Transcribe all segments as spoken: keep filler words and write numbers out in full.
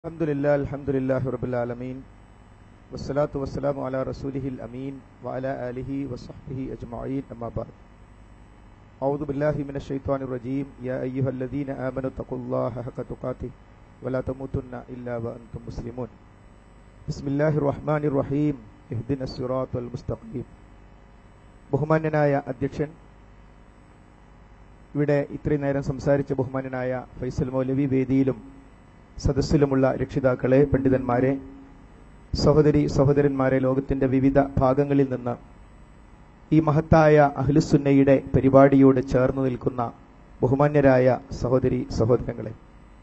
Alhamdulillah, alhamdulillah, rabbil alameen. Wassalatu wassalamu ala rasulihil ameen wa ala alihi wa sahbihi ajma'in amma ba'd. A'udhu billahi minash shaitanir rajim. Ya ayyuhalladhina amanu taqullaha haqqa tuqatih wa la tamutunna illa wa antum muslimun. Bismillahir rahmanir rahim. Ihdinas siratal mustaqim. ബഹുമാന്യനായ അധ്യക്ഷൻ, ഇവിടെ ഇത്രയും നേരം സംസാരിച്ച ബഹുമാന്യനായ ഫൈസൽ മൗലവി, വേദിയിലും സദസ്സിലുമുള്ള രക്ഷിതാക്കളെ, പണ്ഡിതന്മാരെ, സഹോദരി സഹോദരന്മാരെ, ലോകത്തിന്റെ വിവിധ ഭാഗങ്ങളിൽ നിന്ന് ഈ മഹത്തായ അഹ്ലുസുന്നയുടെ പരിപാടിയോട് ചേർന്നു നിൽക്കുന്ന ബഹുമാന്യരായ സഹോദരി സഹോദരങ്ങളെ,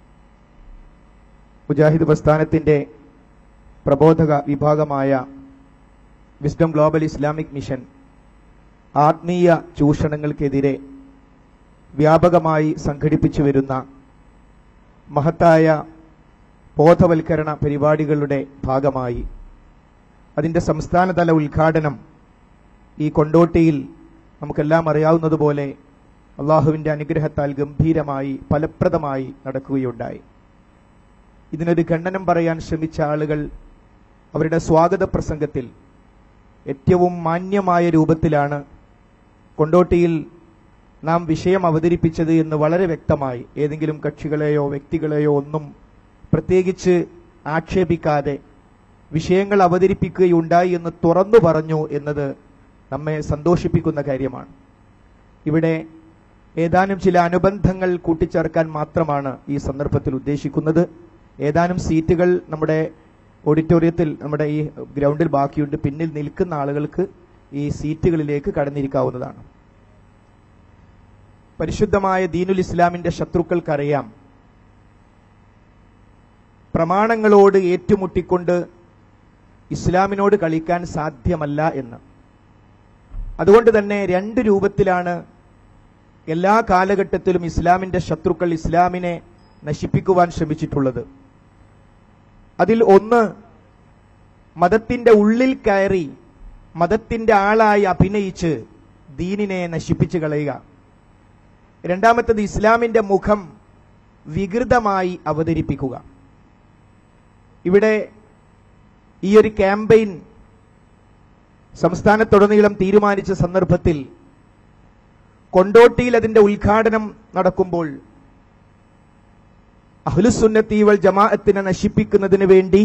മുജാഹിദ് പ്രസ്ഥാനത്തിന്റെ പ്രബോധക വിഭാഗമായ വിസ്ഡം ഗ്ലോബൽ ഇസ്ലാമിക് മിഷൻ ആത്മീയ ചൂഷണങ്ങൾക്കെതിരെ വ്യാപകമായി സംഘടിപ്പിച്ചു വരുന്ന മഹത്തായ ബോധവൽക്കരണ പരിപാടികളുടെ ഭാഗമായി അതിൻ്റെ സംസ്ഥാനതല ഉദ്ഘാടനം ഈ കൊണ്ടോട്ടിയിൽ നമുക്കെല്ലാം അറിയാവുന്നതുപോലെ അള്ളാഹുവിൻ്റെ അനുഗ്രഹത്താൽ ഗംഭീരമായി ഫലപ്രദമായി നടക്കുകയുണ്ടായി. ഇതിനൊരു ഖണ്ഡനം പറയാൻ ശ്രമിച്ച ആളുകൾ അവരുടെ സ്വാഗത പ്രസംഗത്തിൽ ഏറ്റവും മാന്യമായ രൂപത്തിലാണ് കൊണ്ടോട്ടിയിൽ നാം വിഷയം അവതരിപ്പിച്ചത് എന്ന് വളരെ വ്യക്തമായി, ഏതെങ്കിലും കക്ഷികളെയോ വ്യക്തികളെയോ ഒന്നും പ്രത്യേകിച്ച് ആക്ഷേപിക്കാതെ വിഷയങ്ങൾ അവതരിപ്പിക്കുകയുണ്ടായി എന്ന് തുറന്നു പറഞ്ഞു എന്നത് നമ്മെ സന്തോഷിപ്പിക്കുന്ന കാര്യമാണ്. ഇവിടെ ഏതാനും ചില അനുബന്ധങ്ങൾ കൂട്ടിച്ചേർക്കാൻ മാത്രമാണ് ഈ സന്ദർഭത്തിൽ ഉദ്ദേശിക്കുന്നത്. ഏതാനും സീറ്റുകൾ നമ്മുടെ ഓഡിറ്റോറിയത്തിൽ, നമ്മുടെ ഈ ഗ്രൗണ്ടിൽ ബാക്കിയുണ്ട്. പിന്നിൽ നിൽക്കുന്ന ആളുകൾക്ക് ഈ സീറ്റുകളിലേക്ക് കടന്നിരിക്കാവുന്നതാണ്. പരിശുദ്ധമായ ദീനുൽ ഇസ്ലാമിന്റെ ശത്രുക്കൾക്കറിയാം, പ്രമാണങ്ങളോട് ഏറ്റുമുട്ടിക്കൊണ്ട് ഇസ്ലാമിനോട് കളിക്കാൻ സാധ്യമല്ല എന്ന്. അതുകൊണ്ട് തന്നെ രണ്ട് രൂപത്തിലാണ് എല്ലാ കാലഘട്ടത്തിലും ഇസ്ലാമിന്റെ ശത്രുക്കൾ ഇസ്ലാമിനെ നശിപ്പിക്കുവാൻ ശ്രമിച്ചിട്ടുള്ളത്. അതിൽ ഒന്ന്, മതത്തിന്റെ ഉള്ളിൽ കയറി മതത്തിന്റെ ആളായി അഭിനയിച്ച് ദീനിനെ നശിപ്പിച്ചു കളയുക. രണ്ടാമത്തത്, ഇസ്ലാമിന്റെ മുഖം വികൃതമായി അവതരിപ്പിക്കുക. ഇവിടെ ഈ ഒരു ക്യാമ്പയിൻ സംസ്ഥാനത്തുടനീളം തീരുമാനിച്ച സന്ദർഭത്തിൽ കൊണ്ടോട്ടിയിൽ അതിന്റെ ഉദ്ഘാടനം നടക്കുമ്പോൾ അഹ്ലുസുന്നത്തി വൽ ജമാഅത്തിനെ നശിപ്പിക്കുന്നതിന് വേണ്ടി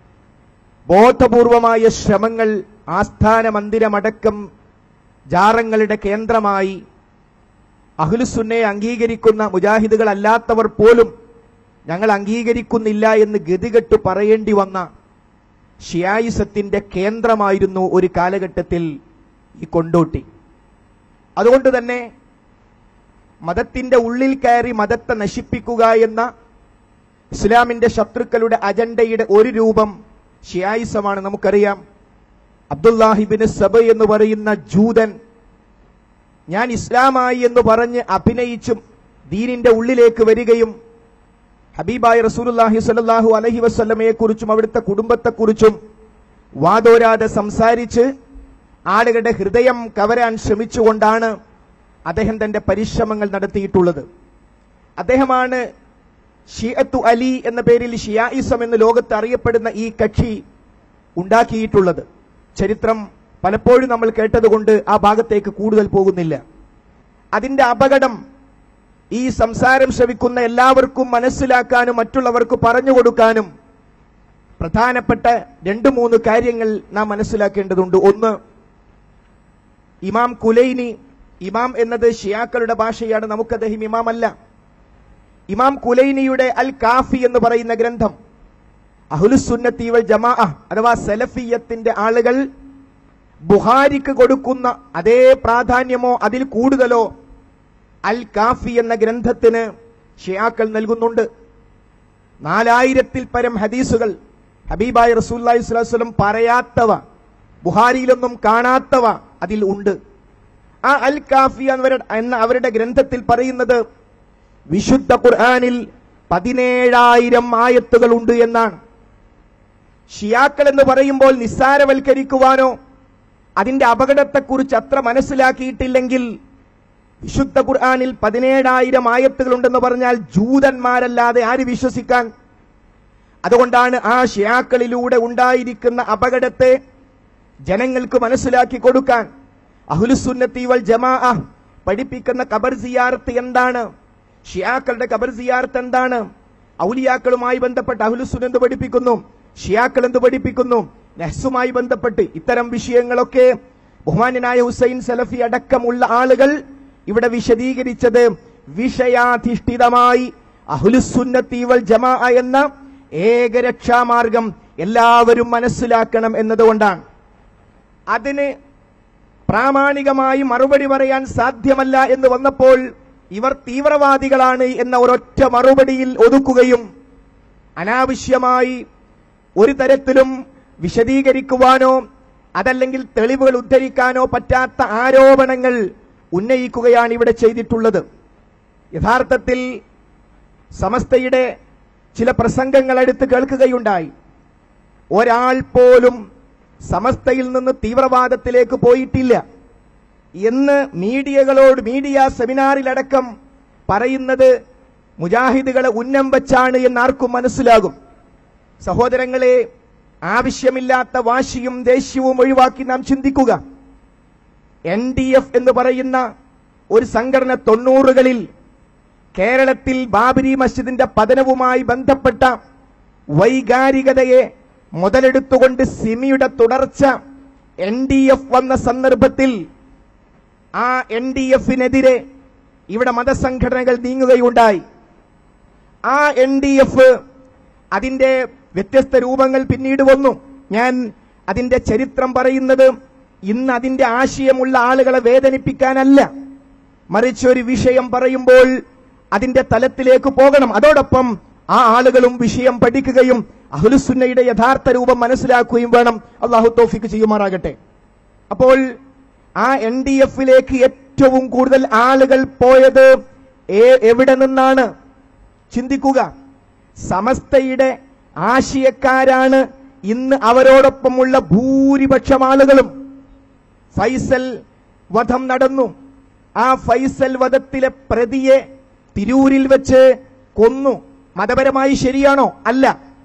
ബോധപൂർവമായ ശ്രമങ്ങൾ ആസ്ഥാന മന്ദിരമടക്കം ജാറങ്ങളുടെ കേന്ദ്രമായി അഹ്ലുസുന്നയെ അംഗീകരിക്കുന്ന മുജാഹിദുകൾ അല്ലാത്തവർ പോലും ഞങ്ങൾ അംഗീകരിക്കുന്നില്ല എന്ന് ഗതികെട്ട് പറയേണ്ടി വന്ന ഷിയായിസത്തിന്റെ കേന്ദ്രമായിരുന്നു ഒരു കാലഘട്ടത്തിൽ ഈ കൊണ്ടോട്ടി. അതുകൊണ്ട് തന്നെ മതത്തിന്റെ ഉള്ളിൽ കയറി മതത്തെ നശിപ്പിക്കുക എന്ന ഇസ്ലാമിന്റെ ശത്രുക്കളുടെ അജണ്ടയുടെ ഒരു രൂപം ഷിയായിസമാണ്. നമുക്കറിയാം, അബ്ദുല്ലാഹിബിന് സബ് എന്ന് പറയുന്ന ജൂതൻ ഞാൻ ഇസ്ലാമായി എന്ന് പറഞ്ഞ് അഭിനയിച്ചും ദീനിന്റെ ഉള്ളിലേക്ക് വരികയും ഹബീബായ റസൂലുള്ളാഹി സ്വല്ലല്ലാഹു അലൈഹി വസല്ലമയെ കുറിച്ചും അവിടുത്തെ കുടുംബത്തെക്കുറിച്ചും വാദോരാതെ സംസാരിച്ച് ആളുകളുടെ ഹൃദയം കവരാൻ ശ്രമിച്ചുകൊണ്ടാണ് അദ്ദേഹം തന്റെ പരിശ്രമങ്ങൾ നടത്തിയിട്ടുള്ളത്. അദ്ദേഹമാണ് ഷിയത്തു അലി എന്ന പേരിൽ ഷിയായിസം എന്ന് ലോകത്ത് അറിയപ്പെടുന്ന ഈ കക്ഷി ഉണ്ടാക്കിയിട്ടുള്ളത്. ചരിത്രം പലപ്പോഴും നമ്മൾ കേട്ടതുകൊണ്ട് ആ ഭാഗത്തേക്ക് കൂടുതൽ പോകുന്നില്ല. അതിന്റെ അപകടം ഈ സംസാരം ശ്രവിക്കുന്ന എല്ലാവർക്കും മനസ്സിലാക്കാനും മറ്റുള്ളവർക്ക് പറഞ്ഞു കൊടുക്കാനും പ്രധാനപ്പെട്ട രണ്ട് മൂന്ന് കാര്യങ്ങൾ നാം മനസ്സിലാക്കേണ്ടതുണ്ട്. ഒന്ന്, ഇമാം കുലൈനി, ഇമാം എന്നത് ഷിയാക്കളുടെ ഭാഷയാണ്, നമുക്ക് അദ്ദേഹം ഇമാമല്ല. ഇമാം കുലൈനിയുടെ അൽ കാഫി എന്ന് പറയുന്ന ഗ്രന്ഥം അഹ്ലുസുന്നത്തി വൽ ജമാഅ അഥവാ സലഫിയത്തിന്റെ ആളുകൾ ബുഖാരിക്ക് കൊടുക്കുന്ന അതേ പ്രാധാന്യമോ അതിൽ കൂടുതലോ അൽ കാഫി എന്ന ഗ്രന്ഥത്തിന് ഷിയാക്കൾ നൽകുന്നുണ്ട്. നാലായിരത്തിൽ പരം ഹദീസുകൾ ഹബീബായ റസൂലുള്ളാഹി സ്വല്ലല്ലാഹു അലൈഹി വസല്ലം പറയാത്തവ, ബുഖാരിയിലൊന്നും കാണാത്തവ അതിൽ ഉണ്ട്. ആ അൽ കാഫി എന്ന അവരുടെ ഗ്രന്ഥത്തിൽ പറയുന്നത് വിശുദ്ധ ഖുർആനിൽ പതിനേഴായിരം ആയത്തുകൾ ഉണ്ട് എന്നാണ്. ഷിയാക്കൾ എന്ന് പറയുമ്പോൾ നിസ്സാരവൽക്കരിക്കുവാനോ അതിന്റെ അപകടത്തെക്കുറിച്ച് അത്ര മനസ്സിലാക്കിയിട്ടില്ലെങ്കിൽ വിശുദ്ധ ഖുർആനിൽ പതിനേഴായിരം ആയത്തുകൾ ഉണ്ടെന്ന് പറഞ്ഞാൽ ജൂതന്മാരല്ലാതെ ആര് വിശ്വസിക്കാൻ? അതുകൊണ്ടാണ് ആ ഷിയാക്കളിലൂടെ ഉണ്ടായിരിക്കുന്ന അപകടത്തെ ജനങ്ങൾക്ക് മനസ്സിലാക്കി കൊടുക്കാൻ അഹ്ലുസുന്നത്തി വൽ ജമാഅ പഠിപ്പിക്കുന്ന ഖബർ സിയാറത്ത് എന്താണ്, ഷിയാക്കളുടെ ഖബർ സിയാറത്ത് എന്താണ്, ഔലിയാക്കളുമായി ബന്ധപ്പെട്ട് അഹ്ലുസുന്നത്ത് പഠിപ്പിക്കുന്നു, ഷിയാക്കൾ എന്ത് പഠിപ്പിക്കുന്നു, നഹ്സുമായി ബന്ധപ്പെട്ട് ഇത്തരം വിഷയങ്ങളൊക്കെ ബഹുമാന്യനായ ഹുസൈൻ സലഫി അടക്കമുള്ള ആളുകൾ ഇവിടെ വിശദീകരിച്ചത് വിഷയാധിഷ്ഠിതമായി അഹ്ലുസുന്നത്തി വൽ ജമാഅ എന്ന ഏകരക്ഷാമാർഗം എല്ലാവരും മനസ്സിലാക്കണം എന്നതുകൊണ്ടാണ്. അതിന് പ്രാമാണികമായി മറുപടി പറയാൻ സാധ്യമല്ല എന്ന് വന്നപ്പോൾ ഇവർ തീവ്രവാദികളാണ് എന്ന ഒരൊറ്റ മറുപടിയിൽ ഒതുക്കുകയും അനാവശ്യമായി ഒരു തരത്തിലും വിശദീകരിക്കുവാനോ അതല്ലെങ്കിൽ തെളിവുകൾ ഉദ്ധരിക്കാനോ പറ്റാത്ത ആരോപണങ്ങൾ ഉന്നയിക്കുകയാണ് ഇവിടെ ചെയ്തിട്ടുള്ളത്. യഥാർത്ഥത്തിൽ സമസ്തയുടെ ചില പ്രസംഗങ്ങൾ എടുത്ത് കേൾക്കുകയുണ്ടായി. ഒരാൾ പോലും സമസ്തയിൽ നിന്ന് തീവ്രവാദത്തിലേക്ക് പോയിട്ടില്ല എന്ന് മീഡിയകളോട് മീഡിയ സെമിനാറിലടക്കം പറയുന്നത് മുജാഹിദുകളെ ഉന്നം വച്ചാണ് എന്നാർക്കും മനസ്സിലാകും. സഹോദരങ്ങളെ, ആവശ്യമില്ലാത്ത വാശിയും ദേഷ്യവും ഒഴിവാക്കി നാം ചിന്തിക്കുക. എൻ ഡി എഫ് എന്ന് പറയുന്ന ഒരു സംഘടന തൊണ്ണൂറുകളിൽ കേരളത്തിൽ ബാബരി മസ്ജിദിന്റെ പതനവുമായി ബന്ധപ്പെട്ട വൈകാരികതയെ മുതലെടുത്തുകൊണ്ട് സിമിയുടെ തുടർച്ച എൻ ഡി എഫ് വന്ന സന്ദർഭത്തിൽ ആ എൻ ഡി എഫിനെതിരെ ഇവിടെ മതസംഘടനകൾ നീങ്ങുകയുണ്ടായി. ആ എൻ ഡി എഫ് അതിന്റെ വ്യത്യസ്ത രൂപങ്ങൾ പിന്നീട് വന്നു. ഞാൻ അതിന്റെ ചരിത്രം പറയുന്നത് ഇന്ന് അതിന്റെ ആശയമുള്ള ആളുകളെ വേദനിപ്പിക്കാനല്ല, മറിച്ച് ഒരു വിഷയം പറയുമ്പോൾ അതിന്റെ തലത്തിലേക്ക് പോകണം. അതോടൊപ്പം ആ ആളുകളും വിഷയം പഠിക്കുകയും അഹ്ലുസുന്നയുടെ യഥാർത്ഥ രൂപം മനസ്സിലാക്കുകയും വേണം. അള്ളാഹു തൗഫീഖ് ചെയ്യുമാറാകട്ടെ. അപ്പോൾ ആ എൻ ഡി എഫിലേക്ക് ഏറ്റവും കൂടുതൽ ആളുകൾ പോയത് എവിടെ നിന്നാണ്? ചിന്തിക്കുക. സമസ്തയുടെ ആശയക്കാരാണ് ഇന്ന് അവരോടൊപ്പമുള്ള ഭൂരിപക്ഷം ആളുകളും. ഫൈസൽ വധം നടന്നു. ആ ഫൈസൽ വധത്തിലെ പ്രതിയെ തിരൂരിൽ വെച്ച് കൊന്നു. മതപരമായി ശരിയാണോ? അല്ല.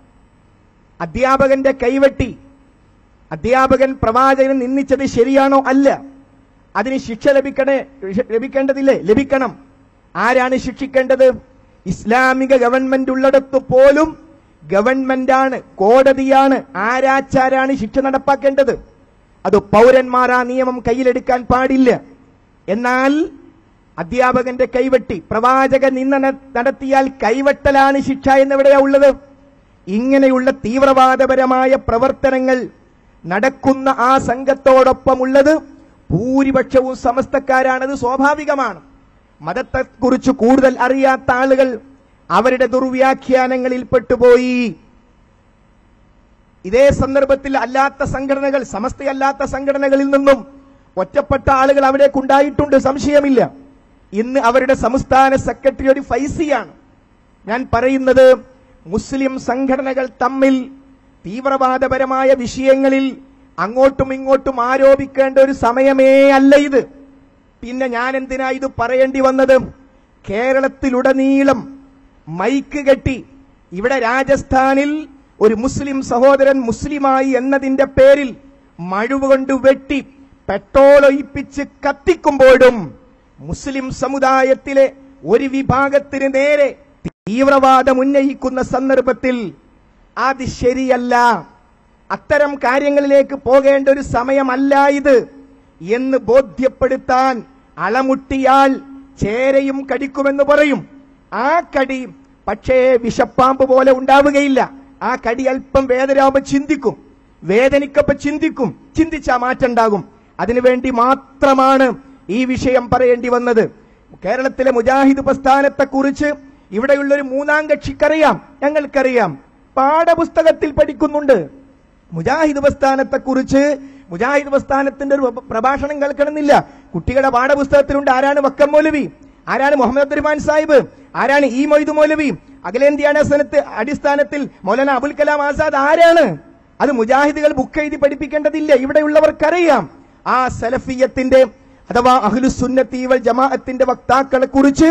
അധ്യാപകന്റെ കൈവെട്ടി. അധ്യാപകൻ പ്രവാചകനെ നിന്ദിച്ചത് ശരിയാണോ? അല്ല. അതിന് ശിക്ഷ ലഭിക്കണേ ലഭിക്കേണ്ടതില്ലേ? ലഭിക്കണം. ആരാണ് ശിക്ഷിക്കേണ്ടത്? ഇസ്ലാമിക ഗവൺമെന്റ് ഉള്ളിടത്ത് പോലും ഗവൺമെന്റാണ്, കോടതിയാണ്, ആരാച്ചാരാണ് ശിക്ഷ നടപ്പാക്കേണ്ടത്. അത് പൗരന്മാർ ആ നിയമം കയ്യിലെടുക്കാൻ പാടില്ല. എന്നാൽ അധ്യാപകന്റെ കൈവെട്ടി, പ്രവാചക നിന്ന നടത്തിയാൽ കൈവെട്ടലാണ് ശിക്ഷ എന്നെവിടെയാ ഉള്ളത്? ഇങ്ങനെയുള്ള തീവ്രവാദപരമായ പ്രവർത്തനങ്ങൾ നടക്കുന്ന ആ സംഘത്തോടൊപ്പമുള്ളത് ഭൂരിപക്ഷവും സമസ്തക്കാരാണത് സ്വാഭാവികമാണ്. മതത്തെക്കുറിച്ച് കൂടുതൽ അറിയാത്ത ആളുകൾ അവരുടെ ദുർവ്യാഖ്യാനങ്ങളിൽ പെട്ടുപോയി. ഇതേ സന്ദർഭത്തിൽ അല്ലാത്ത സംഘടനകൾ, സമസ്തയല്ലാത്ത സംഘടനകളിൽ നിന്നും ഒറ്റപ്പെട്ട ആളുകൾ അവിടേക്കുണ്ടായിട്ടുണ്ട്, സംശയമില്ല. ഇന്ന് അവരുടെ സംസ്ഥാന സെക്രട്ടറി ഒരു ഫൈസിയാണ്. ഞാൻ പറയുന്നത് മുസ്ലിം സംഘടനകൾ തമ്മിൽ തീവ്രവാദപരമായ വിഷയങ്ങളിൽ അങ്ങോട്ടും ഇങ്ങോട്ടും ആരോപിക്കേണ്ട ഒരു സമയമേ അല്ല ഇത്. പിന്നെ ഞാൻ എന്തിനാ ഇത് പറയേണ്ടി വന്നത്? കേരളത്തിലുടനീളം മൈക്ക് കെട്ടി ഇവിടെ രാജസ്ഥാനിൽ ഒരു മുസ്ലിം സഹോദരൻ മുസ്ലിമായി എന്നതിന്റെ പേരിൽ മഴുവുകൊണ്ട് വെട്ടി പെട്രോൾ ഒഴിപ്പിച്ച് കത്തിക്കുമ്പോഴും മുസ്ലിം സമുദായത്തിലെ ഒരു വിഭാഗത്തിന് നേരെ തീവ്രവാദം ഉന്നയിക്കുന്ന സന്ദർഭത്തിൽ അത് ശരിയല്ല, അത്തരം കാര്യങ്ങളിലേക്ക് പോകേണ്ട ഒരു സമയമല്ല ഇത് എന്ന് ബോധ്യപ്പെടുത്താൻ അളമുട്ടിയാൽ ചേരയും കടിക്കുമെന്ന് പറയും. ആ കടി പക്ഷേ വിഷപ്പാമ്പ് പോലെ ഉണ്ടാവുകയില്ല. ആ കടി അല്പം വേദനയാവുമ്പോ ചിന്തിക്കും, വേദനിക്കപ്പോ ചിന്തിക്കും, ചിന്തിച്ചാ മാറ്റുണ്ടാകും. അതിനുവേണ്ടി മാത്രമാണ് ഈ വിഷയം പറയേണ്ടി വന്നത്. കേരളത്തിലെ മുജാഹിദ് പ്രസ്ഥാനത്തെക്കുറിച്ച് ഇവിടെയുള്ള ഒരു മൂന്നാം കക്ഷിക്കറിയാം, ഞങ്ങൾക്കറിയാം, പാഠപുസ്തകത്തിൽ പഠിക്കുന്നുണ്ട്. മുജാഹിദ് പ്രസ്ഥാനത്തെക്കുറിച്ച് മുജാഹിദ് പ്രസ്ഥാനത്തിന്റെ ഒരു പ്രഭാഷണം കേൾക്കണമെന്നില്ല, കുട്ടികളുടെ പാഠപുസ്തകത്തിലുണ്ട്. ആരാണ് വക്കം മൗലവി, ആരാണ് മുഹമ്മദ് അബ്ദുറഹ്മാൻ സാഹിബ്, ആരാണ് ഈ മൊയ്ദ് മൗലവി, അഖിലേന്ത്യാ അടിസ്ഥാനത്തിൽ മൗലാന അബുൽ കലാം ആസാദ് ആരാണ്? അത് മുജാഹിദുകൾ ബുക്ക് എഴുതി പഠിപ്പിക്കേണ്ടതില്ല, ഇവിടെയുള്ളവർക്കറിയാം. ആ സലഫിയത്തിന്റെ അഥവാ അഹ്ലുസുന്നത്തി വൽ ജമാഅത്തിന്റെ വക്താക്കളെ കുറിച്ച്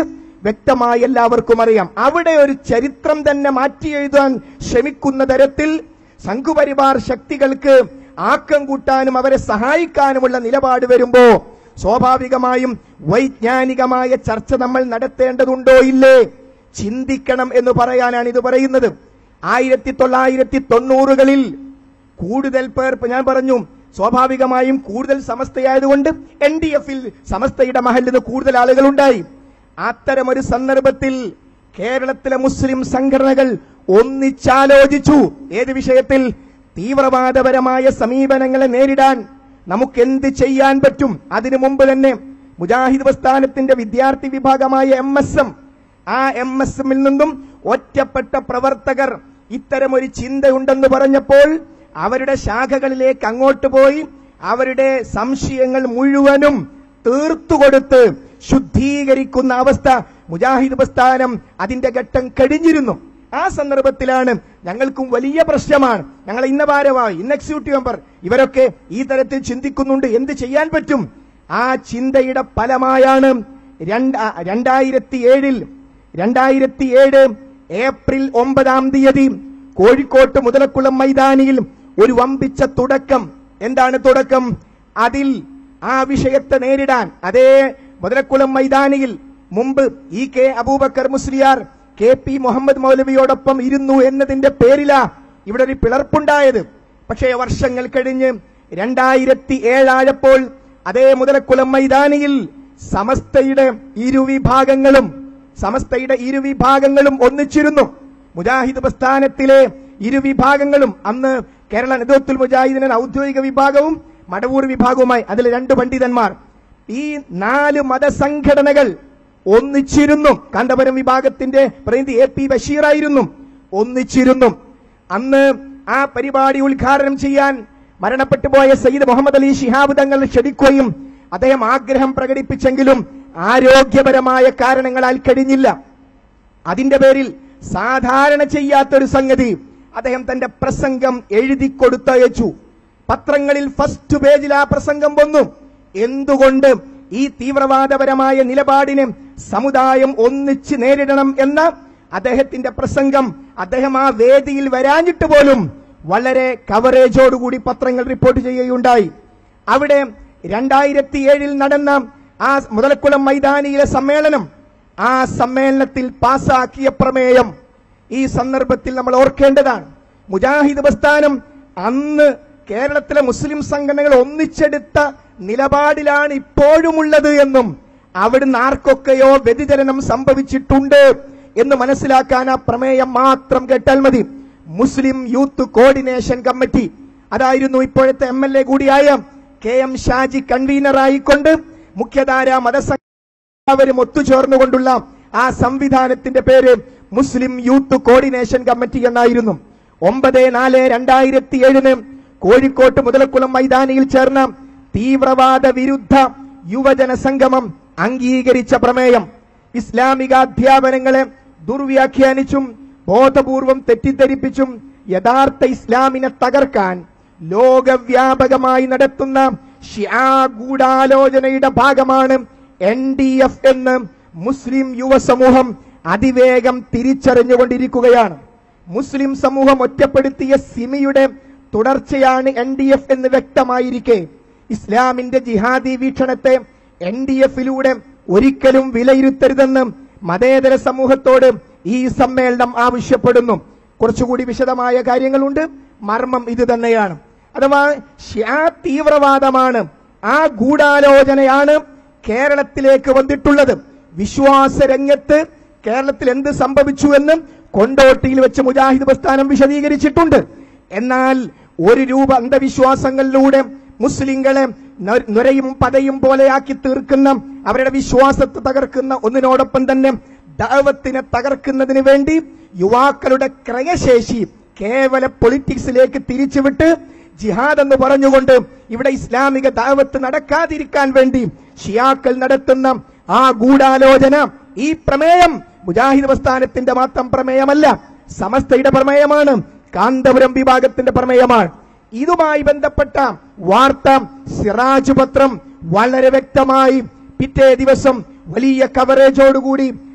വ്യക്തമായി എല്ലാവർക്കും അറിയാം. അവിടെ ഒരു ചരിത്രം തന്നെ മാറ്റി എഴുതാൻ ശ്രമിക്കുന്ന തരത്തിൽ സംഘപരിവാർ ശക്തികൾക്ക് ആക്കം കൂട്ടാനും അവരെ സഹായിക്കാനുമുള്ള നിലപാട് വരുമ്പോ സ്വാഭാവികമായും വൈജ്ഞാനികമായ ചർച്ച നമ്മൾ നടത്തേണ്ടതുണ്ടോ ഇല്ലേ, ചിന്തിക്കണം എന്ന് പറയാനാണ് ഇത് പറയുന്നത്. ആയിരത്തി തൊള്ളായിരത്തി തൊണ്ണൂറുകളിൽ കൂടുതൽ പേർ, ഞാൻ പറഞ്ഞു സ്വാഭാവികമായും കൂടുതൽ സമസ്തയായതുകൊണ്ട് എൻ ഡി എഫിൽ സമസ്തയുടെ മഹലിൽ നിന്ന് കൂടുതൽ ആളുകൾ ഉണ്ടായി. അത്തരമൊരു സന്ദർഭത്തിൽ കേരളത്തിലെ മുസ്ലിം സംഘടനകൾ ഒന്നിച്ചാലോചിച്ചു. ഏത് വിഷയത്തിൽ? തീവ്രവാദപരമായ സമീപനങ്ങളെ നേരിടാൻ നമുക്ക് എന്ത് ചെയ്യാൻ പറ്റും. അതിനു മുമ്പ് തന്നെ മുജാഹിദ് പ്രസ്ഥാനത്തിന്റെ വിദ്യാർത്ഥി വിഭാഗമായ എം എസ് എം, ആ എം എസ് എമ്മിൽ നിന്നും ഒറ്റപ്പെട്ട പ്രവർത്തകർ ഇത്തരമൊരു ചിന്തയുണ്ടെന്ന് പറഞ്ഞപ്പോൾ അവരുടെ ശാഖകളിലേക്ക് അങ്ങോട്ട് പോയി അവരുടെ സംശയങ്ങൾ മുഴുവനും തീർത്തുകൊടുത്ത് ശുദ്ധീകരിക്കുന്ന അവസ്ഥ മുജാഹിദ് പ്രസ്ഥാനം അതിന്റെ ഘട്ടം കഴിഞ്ഞിരുന്നു. ആ സന്ദർഭത്തിലാണ് ഞങ്ങൾക്കും വലിയ പ്രശ്നമാണ്, ഞങ്ങൾ ഇന്ന ഭാരവാഹി, ഇന്ന എക്സിക്യൂട്ടീവ് മെമ്പർ, ഇവരൊക്കെ ഈ തരത്തിൽ ചിന്തിക്കുന്നുണ്ട്, എന്ത് ചെയ്യാൻ പറ്റും? ആ ചിന്തയുടെ ഫലമായാണ് രണ്ടായിരത്തി ഏഴിൽ രണ്ടായിരത്തി ഏഴ് ഏപ്രിൽ ഒമ്പതാം തീയതി കോഴിക്കോട്ട് മുതലക്കുളം മൈതാനിയിൽ ഒരു വമ്പിച്ച തുടക്കം. എന്താണ് തുടക്കം? അതിൽ ആ വിഷയത്തെ നേരിടാൻ അതേ മുതലക്കുളം മൈതാനിയിൽ മുമ്പ് E K Aboobacker Musliyar K P Muhammad മൗലവിയോടൊപ്പം ഇരുന്നു എന്നതിന്റെ പേരിലാ ഇവിടെ ഒരു പിളർപ്പുണ്ടായത്. പക്ഷേ വർഷങ്ങൾ കഴിഞ്ഞ് രണ്ടായിരത്തി ഏഴായപ്പോൾ അതേ മുതലക്കുളം മൈതാനിയിൽ സമസ്തയുടെ ഇരുവിഭാഗങ്ങളും സമസ്തയുടെ ഇരുവിഭാഗങ്ങളും ഒന്നിച്ചിരുന്നു. മുജാഹിദ് പ്രസ്ഥാനത്തിലെ ഇരുവിഭാഗങ്ങളും, അന്ന് കേരള നേതൃത്വത്തിൽ മുജാഹിദിന്റെ ഔദ്യോഗിക വിഭാഗവും മടവൂർ വിഭാഗവുമായി, അതിൽ രണ്ട് പണ്ഡിതന്മാർ, ഈ നാല് മതസംഘടനകൾ ഒന്നിച്ചിരുന്നു. കാന്തപുരം വിഭാഗത്തിന്റെ പ്രതിനിധി എ പി ബഷീറായിരുന്നു, ഒന്നിച്ചിരുന്നു. അന്ന് ആ പരിപാടി ഉദ്ഘാടനം ചെയ്യാൻ മരണപ്പെട്ടു പോയ സയ്യിദ് മുഹമ്മദ് അലി ശിഹാബ് തങ്ങൾ ക്ഷണിക്കുകയും അദ്ദേഹം ആഗ്രഹം പ്രകടിപ്പിച്ചെങ്കിലും ആരോഗ്യപരമായ കാരണങ്ങളാൽ കഴിഞ്ഞില്ല. അതിന്റെ പേരിൽ സാധാരണ ചെയ്യാത്തൊരു സംഗതി അദ്ദേഹം തന്റെ പ്രസംഗം എഴുതി കൊടുത്തയച്ചു. പത്രങ്ങളിൽ ഫസ്റ്റ് പേജിൽ ആ പ്രസംഗം വന്നു. എന്തുകൊണ്ട് ഈ തീവ്രവാദപരമായ നിലപാടിനെ സമുദായം ഒന്നിച്ച് നേരിടണം എന്ന അദ്ദേഹത്തിന്റെ പ്രസംഗം അദ്ദേഹം ആ വേദിയിൽ വരാഞ്ഞിട്ട് പോലും വളരെ കവറേജോടുകൂടി പത്രങ്ങൾ റിപ്പോർട്ട് ചെയ്യുകയുണ്ടായി. അവിടെ രണ്ടായിരത്തി ഏഴിൽ നടന്ന ആ മുതലക്കുളം മൈതാനിയിലെ സമ്മേളനം, ആ സമ്മേളനത്തിൽ പാസാക്കിയ പ്രമേയം ഈ സന്ദർഭത്തിൽ നമ്മൾ ഓർക്കേണ്ടതാണ്. മുജാഹിദ് പ്രസ്ഥാനം അന്ന് കേരളത്തിലെ മുസ്ലിം സംഘടനകൾ ഒന്നിച്ചെടുത്ത നിലപാടിലാണ് ഇപ്പോഴുമുള്ളത് എന്നും അവിടുന്ന് ആർക്കൊക്കെയോ വ്യതിചലനം സംഭവിച്ചിട്ടുണ്ട് എന്ന് മനസ്സിലാക്കാൻ ആ പ്രമേയം മാത്രം കേട്ടാൽ മതി. മുസ്ലിം യൂത്ത് കോർഡിനേഷൻ കമ്മിറ്റി, അതായിരുന്നു ഇപ്പോഴത്തെ എം എൽ എ കൂടിയായ കെ എം ഷാജി കൺവീനറായിക്കൊണ്ട് മുഖ്യധാര മതസംഘം ഒത്തുചേർന്നുകൊണ്ടുള്ള ആ സംവിധാനത്തിന്റെ പേര് മുസ്ലിം യൂത്ത് കോർഡിനേഷൻ കമ്മിറ്റി എന്നായിരുന്നു. ഒമ്പത് നാല് രണ്ടായിരത്തി ഏഴിന് കോഴിക്കോട്ട് മുതലക്കുളം മൈതാനിയിൽ ചേർന്ന തീവ്രവാദ വിരുദ്ധ യുവജന സംഗമം അംഗീകരിച്ച പ്രമേയം ഇസ്ലാമിക അധ്യാപനങ്ങളെ ദുർവ്യാഖ്യാനിച്ചും ബോധപൂർവം തെറ്റിദ്ധരിപ്പിച്ചും യഥാർത്ഥ ഇസ്ലാമിനെ തകർക്കാൻ ലോകവ്യാപകമായി നടത്തുന്ന ഷിആ ഗൂഢാലോചനയുടെ ഭാഗമാണ് എൻ ഡി എഫ് എന്ന് മുസ്ലിം യുവസമൂഹം അതിവേഗം തിരിച്ചറിഞ്ഞുകൊണ്ടിരിക്കുകയാണ്. മുസ്ലിം സമൂഹം ഒറ്റപ്പെടുത്തിയ സിമിയുടെ തുടർച്ചയാണ് എൻ ഡി എഫ് എന്ന് വ്യക്തമായിരിക്കെ ഇസ്ലാമിന്റെ ജിഹാദി വീക്ഷണത്തെ എൻ ഡി എഫിലൂടെ ഒരിക്കലും വിലയിരുത്തരുതെന്ന് മതേതര സമൂഹത്തോട് ഈ സമ്മേളനം ആവശ്യപ്പെടുന്നു. കുറച്ചുകൂടി വിശദമായ കാര്യങ്ങളുണ്ട്, മർമ്മം ഇത് തന്നെയാണ്. അഥവാ ഷിആ തീവ്രവാദമാണ്, ആ ഗൂഢാലോചനയാണ് കേരളത്തിലേക്ക് വന്നിട്ടുള്ളത്. വിശ്വാസ രംഗത്ത് കേരളത്തിൽ എന്ത് സംഭവിച്ചു എന്ന് കൊണ്ടോട്ടിയിൽ വെച്ച് മുജാഹിദ് പ്രസ്ഥാനം വിശദീകരിച്ചിട്ടുണ്ട്. എന്നാൽ ഒരു രൂപ അന്ധവിശ്വാസങ്ങളിലൂടെ മുസ്ലിങ്ങളെ നുരയും പതയും പോലെയാക്കി തീർക്കുന്ന, അവരുടെ വിശ്വാസത്തെ തകർക്കുന്ന ഒന്നിനോടൊപ്പം തന്നെ ദഅവത്തിനെ തകർക്കുന്നതിന് വേണ്ടി യുവാക്കളുടെ ക്രയശേഷി കേവല പൊളിറ്റിക്സിലേക്ക് തിരിച്ചുവിട്ട് ജിഹാദ് എന്ന് പറഞ്ഞുകൊണ്ട് ഇവിടെ ഇസ്ലാമിക ദഅവത്ത് നടക്കാതിരിക്കാൻ വേണ്ടി ഷിയാക്കൾ നടത്തുന്ന ആ ഗൂഢാലോചന, ഈ പ്രമേയം മുജാഹിദ് പ്രസ്ഥാനത്തിന്റെ മാത്രം പ്രമേയമല്ല, സമസ്തയുടെ പ്രമേയമാണ്, കാന്തപുരം വിഭാഗത്തിന്റെ പ്രമേയമാണ്. ഇതുമായി ബന്ധപ്പെട്ട വാർത്ത സിറാജ് പത്രം വളരെ വ്യക്തമായി പിറ്റേ ദിവസം വലിയ കവറേജോടുകൂടി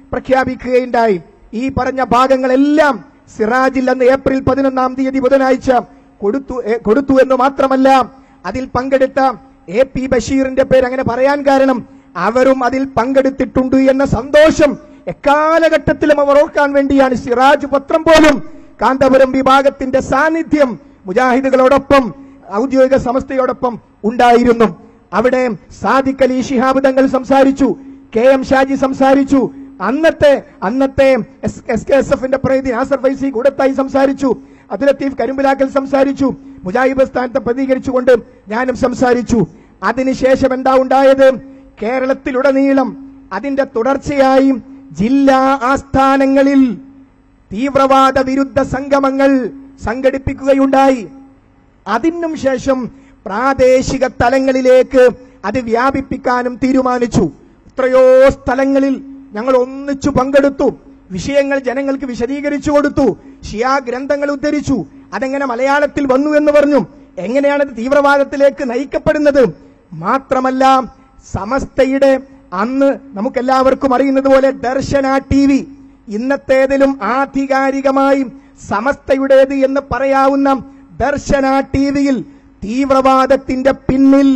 പ്രഖ്യാപിക്കുകയുണ്ടായി. ഈ പറഞ്ഞ ഭാഗങ്ങളെല്ലാം സിറാജിൽ അന്ന് ഏപ്രിൽ പതിനൊന്നാം തീയതി ബുധനാഴ്ച കൊടുത്തു കൊടുത്തു എന്ന് മാത്രമല്ല, അതിൽ പങ്കെടുത്ത എ പി ബഷീറിന്റെ പേര് അങ്ങനെ പറയാൻ കാരണം അവരും അതിൽ പങ്കെടുത്തിട്ടുണ്ട് എന്ന സന്തോഷം എക്കാലഘട്ടത്തിലും അവർ ഓർക്കാൻ വേണ്ടിയാണ് സിറാജ് പത്രം പോലും കാന്തപുരം വിഭാഗത്തിന്റെ സാന്നിധ്യം മുജാഹിദുകളോടൊപ്പം ഔദ്യോഗിക സമസ്തയോടൊപ്പം ഉണ്ടായിരുന്നു. അവിടെ സാദിഖ് അലി ശിഹാബ് തങ്ങൾ സംസാരിച്ചു, കെ എം ഷാജി സംസാരിച്ചു, അന്നത്തെ അന്നത്തെ എസ് കെ എസ് എഫിന്റെ പ്രതിനിധി നാസർ ഫൈസി കൂടത്തായി സംസാരിച്ചു, അബ്ദുൽ ലത്തീഫ് കരിമ്പിലാക്കൽ സംസാരിച്ചു, മുജാഹിദ് സ്ഥാനത്ത് പ്രതികരിച്ചുകൊണ്ട് ഞാനും സംസാരിച്ചു. അതിനുശേഷം എന്താ ഉണ്ടായത്? കേരളത്തിലുടനീളം അതിന്റെ തുടർച്ചയായി ജില്ലാ ആസ്ഥാനങ്ങളിൽ തീവ്രവാദ വിരുദ്ധ സംഗമങ്ങൾ സംഘടിപ്പിക്കുകയുണ്ടായി. അതിനും ശേഷം പ്രാദേശിക തലങ്ങളിലേക്ക് അത് വ്യാപിപ്പിക്കാനും തീരുമാനിച്ചു. എത്രയോ സ്ഥലങ്ങളിൽ ഞങ്ങൾ ഒന്നിച്ചു പങ്കെടുത്തു, വിഷയങ്ങൾ ജനങ്ങൾക്ക് വിശദീകരിച്ചു കൊടുത്തു, ഷിയാ ഗ്രന്ഥങ്ങൾ ഉദ്ധരിച്ചു, അതെങ്ങനെ മലയാളത്തിൽ വന്നു എന്ന് പറഞ്ഞു, എങ്ങനെയാണ് അത് തീവ്രവാദത്തിലേക്ക് നയിക്കപ്പെടുന്നത്. മാത്രമല്ല സമസ്തയുടെ അന്ന് നമുക്കെല്ലാവർക്കും അറിയുന്നത് പോലെ ദർശന ടി വി, ഇന്നത്തേതിലും ആധികാരികമായി സമസ്തയുടേത് എന്ന് പറയാവുന്ന ദർശന ടി വിയിൽ തീവ്രവാദത്തിന്റെ പിന്നിൽ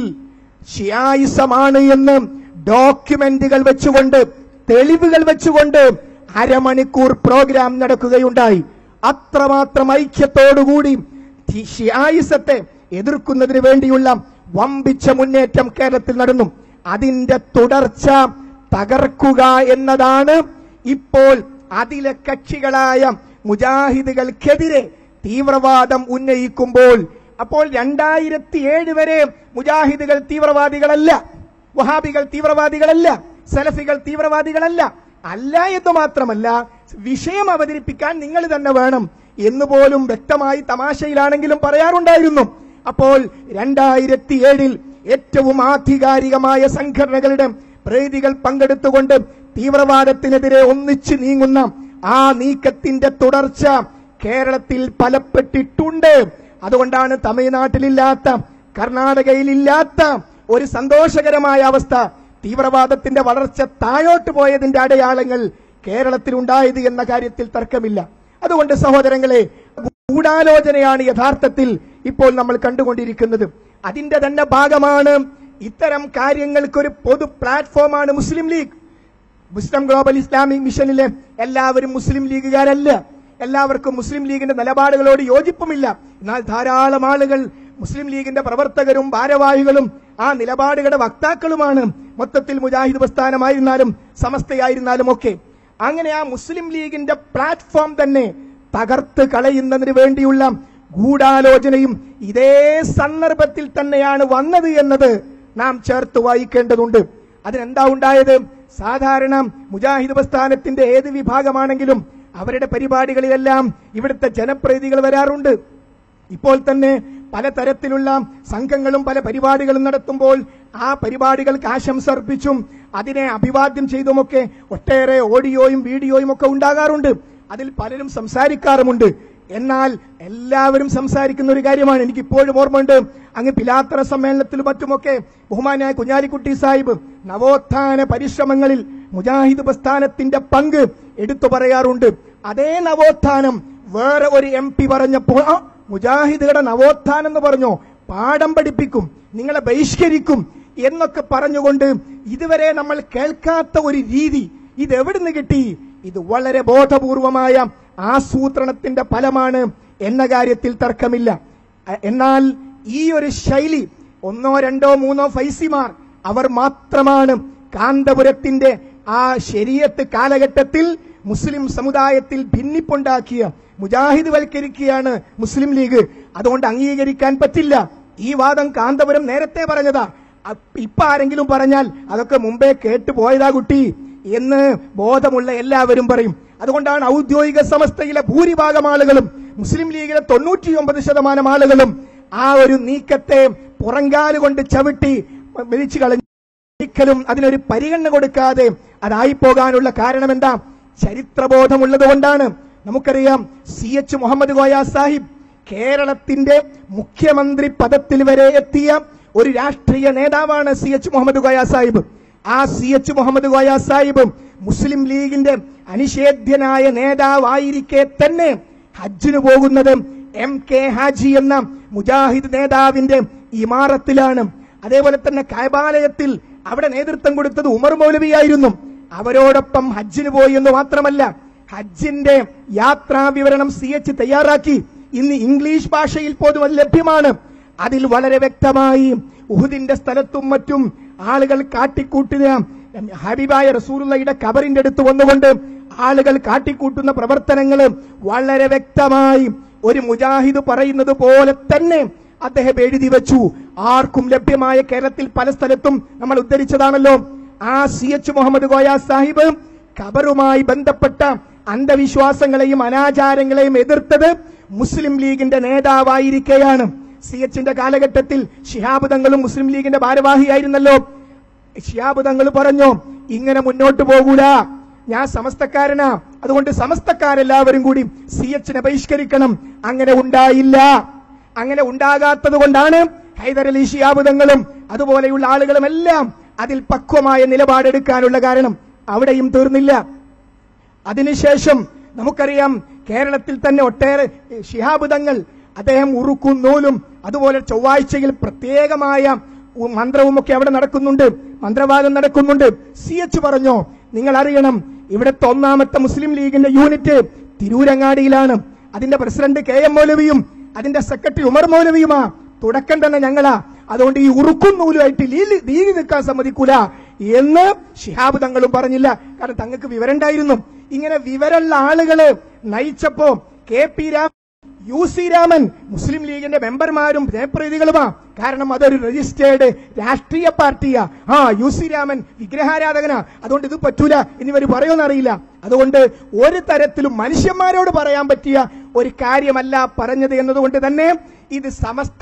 ഷിയായിസമാണ് എന്ന് ഡോക്യുമെന്റുകൾ വെച്ചുകൊണ്ട്, തെളിവുകൾ വെച്ചുകൊണ്ട് അരമണിക്കൂർ പ്രോഗ്രാം നടക്കുകയുണ്ടായി. അത്രമാത്രം ഐക്യത്തോടുകൂടി ഷിയായിസത്തെ എതിർക്കുന്നതിന് വേണ്ടിയുള്ള വമ്പിച്ച മുന്നേറ്റം കേരളത്തിൽ നടന്നു. അതിന്റെ തുടർച്ച തകർക്കുക എന്നതാണ് ഇപ്പോൾ അതിലെ കക്ഷികളായ മുജാഹിദുകൾക്കെതിരെ തീവ്രവാദം ഉന്നയിക്കുമ്പോൾ. അപ്പോൾ രണ്ടായിരത്തി ഏഴ് വരെ മുജാഹിദുകൾ തീവ്രവാദികളല്ല, വഹാബികൾ തീവ്രവാദികളല്ല, സലഫികൾ തീവ്രവാദികളല്ല. അല്ല എന്ന് മാത്രമല്ല, വിഷയം അവതരിപ്പിക്കാൻ നിങ്ങൾ തന്നെ വേണം എന്നുപോലും വ്യക്തമായി തമാശയിലാണെങ്കിലും പറയാറുണ്ടായിരുന്നു. അപ്പോൾ രണ്ടായിരത്തി ഏഴിൽ ഏറ്റവും ആധികാരികമായ സംഘടനകളുടെ പ്രതിനിധികൾ പങ്കെടുത്തുകൊണ്ട് തീവ്രവാദത്തിനെതിരെ ഒന്നിച്ചു നീങ്ങുന്ന ആ നീക്കത്തിന്റെ തുടർച്ച കേരളത്തിൽ ഫലപ്പെട്ടിട്ടുണ്ട്. അതുകൊണ്ടാണ് തമിഴ്നാട്ടിലില്ലാത്ത, കർണാടകയിലില്ലാത്ത ഒരു സന്തോഷകരമായ അവസ്ഥ, തീവ്രവാദത്തിന്റെ വളർച്ച താഴോട്ട് പോയതിന്റെ അടയാളങ്ങൾ കേരളത്തിൽ ഉണ്ടായത് എന്ന കാര്യത്തിൽ തർക്കമില്ല. അതുകൊണ്ട് സഹോദരങ്ങളെ, ഗൂഢാലോചനയാണ് യഥാർത്ഥത്തിൽ ഇപ്പോൾ നമ്മൾ കണ്ടുകൊണ്ടിരിക്കുന്നത്. അതിന്റെ തന്നെ ഭാഗമാണ് ഇത്തരം കാര്യങ്ങൾക്കൊരു പൊതു പ്ലാറ്റ്ഫോമാണ് Muslim League. Muslim global Islamic മിഷനിലെ എല്ലാവരും മുസ്ലിം ലീഗുകാരല്ല, എല്ലാവർക്കും മുസ്ലിം ലീഗിന്റെ നിലപാടുകളോട് യോജിപ്പുമില്ല. എന്നാൽ ധാരാളം ആളുകൾ മുസ്ലിം ലീഗിന്റെ പ്രവർത്തകരും ഭാരവാഹികളും ആ നിലപാടുകളുടെ വക്താക്കളുമാണ്. മൊത്തത്തിൽ മുജാഹിദ് പ്രസ്ഥാനമായിരുന്നാലും സമസ്തയായിരുന്നാലും ഒക്കെ. അങ്ങനെ ആ മുസ്ലിം ലീഗിന്റെ പ്ലാറ്റ്ഫോം തന്നെ തകർത്ത് കളയുന്നതിന് വേണ്ടിയുള്ള ഗൂഢാലോചനയും ഇതേ സന്ദർഭത്തിൽ തന്നെയാണ് വന്നത് എന്നത് നാം ചേർത്ത് വായിക്കേണ്ടതുണ്ട്. അതിനെന്താ ഉണ്ടായത്? സാധാരണ മുജാഹിദ് പ്രസ്ഥാനത്തിന്റെ ഏത് വിഭാഗമാണെങ്കിലും അവരുടെ പരിപാടികളിലെല്ലാം ഇവിടുത്തെ ജനപ്രതിനിധികൾ വരാറുണ്ട്. ഇപ്പോൾ തന്നെ പലതരത്തിലുള്ള സംഘങ്ങളും പല പരിപാടികളും നടത്തുമ്പോൾ ആ പരിപാടികൾക്ക് ആശംസ അർപ്പിച്ചും അതിനെ അഭിവാദ്യം ചെയ്തുമൊക്കെ ഒട്ടേറെ ഓഡിയോയും വീഡിയോയും ഒക്കെ ഉണ്ടാകാറുണ്ട്. അതിൽ പലരും സംസാരിക്കാറുമുണ്ട്. എന്നാൽ എല്ലാവരും സംസാരിക്കുന്ന ഒരു കാര്യമാണ്, എനിക്ക് ഇപ്പോഴും ഓർമ്മയുണ്ട്, അങ്ങ് പിലാത്തറ സമ്മേളനത്തിലും മറ്റുമൊക്കെ ബഹുമാനായ കുഞ്ഞാലിക്കുട്ടി സാഹിബ് നവോത്ഥാന പരിശ്രമങ്ങളിൽ മുജാഹിദ് പ്രസ്ഥാനത്തിന്റെ പങ്ക് എടുത്തു പറയാറുണ്ട്. അതേ നവോത്ഥാനം വേറെ ഒരു എം പി പറഞ്ഞപ്പോൾ, മുജാഹിദുകളുടെ നവോത്ഥാനം എന്ന് പറഞ്ഞോ, പാഠം പഠിപ്പിക്കും, നിങ്ങളെ ബഹിഷ്കരിക്കും എന്നൊക്കെ പറഞ്ഞുകൊണ്ട് ഇതുവരെ നമ്മൾ കേൾക്കാത്ത ഒരു രീതി ഇതെവിടുന്ന് കിട്ടി? ഇത് വളരെ ബോധപൂർവമായ ആസൂത്രണത്തിന്റെ ഫലമാണ് എന്ന കാര്യത്തിൽ തർക്കമില്ല. എന്നാൽ ഈ ഒരു ശൈലി ഒന്നോ രണ്ടോ മൂന്നോ ഫൈസിമാർ അവർ മാത്രമാണ് കാന്തപുരത്തിന്റെ ആ ശരീഅത്ത് കാലഘട്ടത്തിൽ മുസ്ലിം സമുദായത്തിൽ ഭിന്നിപ്പുണ്ടാക്കിയ, മുജാഹിദ് വൽക്കരിക്കുകയാണ് മുസ്ലിം ലീഗ്. അതുകൊണ്ട് അംഗീകരിക്കാൻ പറ്റില്ല. ഈ വാദം കാന്തപുരം നേരത്തെ പറഞ്ഞതാ. ഇപ്പൊ ആരെങ്കിലും പറഞ്ഞാൽ അതൊക്കെ മുമ്പേ കേട്ടുപോയതാ കുട്ടി എന്ന് ബോധമുള്ള എല്ലാവരും പറയും. അതുകൊണ്ടാണ് ഔദ്യോഗിക സമസ്തയിലെ ഭൂരിഭാഗം ആളുകളും മുസ്ലിം ലീഗിലെ തൊണ്ണൂറ്റിയൊമ്പത് ശതമാനം ആളുകളും ആ ഒരു നീക്കത്തെ പുറങ്കാലുകൊണ്ട് ചവിട്ടി വലിച്ചു കളഞ്ഞു. ഒരിക്കലും അതിനൊരു പരിഗണന കൊടുക്കാതെ അതായി പോകാനുള്ള കാരണം എന്താ? ചരിത്രബോധമുള്ളത് കൊണ്ടാണ്. നമുക്കറിയാം, സി എച്ച് മുഹമ്മദ് കോയ സാഹിബ് കേരളത്തിന്റെ മുഖ്യമന്ത്രി പദത്തിൽ വരെ എത്തിയ ഒരു രാഷ്ട്രീയ നേതാവാണ് സി എച്ച് മുഹമ്മദ് കോയ സാഹിബ്. ആ C H Muhammad Koya Sahib Muslim ലീഗിന്റെ അനിഷേധ്യനായ നേതാവായിരിക്കെ തന്നെ ഹജ്ജിന് പോകുന്നത് എം കെ ഹാജി എന്ന മുജാഹിദ് നേതാവിന്റെ ഇമാറത്തിലാണ്. അതേപോലെ തന്നെ കഅബാലയത്തിൽ അവിടെ നേതൃത്വം കൊടുത്തത് ഉമർ മൗലവിയായിരുന്നു. അവരോടൊപ്പം ഹജ്ജിന് പോയി എന്ന് മാത്രമല്ല, ഹജ്ജിന്റെ യാത്രാ വിവരണം സി എച്ച് തയ്യാറാക്കി. ഇന്ന് ഇംഗ്ലീഷ് ഭാഷയിൽ പോലും അത് ലഭ്യമാണ്. അതിൽ വളരെ വ്യക്തമായി ഉഹുദിന്റെ സ്ഥലത്തും മറ്റും ആളുകൾ കാട്ടിക്കൂട്ടുക, ഹബീബായ റസൂലുള്ളാഹിയുടെ ഖബറിന്റെ അടുത്ത് വന്നുകൊണ്ട് ആളുകൾ കാട്ടിക്കൂട്ടുന്ന പ്രവർത്തനങ്ങൾ വളരെ വ്യക്തമായി ഒരു മുജാഹിദ് പറയുന്നത് പോലെ തന്നെ അദ്ദേഹം എഴുതി വെച്ചു. ആർക്കും ലഭ്യമായ കേരളത്തിൽ പല സ്ഥലത്തും നമ്മൾ ഉദ്ധരിച്ചതാണല്ലോ. ആ സി എച്ച് മുഹമ്മദ് കോയ സാഹിബ് ഖബറുമായി ബന്ധപ്പെട്ട അന്ധവിശ്വാസങ്ങളെയും അനാചാരങ്ങളെയും എതിർത്തത് മുസ്ലിം ലീഗിന്റെ നേതാവായിരിക്കെയാണ്. സി എച്ചിന്റെ കാലഘട്ടത്തിൽ ശിഹാബ് തങ്ങളും മുസ്ലിം ലീഗിന്റെ ഭാരവാഹിയായിരുന്നല്ലോ. ശിഹാബ് തങ്ങൾ പറഞ്ഞു, ഇങ്ങനെ മുന്നോട്ട് പോകൂല, ഞാൻ സമസ്തക്കാരനാ, അതുകൊണ്ട് സമസ്തക്കാരെല്ലാവരും കൂടി സി എച്ചിനെ ബഹിഷ്കരിക്കണം. അങ്ങനെ ഉണ്ടായില്ല. അങ്ങനെ ഉണ്ടാകാത്തത് കൊണ്ടാണ് ഹൈദരലി ശിഹാബ് തങ്ങളും അതുപോലെയുള്ള ആളുകളും എല്ലാം അതിൽ പക്വമായ നിലപാടെടുക്കാനുള്ള കാരണം. അവിടെയും തീർന്നില്ല. അതിനുശേഷം നമുക്കറിയാം, കേരളത്തിൽ തന്നെ ഒട്ടേറെ ശിഹാബ് തങ്ങൾ അദ്ദേഹം ഉറുക്കും നൂലും അതുപോലെ ചൊവ്വാഴ്ചയിൽ പ്രത്യേകമായ മന്ത്രവും ഒക്കെ അവിടെ നടക്കുന്നുണ്ട്, മന്ത്രവാദം നടക്കുന്നുണ്ട്. സി എച്ച് പറഞ്ഞു, നിങ്ങൾ അറിയണം, ഇവിടുത്തെ ഒന്നാമത്തെ മുസ്ലിം ലീഗിന്റെ യൂണിറ്റ് തിരൂരങ്ങാടിയിലാണ്. അതിന്റെ പ്രസിഡന്റ് കെ എം മൗലവിയും അതിന്റെ സെക്രട്ടറി ഉമർ മൗലവിയുമാ. തുടക്കം തന്നെ ഞങ്ങളാ. അതുകൊണ്ട് ഈ ഉറുക്കും നൂലുമായിട്ട് ലീഗ് നിൽക്കാൻ സമ്മതിക്കൂല എന്ന് ശിഹാബ് തങ്ങളും പറഞ്ഞില്ല. കാരണം തങ്ങൾക്ക് വിവരമുണ്ടായിരുന്നു. ഇങ്ങനെ വിവരമുള്ള ആളുകള് നയിച്ചപ്പോ K P Raman, U C Raman Muslim ലീഗിന്റെ മെമ്പർമാരും ജനപ്രതിനിധികളുമാ. കാരണം അതൊരു രജിസ്റ്റേർഡ് രാഷ്ട്രീയ പാർട്ടിയാ. ആ യു സി രാമൻ വിഗ്രഹാരാധകനാ, അതുകൊണ്ട് ഇത് പറ്റൂല എന്നിവർ പറയുമെന്നറിയില്ല. അതുകൊണ്ട് ഒരു തരത്തിലും മനുഷ്യന്മാരോട് പറയാൻ പറ്റിയ ഒരു കാര്യമല്ല പറഞ്ഞത് എന്നതുകൊണ്ട് തന്നെ ഇത് സമസ്ത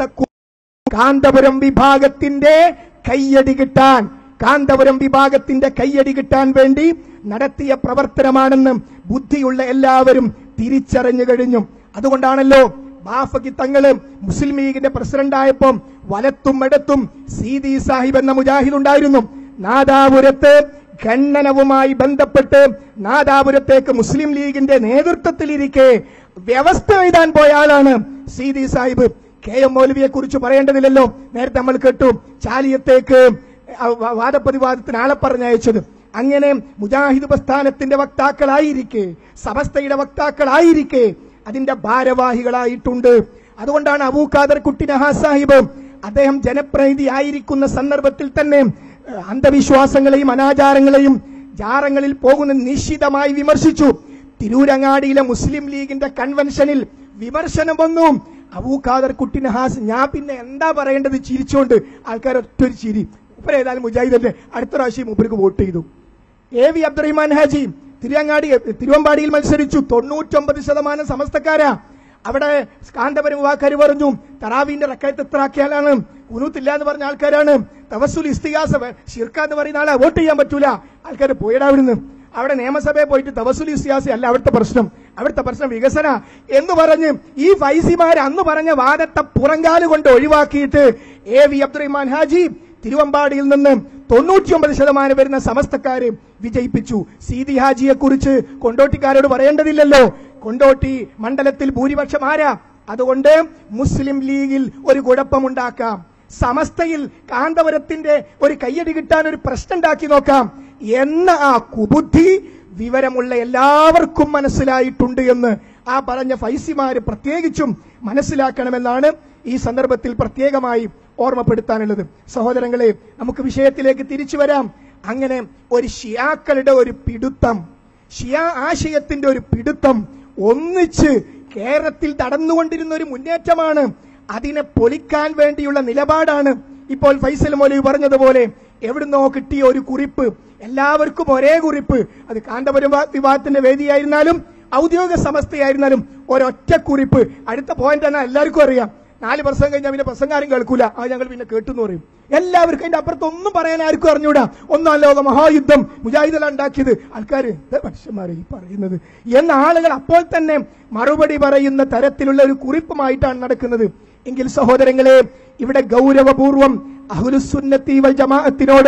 കാന്തപുരം വിഭാഗത്തിന്റെ കയ്യടി കിട്ടാൻ കാന്തപുരം വിഭാഗത്തിന്റെ കയ്യടി കിട്ടാൻ വേണ്ടി നടത്തിയ പ്രവർത്തനമാണെന്ന് ബുദ്ധിയുള്ള എല്ലാവരും തിരിച്ചറിഞ്ഞു കഴിഞ്ഞു. അതുകൊണ്ടാണല്ലോ ബാഫക്കി തങ്ങള് മുസ്ലിം ലീഗിന്റെ പ്രസിഡന്റായപ്പോ വലത്തും ഇടത്തും സീതി സാഹിബ് എന്ന മുജാഹിദ് ഉണ്ടായിരുന്നു. നാദാപുരത്ത് ഖണ്ഡനവുമായി ബന്ധപ്പെട്ട് നാദാപുരത്തേക്ക് മുസ്ലിം ലീഗിന്റെ നേതൃത്വത്തിലിരിക്കെ വ്യവസ്ഥ എഴുതാൻ പോയ ആളാണ് സീതി സാഹിബ്. കെ എം മൗലവിയെ കുറിച്ച് പറയേണ്ടതില്ലല്ലോ. നേരത്തെ നമ്മൾ കേട്ടു ചാലിയത്തേക്ക് വാദപ്രതിവാദത്തിന് ആളെ പറഞ്ഞയച്ചത്. അങ്ങനെ മുജാഹിദ് പ്രസ്ഥാനത്തിന്റെ വക്താക്കളായിരിക്കെ, സമസ്തയുടെ വക്താക്കളായിരിക്കെ അതിന്റെ ഭാരവാഹികളായിട്ടുണ്ട്. അതുകൊണ്ടാണ് അബൂ ഖാദർ കുട്ടി നഹാ സാഹിബ് അദ്ദേഹം ജനപ്രതിനിധി ആയിരിക്കുന്ന സന്ദർഭത്തിൽ തന്നെ അന്ധവിശ്വാസങ്ങളെയും അനാചാരങ്ങളെയും ജാറങ്ങളിൽ പോകുന്ന നിശ്ചിതമായി വിമർശിച്ചു. തിരൂരങ്ങാടിയിലെ മുസ്ലിം ലീഗിന്റെ കൺവെൻഷനിൽ വിമർശനം വന്നു. അബൂ ഖാദർ കുട്ടി നഹാസ് ഞാൻ പിന്നെ എന്താ പറയേണ്ടത് ചിരിച്ചുകൊണ്ട് ആൾക്കാർ ഒറ്റൊരു ചിരി. ഇപ്പൊ ഏതായാലും മുജാഹിദല്ലേ, അടുത്ത പ്രാവശ്യം മൂപ്പർക്ക് വോട്ട് ചെയ്തു. എ വി അബ്ദുറഹിമാൻ ഹാജി തിരുവങ്ങാടി തിരുവമ്പാടിയിൽ മത്സരിച്ചു. തൊണ്ണൂറ്റൊമ്പത് ശതമാനം സമസ്തക്കാരാ. അവിടെ കാന്തപുരം യുവാക്കാർ പറഞ്ഞു തറാവീന്റെ റക്കയത്ത് എത്ര ആക്കിയാലാണ്, കുനൂത്തില്ല എന്ന് പറഞ്ഞ ആൾക്കാരാണ്, തവസ്സുൽ ഇസ്തിഗാസ ശിർക്ക എന്ന് പറയുന്ന ആളെ വോട്ട് ചെയ്യാൻ പറ്റൂല. ആൾക്കാർ പോയിടാ അവിടുന്ന്. അവിടെ നിയമസഭയിൽ പോയിട്ട് തവസ്സുൽ ഇസ്തിഗാസ അല്ല അവിടുത്തെ പ്രശ്നം, അവിടുത്തെ പ്രശ്നം വികസന എന്ന് പറഞ്ഞ് ഈ ഫൈസിമാർ അന്ന് പറഞ്ഞ വാദത്തെ പുറങ്കാല് കൊണ്ട് ഒഴിവാക്കിയിട്ട് എ വി അബ്ദുറഹിമാൻ ഹാജി തിരുവമ്പാടിയിൽ നിന്ന് തൊണ്ണൂറ്റിയൊമ്പത് ശതമാനം വരുന്ന സമസ്തക്കാരെ വിജയിപ്പിച്ചു. സീതി ഹാജിയെ കുറിച്ച് കൊണ്ടോട്ടിക്കാരോട് പറയേണ്ടതില്ലല്ലോ. കൊണ്ടോട്ടി മണ്ഡലത്തിൽ ഭൂരിപക്ഷം ആരാ? അതുകൊണ്ട് മുസ്ലിം ലീഗിൽ ഒരു കുഴപ്പമുണ്ടാക്കാം, സമസ്തയിൽ കാന്തപുരത്തിന്റെ ഒരു കയ്യടി കിട്ടാൻ ഒരു പ്രശ്നം ഉണ്ടാക്കി നോക്കാം എന്ന ആ കുബുദ്ധി വിവരമുള്ള എല്ലാവർക്കും മനസ്സിലായിട്ടുണ്ട് എന്ന് ആ പറഞ്ഞ ഫൈസിമാര് പ്രത്യേകിച്ചും മനസ്സിലാക്കണമെന്നാണ് ഈ സന്ദർഭത്തിൽ പ്രത്യേകമായി ഓർമ്മപ്പെടുത്താനുള്ളത്. സഹോദരങ്ങളെ, നമുക്ക് വിഷയത്തിലേക്ക് തിരിച്ചു വരാം. അങ്ങനെ ഒരു ഷിയാക്കളുടെ ഒരു പിടുത്തം, ഷിയാ ആശയത്തിന്റെ ഒരു പിടുത്തം ഒന്നിച്ച് കേരളത്തിൽ നടന്നുകൊണ്ടിരുന്ന ഒരു മുന്നേറ്റമാണ്. അതിനെ പൊളിക്കാൻ വേണ്ടിയുള്ള നിലപാടാണ് ഇപ്പോൾ ഫൈസൽ മൗലവി പറഞ്ഞതുപോലെ എവിടുന്നോ കിട്ടിയ ഒരു കുറിപ്പ്, എല്ലാവർക്കും ഒരേ കുറിപ്പ്. അത് കാന്തപുരം വിവാദത്തിന്റെ വേദിയായിരുന്നാലും ഔദ്യോഗിക സമസ്തയായിരുന്നാലും ഒരൊറ്റ കുറിപ്പ്. അടുത്ത പോയിന്റ് തന്നെ എല്ലാവർക്കും അറിയാം. നാല് പ്രസംഗം കഴിഞ്ഞാൽ പിന്നെ പ്രസംഗാരും കേൾക്കൂല, അത് ഞങ്ങൾ പിന്നെ കേട്ടെന്ന് പറയും. എല്ലാവർക്കും അതിന്റെ അപ്പുറത്ത് ഒന്നും പറയാൻ ആർക്കും അറിഞ്ഞൂടാ. ഒന്നാം ലോക മഹായുദ്ധം മുജാഹിദുകൾ ഉണ്ടാക്കിയത് ആൾക്കാർ മനുഷ്യന്മാരെ ഈ പറയുന്നത് എന്ന ആളുകൾ അപ്പോൾ തന്നെ മറുപടി പറയുന്ന തരത്തിലുള്ള ഒരു കുറിപ്പുമായിട്ടാണ് നടക്കുന്നത്. എങ്കിൽ സഹോദരങ്ങളെ, ഇവിടെ ഗൗരവപൂർവം അഹ്ലുസുന്നത്തി വൽ ജമാഅത്തിനോട്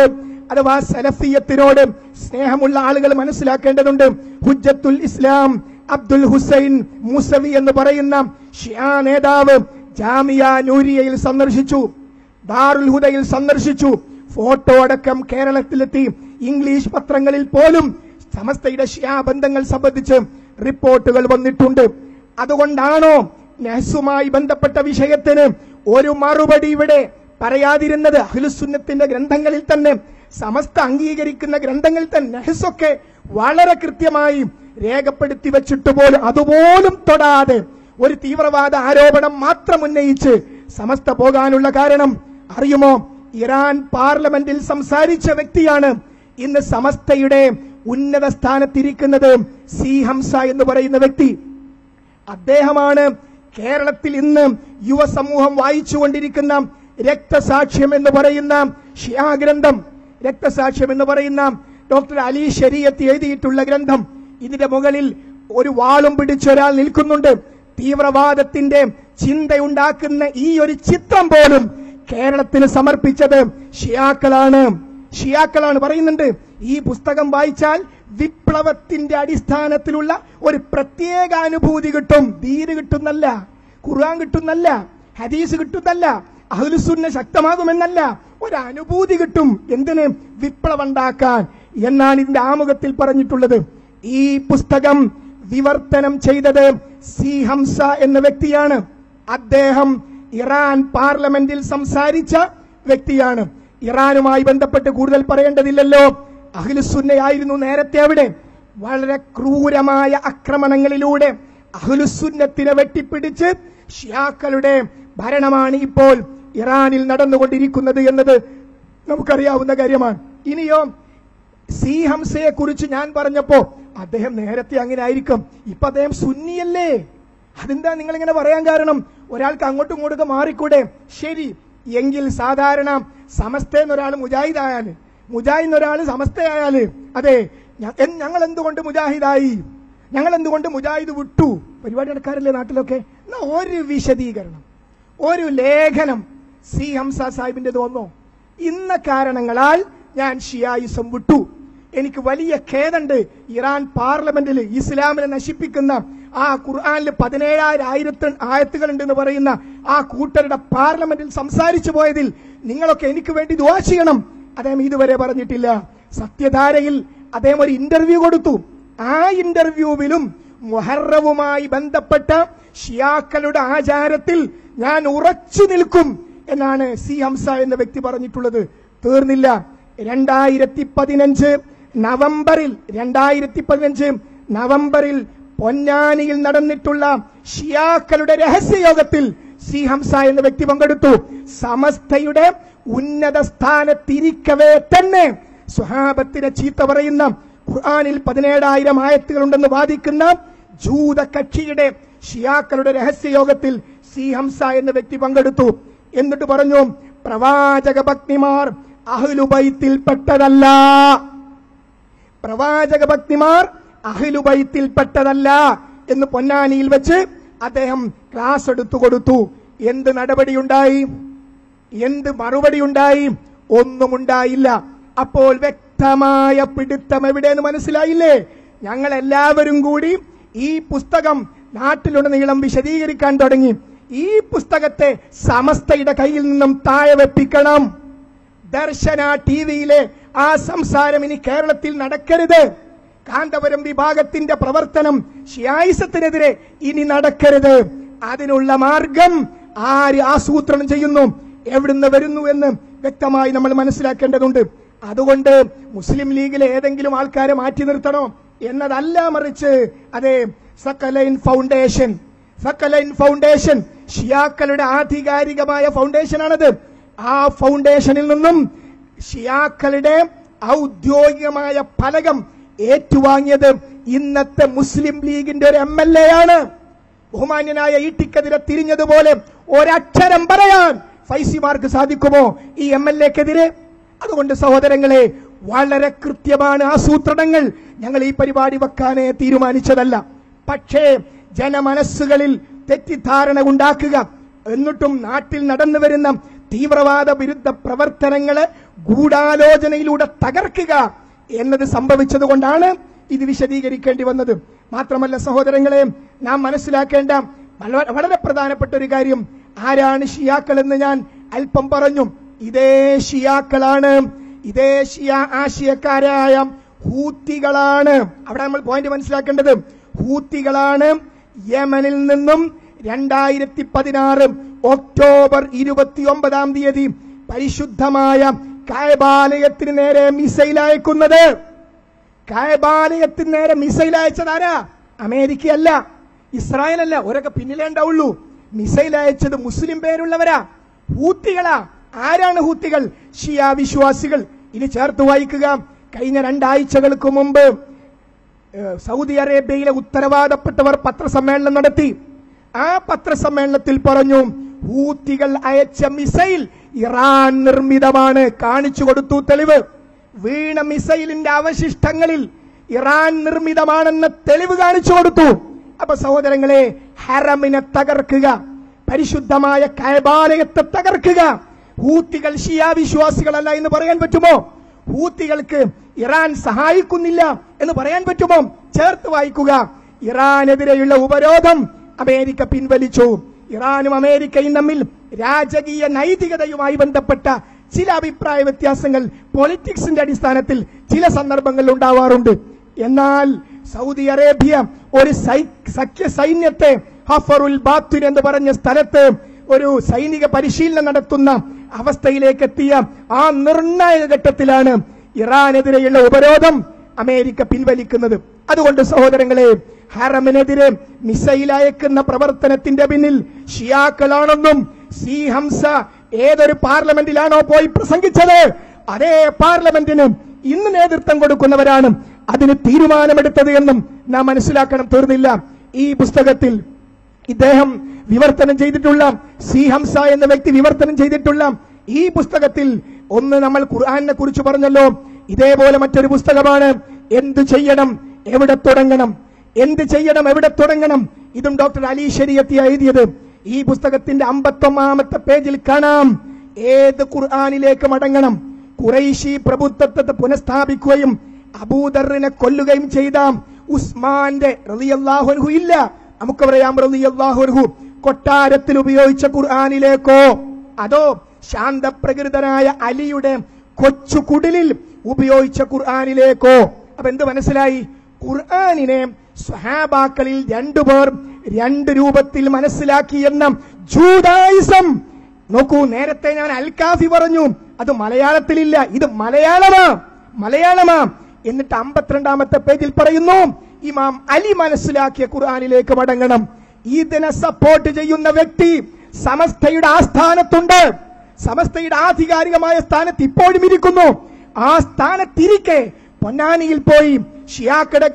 അഥവാ സലഫിയത്തിനോട് സ്നേഹമുള്ള ആളുകൾ മനസ്സിലാക്കേണ്ടതുണ്ട്. ഹുജ്ജത്തുൽ ഇസ്ലാം അബ്ദുൽ ഹുസൈൻ മൂസവി എന്ന് പറയുന്ന ഷിയാ നേതാവ് ജാമിയ നൂരിയയിൽ സന്ദർശിച്ചു, ദാറുൽ ഹുദയിൽ സന്ദർശിച്ചു. ഫോട്ടോ അടക്കം കേരളത്തിലെത്തി. ഇംഗ്ലീഷ് പത്രങ്ങളിൽ പോലും സമസ്തയുടെ ഷിയാ ബന്ധങ്ങൾ സംബന്ധിച്ച് റിപ്പോർട്ടുകൾ വന്നിട്ടുണ്ട്. അതുകൊണ്ടാണോ നഹ്സുമായി ബന്ധപ്പെട്ട വിഷയത്തിന് ഒരു മറുപടി ഇവിടെ പറയാതിരുന്നത്? അഹ്ലുസുന്നത്തിന്റെ ഗ്രന്ഥങ്ങളിൽ തന്നെ, സമസ്ത അംഗീകരിക്കുന്ന ഗ്രന്ഥങ്ങളിൽ തന്നെ നഹ്സൊക്കെ വളരെ കൃത്യമായി രേഖപ്പെടുത്തി വെച്ചിട്ട് പോലും അതുപോലും തൊടാതെ ഒരു തീവ്രവാദ ആരോപണം മാത്രം ഉന്നയിച്ച് സമസ്ത പോകാനുള്ള കാരണം അറിയുമോ? ഇറാൻ പാർലമെന്റിൽ സംസാരിച്ച വ്യക്തിയാണ് ഇന്ന് സമസ്തയുടെ ഉന്നത സ്ഥാനത്തിരിക്കുന്നത്. സി ഹംസ എന്ന് പറയുന്ന വ്യക്തി. അദ്ദേഹമാണ് കേരളത്തിൽ ഇന്ന് യുവസമൂഹം വായിച്ചുകൊണ്ടിരിക്കുന്ന രക്തസാക്ഷ്യം എന്ന് പറയുന്ന ഷിയാ ഗ്രന്ഥം, രക്തസാക്ഷ്യം എന്ന് പറയുന്ന ഡോക്ടർ അലി ശരീഅത്ത് എഴുതിയിട്ടുള്ള ഗ്രന്ഥം. ഇതിന്റെ മുകളിൽ ഒരു വാളും പിടിച്ച ഒരാൾ നിൽക്കുന്നുണ്ട്. തീവ്രവാദത്തിന്റെ ചിന്തയുണ്ടാക്കുന്ന ഈ ഒരു ചിത്രം പോലും കേരളത്തിന് സമർപ്പിച്ചത് ഷിയാക്കളാണ്. ഷിയാക്കളാണ് പറയുന്നുണ്ട്. ഈ പുസ്തകം വായിച്ചാൽ വിപ്ലവത്തിന്റെ അടിസ്ഥാനത്തിലുള്ള ഒരു പ്രത്യേക അനുഭൂതി കിട്ടും. ദീന് കിട്ടുന്നല്ല, ഖുർആൻ കിട്ടുന്നല്ല, ഹദീസ് കിട്ടുന്നല്ല, അഹ്ലുസുന്ന ശക്തമാകുമെന്നല്ല, ഒരു അനുഭൂതി കിട്ടും. എന്തിന്? വിപ്ലവം ഉണ്ടാക്കാൻ എന്നാണ് ഇതിന്റെ ആമുഖത്തിൽ പറഞ്ഞിട്ടുള്ളത്. ഈ പുസ്തകം വിവർത്തനം ചെയ്തത് സി ഹംസ എന്ന വ്യക്തിയാണ്. അദ്ദേഹം ഇറാൻ പാർലമെന്റിൽ സംസാരിച്ച വ്യക്തിയാണ്. ഇറാനുമായി ബന്ധപ്പെട്ട് കൂടുതൽ പറയേണ്ടതില്ലല്ലോ. അഹ്ലുസുന്നയായിരുന്നു നേരത്തെ അവിടെ. വളരെ ക്രൂരമായ ആക്രമണങ്ങളിലൂടെ അഹ്ലുസുന്നത്തിനെ വെട്ടിപ്പിടിച്ച് ഷിയാക്കളുടെ ഭരണമാണ് ഇപ്പോൾ ഇറാനിൽ നടന്നുകൊണ്ടിരിക്കുന്നത് എന്നത് നമുക്കറിയാവുന്ന കാര്യമാണ്. ഇനിയോ സി ഹംസയെ കുറിച്ച് ഞാൻ പറഞ്ഞപ്പോ അദ്ദേഹം നേരത്തെ അങ്ങനെ ആയിരിക്കും, ഇപ്പൊ അദ്ദേഹം സുന്നിയല്ലേ, അതെന്താ നിങ്ങൾ ഇങ്ങനെ പറയാൻ കാരണം? ഒരാൾക്ക് അങ്ങോട്ടും ഇങ്ങോട്ടൊക്കെ മാറിക്കൂടെ? ശരി, എങ്കിൽ സാധാരണ സമസ്തയെന്നൊരാൾ മുജാഹിദായാല്, മുജാഹിദെന്നൊരാൾ സമസ്തയായാല്, അതെ ഞങ്ങൾ എന്തുകൊണ്ട് മുജാഹിദായി, ഞങ്ങൾ എന്തുകൊണ്ട് മുജാഹിദ് വിട്ടു? പരിപാടി നടക്കാറില്ലേ നാട്ടിലൊക്കെ? എന്നാ ഒരു വിശദീകരണം, ഒരു ലേഖനം സി ഹംസ സാഹിബിന്റെ തോന്നോ? ഇന്ന കാരണങ്ങളാൽ ഞാൻ ഷിയായിസം വിട്ടു, എനിക്ക് വലിയ ഖേദമുണ്ട്. ഇറാൻ പാർലമെന്റിൽ ഇസ്ലാമിനെ നശിപ്പിക്കുന്ന ആ ഖുർആനിൽ പതിനേഴായിരം ആയിരത്തി ആയത്തുകൾ ഉണ്ടെന്ന് പറയുന്ന ആ കൂട്ടരുടെ പാർലമെന്റിൽ സംസാരിച്ചു പോയതിൽ നിങ്ങളൊക്കെ എനിക്ക് വേണ്ടി ദുആ ചെയ്യണം. അദ്ദേഹം ഇതുവരെ പറഞ്ഞിട്ടില്ല. സത്യധാരയിൽ അദ്ദേഹം ഒരു ഇന്റർവ്യൂ കൊടുത്തു. ആ ഇന്റർവ്യൂവിലും മുഹറവുമായി ബന്ധപ്പെട്ട ഷിയാക്കളുടെ ആചാരത്തിൽ ഞാൻ ഉറച്ചു നിൽക്കും എന്നാണ് സി ഹംസ എന്ന വ്യക്തി പറഞ്ഞിട്ടുള്ളത്. തീർന്നില്ല. രണ്ടായിരത്തി പതിനഞ്ച് നവംബറിൽ രണ്ടായിരത്തി പതിനഞ്ച് നവംബറിൽ പൊന്നാനിയിൽ നടന്നിട്ടുള്ള ഷിയാക്കളുടെ രഹസ്യയോഗത്തിൽ സി ഹംസ എന്ന വ്യക്തി പങ്കെടുത്തു. സമസ്തയുടെ ഉന്നത സ്ഥാനത്തിരിക്കവേ തന്നെ സ്വഹാബത്തിനെ ചീത്ത പറയുന്ന, ഖുർആനിൽ പതിനേഴായിരം ആയത്തുകളുണ്ടെന്ന് വാദിക്കുന്ന ജൂത കക്ഷിയുടെ ഷിയാക്കളുടെ രഹസ്യയോഗത്തിൽ സി ഹംസ എന്ന വ്യക്തി പങ്കെടുത്തു. എന്നിട്ട് പറഞ്ഞു, പ്രവാചക ഭക്തിമാർ അഹ്ലുബൈത്തിൽപ്പെട്ടതല്ല, പ്രവാചക ഭക്തിമാർ അഹ്ലുബൈത്തിൽപ്പെട്ടതല്ല എന്ന് പൊന്നാനിയിൽ വെച്ച് അദ്ദേഹം ക്ലാസ് എടുത്തു കൊടുത്തു. എന്ത് നടപടിയുണ്ടായി? എന്ത് മറുപടി ഉണ്ടായി? ഒന്നും ഉണ്ടായില്ല. അപ്പോൾ വ്യക്തമായ പിടുത്തം എവിടെയെന്ന് മനസ്സിലായില്ലേ? ഞങ്ങൾ എല്ലാവരും കൂടി ഈ പുസ്തകം നാട്ടിലുടനീളം വിശദീകരിക്കാൻ തുടങ്ങി. ഈ പുസ്തകത്തെ സമസ്തയുടെ കയ്യിൽ നിന്നും താഴെ വെപ്പിക്കണം. ദർശന ടി വിയിലെ ആ സംസാരം ഇനി കേരളത്തിൽ നടക്കരുത്. കാന്തപുരം വിഭാഗത്തിന്റെ പ്രവർത്തനം ഷിയായിസത്തിനെതിരെ ഇനി നടക്കരുത്. അതിനുള്ള മാർഗം ആര് ആസൂത്രണം ചെയ്യുന്നു, എവിടുന്ന് വരുന്നു എന്ന് വ്യക്തമായി നമ്മൾ മനസ്സിലാക്കേണ്ടതുണ്ട്. അതുകൊണ്ട് മുസ്ലിം ലീഗിലെ ഏതെങ്കിലും ആൾക്കാരെ മാറ്റി നിർത്തണോ എന്നതല്ല, മറിച്ച് അതെ സക്കലൈൻ ഫൗണ്ടേഷൻ, സക്കലൈൻ ഫൗണ്ടേഷൻ ഷിയാക്കളുടെ ആധികാരികമായ ഫൗണ്ടേഷനാണത്. ആ ഫൗണ്ടേഷനിൽ നിന്നും ഷിയാക്കളുടെ ഔദ്യോഗികമായ ഫലകം ഏറ്റുവാങ്ങിയത് ഇന്നത്തെ മുസ്ലിം ലീഗിന്റെ ഒരു എം എൽ എ ആണ്. ബഹുമാന്യനായ ഈട്ടിക്കെതിരെ തിരിഞ്ഞതുപോലെ ഒരക്ഷരം പറയാൻ ഫൈസിമാർക്ക് സാധിക്കുമോ ഈ എം എൽ എക്കെതിരെ? അതുകൊണ്ട് സഹോദരങ്ങളെ, വളരെ കൃത്യമാണ് ആസൂത്രണങ്ങൾ. ഞങ്ങൾ ഈ പരിപാടി വെക്കാനേ തീരുമാനിച്ചതല്ല. പക്ഷേ ജനമനസ്സുകളിൽ തെറ്റിദ്ധാരണ ഉണ്ടാക്കുക, എന്നിട്ടും നാട്ടിൽ നടന്നു വരുന്ന തീവ്രവാദ വിരുദ്ധ പ്രവർത്തനങ്ങളെ ഗൂഢാലോചനയിലൂടെ തകർക്കുക എന്നത് സംഭവിച്ചത് കൊണ്ടാണ് ഇത് വിശദീകരിക്കേണ്ടി വന്നത്. മാത്രമല്ല സഹോദരങ്ങളെ, നാം മനസ്സിലാക്കേണ്ട വളരെ പ്രധാനപ്പെട്ട ഒരു കാര്യം, ആരാണ് ഷിയാക്കൾ എന്ന് ഞാൻ അല്പം പറഞ്ഞു. ഇതേ ഷിയാക്കളാണ്, ഇതേ ഷിയാ ആശയക്കാരായ ഹൂത്തികളാണ്. അവിടെ നമ്മൾ പോയിന്റ് മനസ്സിലാക്കേണ്ടത്, ഹൂത്തികളാണ് യമനിൽ നിന്നും രണ്ടായിരത്തി പതിനാറ് ഒക്ടോബർ ഇരുപത്തി ഒമ്പതാം തീയതി പരിശുദ്ധമായ കഅബാലയത്തിന് നേരെ മിസൈൽ അയക്കുന്നത്. കഅബാലയത്തിന് നേരെ മിസൈൽ അയച്ചതാരാ? അമേരിക്കയല്ല, ഇസ്രായേൽ അല്ല, ഒരൊക്കെ പിന്നിലേ ഉണ്ടാവുള്ളൂ. മിസൈൽ അയച്ചത് മുസ്ലിം പേരുള്ളവരാ, ഹൂത്തികളാ. ആരാണ് ഹൂത്തികൾ? ഷിയാ വിശ്വാസികൾ. ഇനി ചേർത്ത് വായിക്കുക. കഴിഞ്ഞ രണ്ടാഴ്ചകൾക്ക് മുമ്പ് സൗദി അറേബ്യയിലെ ഉത്തരവാദപ്പെട്ടവർ പത്രസമ്മേളനം നടത്തി. ആ പത്രസമ്മേളനത്തിൽ പറഞ്ഞു, ഹൂത്തികൾ അയച്ച മിസൈൽ ഇറാൻ നിർമ്മിതമാണ്. കാണിച്ചു കൊടുത്തു തെളിവ്. വീണ മിസൈലിന്റെ അവശിഷ്ടങ്ങളിൽ ഇറാൻ നിർമ്മിതമാണെന്ന തെളിവ് കാണിച്ചു കൊടുത്തു. അപ്പൊ സഹോദരങ്ങളെ, ഹറമിനെ തകർക്കുക, പരിശുദ്ധമായ കഅബാലയത്തെ തകർക്കുക ഹൂത്തികൾ ഷിയാ വിശ്വാസികളല്ല എന്ന് പറയാൻ പറ്റുമോ? ഹൂത്തികൾക്ക് ഇറാൻ സഹായിക്കുന്നില്ല എന്ന് പറയാൻ പറ്റുമോ? ചേർത്ത് വായിക്കുക. ഇറാനെതിരെയുള്ള ഉപരോധം അമേരിക്ക പിൻവലിച്ചു. ഇറാനും അമേരിക്കയും തമ്മിൽ രാജകീയ നൈതികതയുമായി ബന്ധപ്പെട്ട ചില അഭിപ്രായ വ്യത്യാസങ്ങൾ പൊളിറ്റിക്സിന്റെ അടിസ്ഥാനത്തിൽ ചില സന്ദർഭങ്ങളിൽ ഉണ്ടാവാറുണ്ട്. എന്നാൽ സൗദി അറേബ്യ ഒരു സഖ്യ സൈന്യത്തെ ഹഫറുൽ ബാത്തുൻ എന്ന് പറഞ്ഞ സ്ഥലത്ത് ഒരു സൈനിക പരിശീലനം നടത്തുന്ന അവസ്ഥയിലേക്ക് എത്തിയ ആ നിർണായക ഘട്ടത്തിലാണ് ഇറാനെതിരെയുള്ള ഉപരോധം അമേരിക്ക പിൻവലിക്കുന്നത്. അതുകൊണ്ട് സഹോദരങ്ങളെ, ഹറമിനെതിരെ മിസൈൽ അയക്കുന്ന പ്രവർത്തനത്തിന്റെ പിന്നിൽ ഷിയാക്കളാണെന്നും സി ഹംസ ഏതൊരു പാർലമെന്റിലാണോ പോയി പ്രസംഗിച്ചത്, അതേ പാർലമെന്റിന് ഇന്ന് നേതൃത്വം കൊടുക്കുന്നവരാണ് അതിന് തീരുമാനമെടുത്തത് എന്നും നാം മനസ്സിലാക്കണം. തീർന്നില്ല. ഈ പുസ്തകത്തിൽ ഇദ്ദേഹം വിവർത്തനം ചെയ്തിട്ടുള്ള, സി ഹംസ എന്ന വ്യക്തി വിവർത്തനം ചെയ്തിട്ടുള്ള ഈ പുസ്തകത്തിൽ ഒന്ന് നമ്മൾ ഖുർആനെ കുറിച്ച് പറഞ്ഞല്ലോ. ഇതേപോലെ മറ്റൊരു പുസ്തകമാണ് എന്ത് ചെയ്യണം എവിടെ തുടങ്ങണം, എന്ത് ചെയ്യണം എവിടെ തുടങ്ങണം. ഇതും ഡോക്ടർ അലി ശരീഅത്തി എഴുതിയത്. ഈ പുസ്തകത്തിന്റെ അമ്പത്തൊന്നാമത്തെ പേജിൽ കാണാം ഏത് ഖുർആനിലേക്ക് മടങ്ങണം. ഖുറൈശി പ്രഭുത്വത്തെ പുനഃസ്ഥാപിക്കുകയും അബൂദറിനെ കൊല്ലുകയും ചെയ്ത ഉസ്മാന്റെ റളിയല്ലാഹു അൻഹു ഇല്ല, നമുക്ക് പറയാം റളിയല്ലാഹു അൻഹു, കൊട്ടാരത്തിൽ ഉപയോഗിച്ച ഖുർആനിലേക്കോ അതോ ശാന്തപ്രകൃതനായ അലിയുടെ കൊച്ചു കുടിലിൽ ഉപയോഗിച്ച ഖുർആനിലേക്കോ? അപ്പൊ എന്ത് മനസ്സിലായി? ഖുർആനിനെ സ്വഹാബാക്കളിൽ രണ്ടുപേർ രണ്ട് രൂപത്തിൽ മനസ്സിലാക്കി എന്ന ജൂദായിസം. നോക്കൂ, നേരത്തെ ഞാൻ അൽകാഫി പറഞ്ഞു, അത് മലയാളത്തിലില്ല, ഇത് മലയാളമാ മലയാളമാ എന്നിട്ട് അമ്പത്തിരണ്ടാമത്തെ പേജിൽ പറയുന്നു ഇമാം അലി മനസ്സിലാക്കിയ ഖുർആനിലേക്ക് മടങ്ങണം. ഇതിനെ സപ്പോർട്ട് ചെയ്യുന്ന വ്യക്തി സമസ്തയുടെ ആസ്ഥാനത്തുണ്ട്, സമസ്തയുടെ ആധികാരികമായ സ്ഥാനത്ത് ഇപ്പോഴും ഇരിക്കുന്നു. ആ സ്ഥാനത്തിരിക്കെ പൊന്നാനിയിൽ പോയി ഷിയാക്കടെ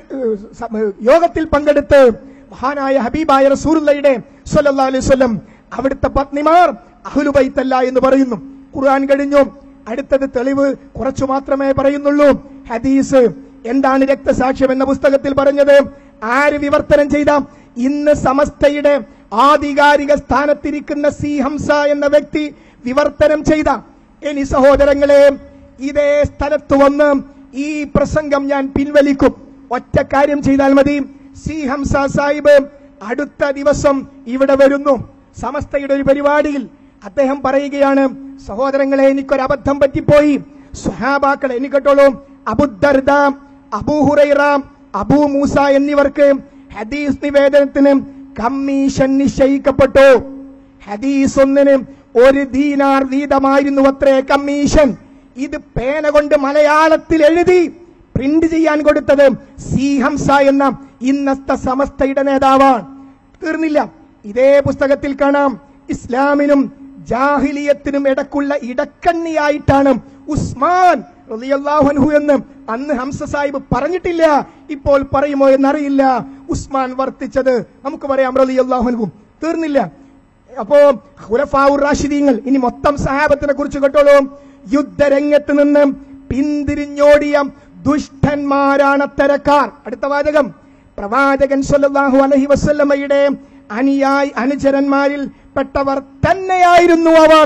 യോഗത്തിൽ പങ്കെടുത്ത് മഹാനായ ഹബീബായ റസൂലുള്ളാഹിയുടെ സ്വല്ലല്ലാഹു അലൈഹി വസല്ലം അവിടുത്തെ പത്നിമാർ അഹ്ലു ബൈത്തല്ല എന്ന് പറയുന്നു. ഖുർആൻ കഴിഞ്ഞു. അടുത്തത് തെളിവ് കുറച്ചു മാത്രമേ പറയുന്നുള്ളൂ. ഹദീസ്. എന്താണ് രക്തസാക്ഷ്യം എന്ന പുസ്തകത്തിൽ പറഞ്ഞത്? ആര് വിവർത്തനം ചെയ്ത? ഇന്ന് സമസ്തയുടെ ആധികാരിക സ്ഥാനത്തിരിക്കുന്ന സി ഹംസ എന്ന വ്യക്തി വിവർത്തനം ചെയ്ത. ഇനി സഹോദരങ്ങളെ, ഇതേ സ്ഥലത്ത് വന്ന് ഈ പ്രസംഗം ഞാൻ പിൻവലിക്കും. ഒറ്റ കാര്യം ചെയ്താൽ മതി. സി ഹംസ സാഹിബ് അടുത്ത ദിവസം ഇവിടെ വരുന്നു സമസ്തയുടെ ഒരു പരിപാടിയിൽ. അദ്ദേഹം പറയുകയാണ്, സഹോദരങ്ങളെ, എനിക്കൊരു അബദ്ധം പറ്റിപ്പോയി. സ്വഹാബാക്കൾ എനിക്കട്ടോളൂ, അബൂദർദ, അബൂ ഹുറൈറ, അബൂ മൂസ എന്നിവർക്ക് ഹദീസ് നിവേദനത്തിന് കമ്മീഷൻ നിശ്ചയിക്കപ്പെട്ടു. ഹദീസ് ഒന്നിന് ഒരു ദീനാർ വീതമായിരുന്നു അത്രേ കമ്മീഷൻ. ഇത് പേന കൊണ്ട് മലയാളത്തിൽ എഴുതി പ്രിന്റ് ചെയ്യാൻ കൊടുത്തത് സി ഹംസ എന്ന ഇന്നത്തെ സമസ്തയുടെ നേതാവാണ്. തീർന്നില്ല. ഇതേ പുസ്തകത്തിൽ കാണാം, ഇസ്ലാമിനും ജാഹിലിയത്തിനും ഇടക്കുള്ള ഇടക്കണ്ണിയായിട്ടാണ് ഉസ്മാൻ റളിയല്ലാഹു അൻഹു എന്ന് അന്ന് ഹംസ സാഹിബ് പറഞ്ഞിട്ടില്ല. ഇപ്പോൾ പറയുമോ എന്നറിയില്ല. ഉസ്മാൻ വർത്തിച്ചത് നമുക്ക് പറയാം റളിയല്ലാഹു അൻഹു. തീർന്നില്ല. അപ്പോ ഖുലഫാഉർ റാഷിദീങ്ങൾ, ഇനി മൊത്തം സഹാബത്തിനെ കുറിച്ച് കേട്ടോളൂ. യുദ്ധരംഗത്ത് നിന്ന് പിന്തിരിഞ്ഞോടിയ ദുഷ്ടന്മാരാണ് അത്തരക്കാർ. അടുത്ത വാചകം, പ്രവാചകൻ സ്വല്ലല്ലാഹു അലൈഹി വസല്ലമയുടെ അനുയായി അനുചരന്മാരിൽ പെട്ടവർ തന്നെയായിരുന്നു അവർ.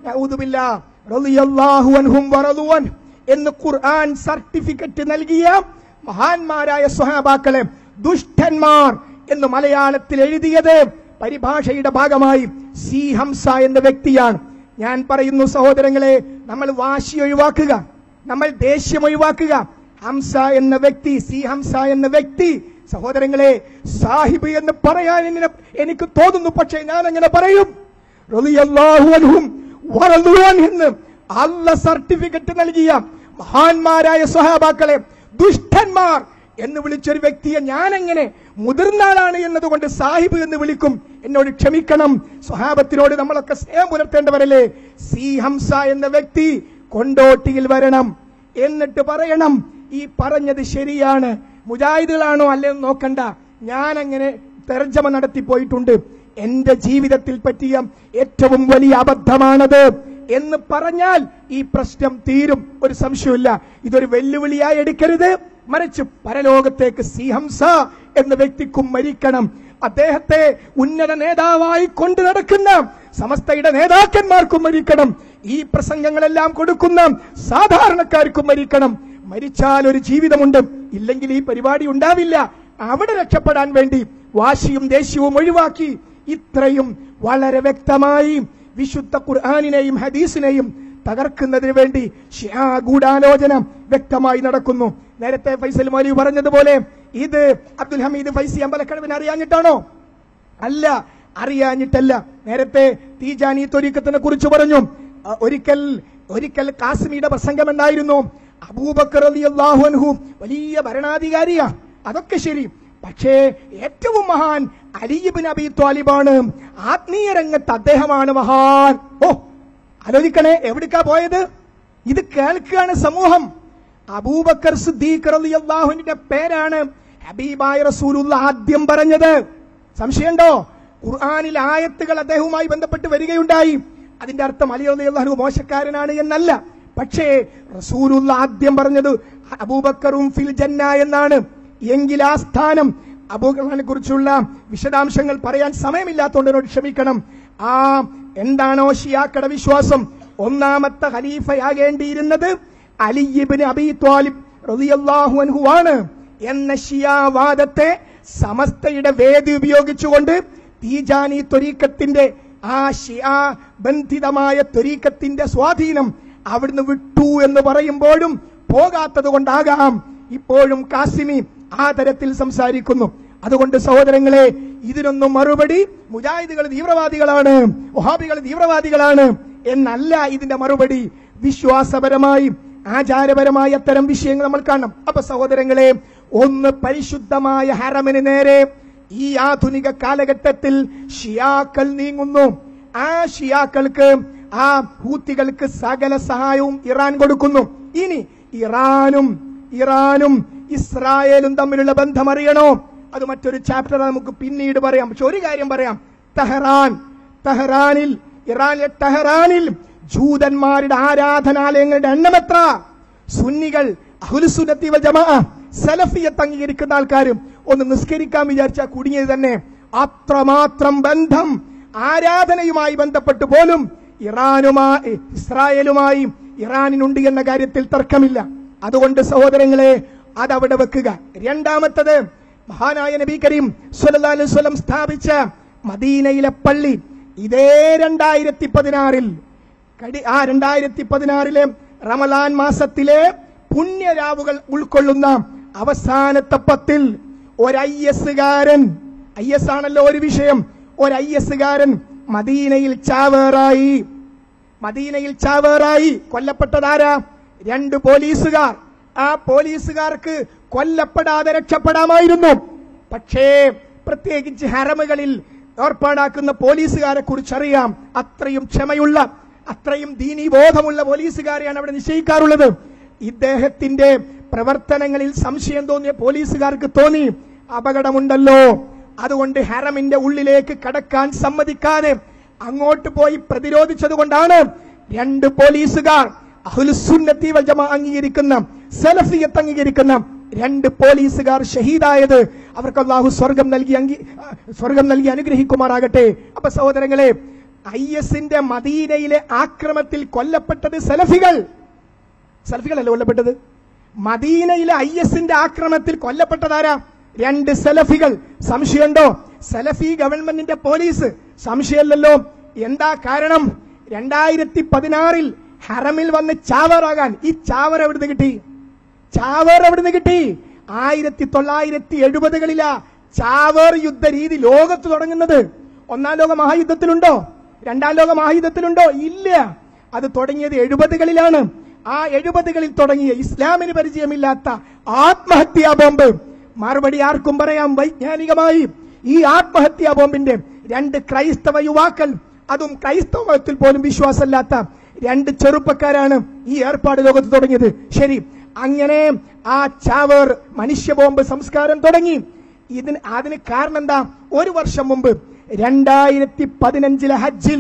നഊദു ബില്ലാഹ് റളിയല്ലാഹു അൻഹും വറദു അൻഹു എന്ന് ഖുർആൻ സർട്ടിഫിക്കറ്റ് നൽകിയ മഹാന്മാരായ സ്വഹാബാക്കളെ ദുഷ്ടന്മാർ എന്ന് മലയാളത്തിൽ എഴുതിയത് പരിഭാഷയുടെ ഭാഗമായി സി ഹംസ എന്ന വ്യക്തിയാണ്. ഞാൻ പറയുന്നു സഹോദരങ്ങളെ, നമ്മൾ വാശി ഒഴിവാക്കുക, നമ്മൾ ദേഷ്യം ഒഴിവാക്കുക. ഹംസ എന്ന വ്യക്തി, സി ഹംസ എന്ന വ്യക്തി, സഹോദരങ്ങളെ, സാഹിബ് എന്ന് പറയാൻ എനിക്ക് തോന്നുന്നു, പക്ഷേ ഞാൻ അങ്ങനെ പറയും. റളിയല്ലാഹു അൻഹും വറദു അൻഹു എന്ന് അല്ലാഹ് സർട്ടിഫിക്കറ്റ് നൽകിയ മഹാന്മാരായ സ്വഹാബാക്കളെ ദുഷ്ടന്മാർ എന്ന് വിളിച്ചൊരു വ്യക്തിയെ ഞാൻ എങ്ങനെ മുതിർന്ന ആളാണ് എന്നതുകൊണ്ട് സാഹിബ് എന്ന് വിളിക്കും? എന്നോട് ക്ഷമിക്കണം. സ്വഹാബത്തിനോട് നമ്മളൊക്കെ സ്നേഹം പുലർത്തേണ്ടവരല്ലേ? സി ഹംസ എന്ന വ്യക്തി കൊണ്ടോട്ടിയിൽ വരണം, എന്നിട്ട് പറയണം ഈ പറഞ്ഞത് ശരിയാണ്, മുജാഹിദുകളാണോ അല്ലെന്ന് നോക്കണ്ട, ഞാൻ അങ്ങനെ തർജ്ജമ നടത്തിപ്പോയിട്ടുണ്ട്, എന്റെ ജീവിതത്തിൽ പറ്റിയ ഏറ്റവും വലിയ അബദ്ധമാണത് എന്ന് പറഞ്ഞാൽ ഈ പ്രശ്നം തീരും, ഒരു സംശയമില്ല. ഇതൊരു വെല്ലുവിളിയായി എടുക്കരുത്, മറിച്ച് പരലോകത്തേക്ക് സി ഹംസ എന്ന വ്യക്തിക്കും മരിക്കണം. അദ്ദേഹത്തെ ഉന്നത നേതാവായി കൊണ്ടു നടക്കുന്ന സമസ്തയുടെ നേതാക്കന്മാർക്കും മരിക്കണം. ഈ പ്രസംഗങ്ങളെല്ലാം കൊടുക്കുന്ന സാധാരണക്കാർക്കും മരിക്കണം. മരിച്ചാൽ ഒരു ജീവിതമുണ്ട്, ഇല്ലെങ്കിൽ ഈ പരിപാടി ഉണ്ടാവില്ല. അവിടെ രക്ഷപ്പെടാൻ വേണ്ടി വാശിയും ദേഷ്യവും ഒഴിവാക്കി ഇത്രയും വളരെ വ്യക്തമായി വിശുദ്ധ ഖുർആനിനെയും ഹദീസിനെയും തകർക്കുന്നതിന് വേണ്ടി ഷിയാ ഗൂഢാലോചന വ്യക്തമായി നടക്കുന്നു. നേരത്തെ ഫൈസൽ മൗലവി പറഞ്ഞതുപോലെ ഇത് അബ്ദുൽ ഹമീദ് ഫൈസി അമ്പലക്കടവിനെ അറിയാഞ്ഞിട്ടാണോ? അല്ല, അറിയാഞ്ഞിട്ടല്ല. നേരത്തെ തീജാനി ത്വരീഖത്തിനെ കുറിച്ച് പറഞ്ഞു. ഒരിക്കൽ ഒരിക്കൽ കാസിമിയുടെ പ്രസംഗം എന്തായിരുന്നു? അബൂബക്കർ റളിയല്ലാഹു അൻഹു വലിയ ഭരണാധികാരിയാ, അതൊക്കെ ശരി, പക്ഷേ ഏറ്റവും മഹാൻ അലി ഇബ്നു അബീ ത്വാലിബാണ്, ആത്മീയ രംഗത്ത് അദ്ദേഹമാണ് മഹാൻ. ഓ, ആലോചിക്കണേ, എവിടേക്കാ പോയത്? ഇത് കേൾക്കുകയാണ് സമൂഹം. അബൂബക്കർ സിദ്ദീഖ് റളിയല്ലാഹു അൻഹുവിന്റെ പേരാണ് ഹബീബായ റസൂലുള്ളാഹി ആദ്യം പറഞ്ഞത്. സംശയമുണ്ടോ? ഖുർആനിൽ ആയത്തുകൾ അദ്ദേഹവുമായി ബന്ധപ്പെട്ട് വരികയുണ്ടായി. അതിന്റെ അർത്ഥം അലി റളിയല്ലാഹു അൻഹു മോശക്കാരനാണ് എന്നല്ല, പക്ഷേ റസൂലുള്ളാഹി ആദ്യം പറഞ്ഞത് അബൂബക്കറും ഫിൽ ജന്ന എന്നാണ്. എങ്കിൽ ആ സ്ഥാനം അബൂബക്കറിനെ കുറിച്ചുള്ള വിശദാംശങ്ങൾ പറയാൻ സമയമില്ലാത്തതുകൊണ്ട് എന്നോട് ക്ഷമിക്കണം. ആ എന്താണോ ഷിയാക്കളുടെ വിശ്വാസം, ഒന്നാമത്തെ ഖലീഫയാകേണ്ടിയിരുന്നത് അലി ഇബ്നു അബീ ത്വാലിബ് റളിയല്ലാഹു അൻഹു ആണ് എന്ന ഷിയാ വാദത്തെ സമസ്തയുടെ വേദി ഉപയോഗിച്ചുകൊണ്ട് തീജാനി ത്വരീഖത്തിന്റെ ആ ഷിയാ ബന്ധിതമായ ത്വരീഖത്തിന്റെ സ്വാധീനം അവിടുന്ന് വിട്ടു എന്ന് പറയുമ്പോഴും പോകാത്തത് കൊണ്ടാകാം ഇപ്പോഴും കാസിമി ആ തരത്തിൽ സംസാരിക്കുന്നു. അതുകൊണ്ട് സഹോദരങ്ങളെ, ഇതിനൊന്നും മറുപടി മുജാഹിദുകൾ തീവ്രവാദികളാണ്, വഹാബികൾ തീവ്രവാദികളാണ് എന്നല്ല ഇതിന്റെ മറുപടി. വിശ്വാസപരമായി ആചാരപരമായ അത്തരം വിഷയങ്ങൾ നമ്മൾ കാണണം. അപ്പൊ സഹോദരങ്ങളെ, ഒന്ന് പരിശുദ്ധമായ ഹറമിന് നേരെ ഈ ആധുനിക കാലഘട്ടത്തിൽ ഷിയാക്കൾ നീങ്ങുന്നു. ആ ഷിയാക്കൾക്ക്, ആ ഹൂത്തികൾക്ക് സകല സഹായവും ഇറാൻ കൊടുക്കുന്നു. ഇനി ഇറാനും ഇറാനും ഇസ്രായേലും തമ്മിലുള്ള ബന്ധം അറിയണോ? അത് മറ്റൊരു ചാപ്റ്റർ നമുക്ക് പിന്നീട് പറയാം. പക്ഷെ ഒരു കാര്യം പറയാം, തെഹ്റാൻ തെഹ്റാനിൽ ഇറാനിലെ ടെഹ്റാനിൽ ജൂതന്മാരുടെ ആരാധനാലയങ്ങളുടെ എണ്ണം എത്ര? സുന്നികൾ, അഹ്ലുസ് സുന്നത്തി വൽ ജമാഅ, സലഫിയത്ത് അംഗീകരിക്കുന്ന ആൾക്കാരും ഒന്ന് നിസ്കരിക്കാൻ വിചാരിച്ചാൽ കുടുങ്ങിയത് തന്നെ. അത്രമാത്രം ബന്ധം ആരാധനയുമായി ബന്ധപ്പെട്ട് പോലും ഇറാനുമായി ഇസ്രായേലുമായി ഇറാനിനുണ്ട് എന്ന കാര്യത്തിൽ തർക്കമില്ല. അതുകൊണ്ട് സഹോദരങ്ങളെ, അതവിടെ വെക്കുക. രണ്ടാമത്തത്, മഹാനായ നബി കരീം സ്വല്ലല്ലാഹു അലൈഹി വസല്ലം സ്ഥാപിച്ച മദീനയിലെ പള്ളി. ഇതേ രണ്ടായിരത്തി പതിനാറിൽ ആ രണ്ടായിരത്തി പതിനാറിലെ റമലാൻ മാസത്തിലെ പുണ്യരാവുകൾ ഉൾക്കൊള്ളുന്ന അവസാനത്തെ പത്തിൽ ഒരു ഐ എസുകാരൻ, ഐ എസ് ആണല്ലോ ഒരു വിഷയം, ഒരു ഐ എസുകാരൻ മദീനയിൽ ചാവേറായി. മദീനയിൽ ചാവേറായി കൊല്ലപ്പെട്ടതാരാ? രണ്ട് പോലീസുകാർ. ആ പോലീസുകാർക്ക് കൊല്ലപ്പെടാതെ രക്ഷപ്പെടാമായിരുന്നു. പക്ഷേ പ്രത്യേകിച്ച് ഹറമുകളിൽ ഏർപ്പാടാക്കുന്ന പോലീസുകാരെ കുറിച്ചറിയാം. അത്രയും ക്ഷമയുള്ള, അത്രയും ദീനീബോധമുള്ള പോലീസുകാരെയാണ് അവിടെ നിശ്ചയിക്കാറുള്ളത്. ഇദ്ദേഹത്തിന്റെ പ്രവർത്തനങ്ങളിൽ സംശയം തോന്നിയ പോലീസുകാർക്ക് തോന്നി അപകടമുണ്ടല്ലോ, അതുകൊണ്ട് ഹറമിന്റെ ഉള്ളിലേക്ക് കടക്കാൻ സമ്മതിക്കാതെ അങ്ങോട്ട് പോയി പ്രതിരോധിച്ചത് കൊണ്ടാണ് രണ്ട് പോലീസുകാർ, അഹ്ലുസ് സുന്നത്തി വൽ ജമാഅ അംഗീകരിക്കുന്ന, സലഫിയത്ത് അംഗീകരിക്കുന്ന രണ്ട് പോലീസുകാർ ഷഹീദായത്. അവർക്ക് അല്ലാഹു സ്വർഗം നൽകി അംഗീ സ്വർഗം നൽകി അനുഗ്രഹിക്കുമാറാകട്ടെ. അപ്പൊ സഹോദരങ്ങളെ, ഐ എസിന്റെ മദീനയിലെ ആക്രമത്തിൽ കൊല്ലപ്പെട്ടത് സലഫികൾ. സലഫികളല്ല കൊല്ലപ്പെട്ടത്. മദീനയിലെ ഐ എസിന്റെ ആക്രമണത്തിൽ കൊല്ലപ്പെട്ടതാരാ? രണ്ട് സലഫികൾ. സംശയമുണ്ടോ? സലഫി ഗവൺമെന്റിന്റെ പോലീസ്? സംശയമല്ലല്ലോ. എന്താ കാരണം? രണ്ടായിരത്തി പതിനാറിൽ ഹറമിൽ വന്ന് ചാവറാകാൻ ഈ ചാവർ എവിടുന്ന് കിട്ടി? ചാവർ എവിടുന്ന് കിട്ടി? ആയിരത്തി തൊള്ളായിരത്തി എഴുപതുകളിലാ ചാവർ യുദ്ധ രീതി ലോകത്ത് തുടങ്ങുന്നത്. ഒന്നാം ലോക മഹായുദ്ധത്തിലുണ്ടോ? രണ്ടാം ലോക മഹായുദ്ധത്തിലുണ്ടോ? ഇല്ല. അത് തുടങ്ങിയത് എഴുപതുകളിലാണ്. ആ എഴുപതുകളിൽ തുടങ്ങിയ ഇസ്ലാമിന് പരിചയമില്ലാത്ത ആത്മഹത്യാ ബോംബ്, മറുപടി ആർക്കും പറയാം വൈജ്ഞാനികമായി. ഈ ആത്മഹത്യാ ബോംബിന്റെ രണ്ട് ക്രൈസ്തവ യുവാക്കൾ, അതും ക്രൈസ്തവ മതത്തിൽ പോലും വിശ്വാസമില്ലാത്ത രണ്ട് ചെറുപ്പക്കാരാണ് ഈ ഏർപ്പാട് ലോകത്ത് തുടങ്ങിയത്. ശരി, അങ്ങനെ ആ ചാവർ മനുഷ്യ ബോംബ് സംസ്കാരം തുടങ്ങി. ഇതിന് അതിന് കാരണം എന്താ? ഒരു വർഷം മുമ്പ് രണ്ടായിരത്തി പതിനഞ്ചിലെ ഹജ്ജിൽ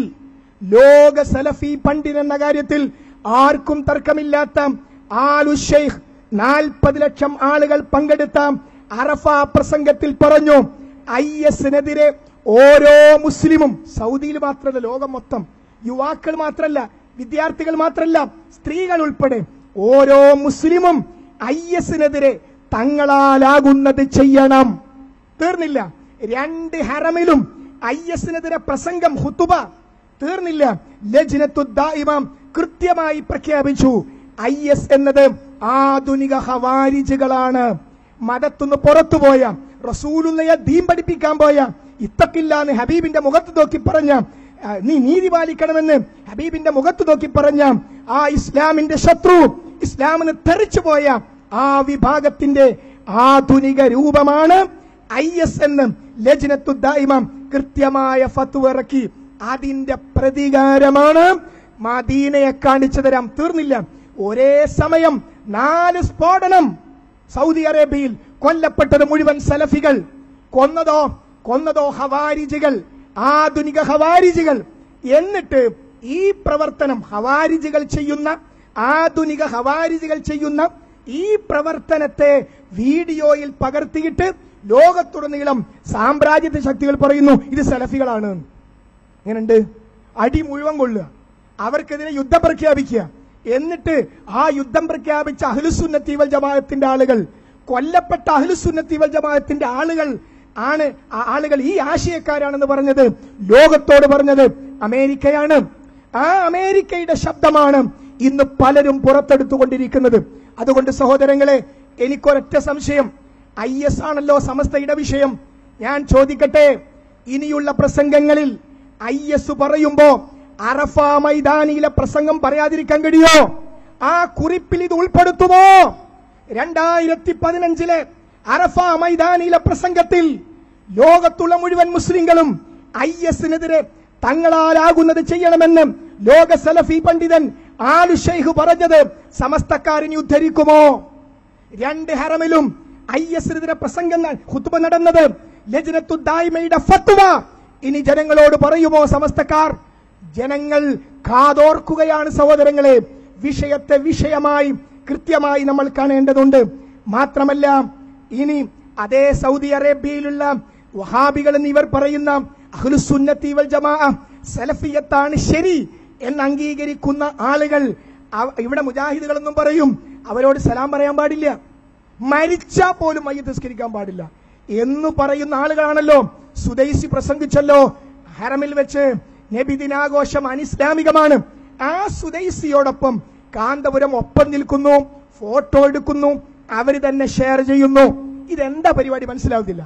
ലോക സലഫി പണ്ഡിതൻ എന്ന കാര്യത്തിൽ ആർക്കും തർക്കമില്ലാത്ത ആലു ഷെയ്ഖ് നാൽപ്പത് ലക്ഷം ആളുകൾ പങ്കെടുത്ത അറഫ പ്രസംഗത്തിൽ പറഞ്ഞു, ഐ എസിനെതിരെ ഓരോ മുസ്ലിമും, സൗദിയിൽ മാത്രമല്ല ലോകം മൊത്തം, യുവാക്കൾ മാത്രമല്ല, വിദ്യാർത്ഥികൾ മാത്രമല്ല, സ്ത്രീകൾ ഉൾപ്പെടെ ഓരോ മുസ്ലിമും ഐ എസിനെതിരെ തങ്ങളാലാകുന്നത് ചെയ്യണം. തീർന്നില്ല. രണ്ട് ഹറമിലും ഐ എസിനെതിരെ പ്രസംഗം, ഹുതുബ. തീർന്നില്ല. ലജ്നത്തു ദായിമ കൃത്യമായി പ്രഖ്യാപിച്ചു, ഐ എസ് എന്നത് ആധുനിക ഹവാരിജുകളാണ്. മതത്തുനിന്ന് പുറത്തുപോയ, റസൂലുള്ളയെ ദീൻ പഠിപ്പിക്കാൻ പോയ, ഇത്തക്കില്ലാന്ന് ഹബീബിന്റെ മുഖത്ത് നോക്കി പറഞ്ഞ, നീ നീതി പാലിക്കണമെന്ന് ഹബീബിന്റെ മുഖത്ത് നോക്കി പറഞ്ഞ ആ ഇസ്ലാമിന്റെ ശത്രു, ഇസ്ലാമിന് തെറിച്ചു പോയ ആ വിഭാഗത്തിന്റെ ആധുനിക രൂപമാണ് ഐ എസ് എന്ന് ലജ്നത്തു ദായിമ കൃത്യമായ ഫത്വ ഇറക്കി. അതിന്റെ പ്രതികാരമാണ് മദീനയെ കാണിച്ചു തരാം. തീർന്നില്ല. ഒരേ സമയം നാല് സ്ഫോടനം സൗദി അറേബ്യയിൽ. കൊല്ലപ്പെട്ടത് മുഴുവൻ സലഫികൾ. കൊന്നതോ കൊന്നതോ ഹവാരിജികൾ, ആധുനിക ഹവാരിജികൾ. എന്നിട്ട് ഈ പ്രവർത്തനം ഹവാരിജികൾ ചെയ്യുന്ന, ആധുനിക ഹവാരിജികൾ ചെയ്യുന്ന ഈ പ്രവർത്തനത്തെ വീഡിയോയിൽ പകർത്തിയിട്ട് ലോകത്തുടനീളം സാമ്രാജ്യത്വ ശക്തികൾ പറയുന്നു ഇത് സലഫികളാണ്. എങ്ങനെയുണ്ട്? അടി മുഴുവൻ കൊള്ളുക, അവർക്കെതിരെ യുദ്ധം പ്രഖ്യാപിക്കുക. എന്നിട്ട് ആ യുദ്ധം പ്രഖ്യാപിച്ച അഹ്ലുസുന്നത്തി വൽ ജമാഅത്തിന്റെ ആളുകൾ, കൊല്ലപ്പെട്ട അഹ്ലുസുന്നത്തി വൽ ജമാഅത്തിന്റെ ആളുകൾ ആണ് ആളുകൾ ഈ ആശയക്കാരാണെന്ന് പറഞ്ഞത്, ലോകത്തോട് പറഞ്ഞത് അമേരിക്കയാണ്. ആ അമേരിക്കയുടെ ശബ്ദമാണ് ഇന്ന് പലരും പുറത്തെടുത്തുകൊണ്ടിരിക്കുന്നത്. അതുകൊണ്ട് സഹോദരങ്ങളെ, എനിക്കൊരൊറ്റ സംശയം. ഐ എസ് ആണല്ലോ സമസ്തയുടെ വിഷയം. ഞാൻ ചോദിക്കട്ടെ, ഇനിയുള്ള പ്രസംഗങ്ങളിൽ ഐ എസ് പറയുമ്പോ അറഫ മൈതാനിയിലെ പ്രസംഗം പറയാതിരിക്കാൻ കഴിയോ? ആ കുറിപ്പിൽ ഇത് ഉൾപ്പെടുത്തുമോ? രണ്ടായിരത്തി പതിനഞ്ചിലെ അറഫ മൈതാനിയിലെ പ്രസംഗത്തിൽ ലോകത്തുള്ള മുഴുവൻ മുസ്ലിങ്ങളും ഐ എസിനെതിരെ തങ്ങളാലാകുന്നത് ചെയ്യണമെന്ന് ലോക സലഫി പണ്ഡിതൻ ആലു ഷെയ്ഖ് പറഞ്ഞത് സമസ്തക്കാരൻ ഉദ്ധരിക്കുമോ? രണ്ട് ഹറമിലും ഐ എസിനെതിരെ പ്രസംഗം, ഖുത്ബ നടന്നത് ലജ്നത്തു ദായിമയുടെ ഫത്വ ഇനി ജനങ്ങളോട് പറയുമോ സമസ്തക്കാർ? ജനങ്ങൾ കാതോർക്കുകയാണ് സഹോദരങ്ങളെ. വിഷയത്തെ വിഷയമായി കൃത്യമായി നമ്മൾ കാണേണ്ടതുണ്ട്. മാത്രമല്ല, ഇനി അതേ സൗദി അറേബ്യയിലുള്ള വഹാബികൾ എന്ന് ഇവർ പറയുന്ന അഹ്ലുസുന്നത്തി വൽ ജമാഅ സലഫിയത്താണ് ശരി എന്ന് അംഗീകരിക്കുന്ന ആളുകൾ, ഇവിടെ മുജാഹിദുകളെന്നും പറയും, അവരോട് സലാം പറയാൻ പാടില്ല, മരിച്ചാൽ പോലും മയ്യിത്ത് നിസ്കരിക്കാൻ പാടില്ല എന്ന് പറയുന്ന ആളുകളാണല്ലോ. സുദൈസി പ്രസംഗിച്ചല്ലോ ഹറമിൽ വെച്ച്, നബിദിനാഘോഷം അനിസ്ലാമികമാണ്. ആ സുദൈസിയോടൊപ്പം കാന്തപുരം ഒപ്പം നിൽക്കുന്നു, ഫോട്ടോ എടുക്കുന്നു, അവർ തന്നെ ഷെയർ ചെയ്യുന്നു. ഇതെന്താ പരിപാടി? മനസ്സിലാവുന്നില്ല.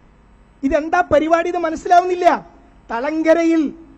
ഇതെന്താ പരിപാടി എന്ന് മനസ്സിലാവുന്നില്ല. തളങ്കരയിൽ,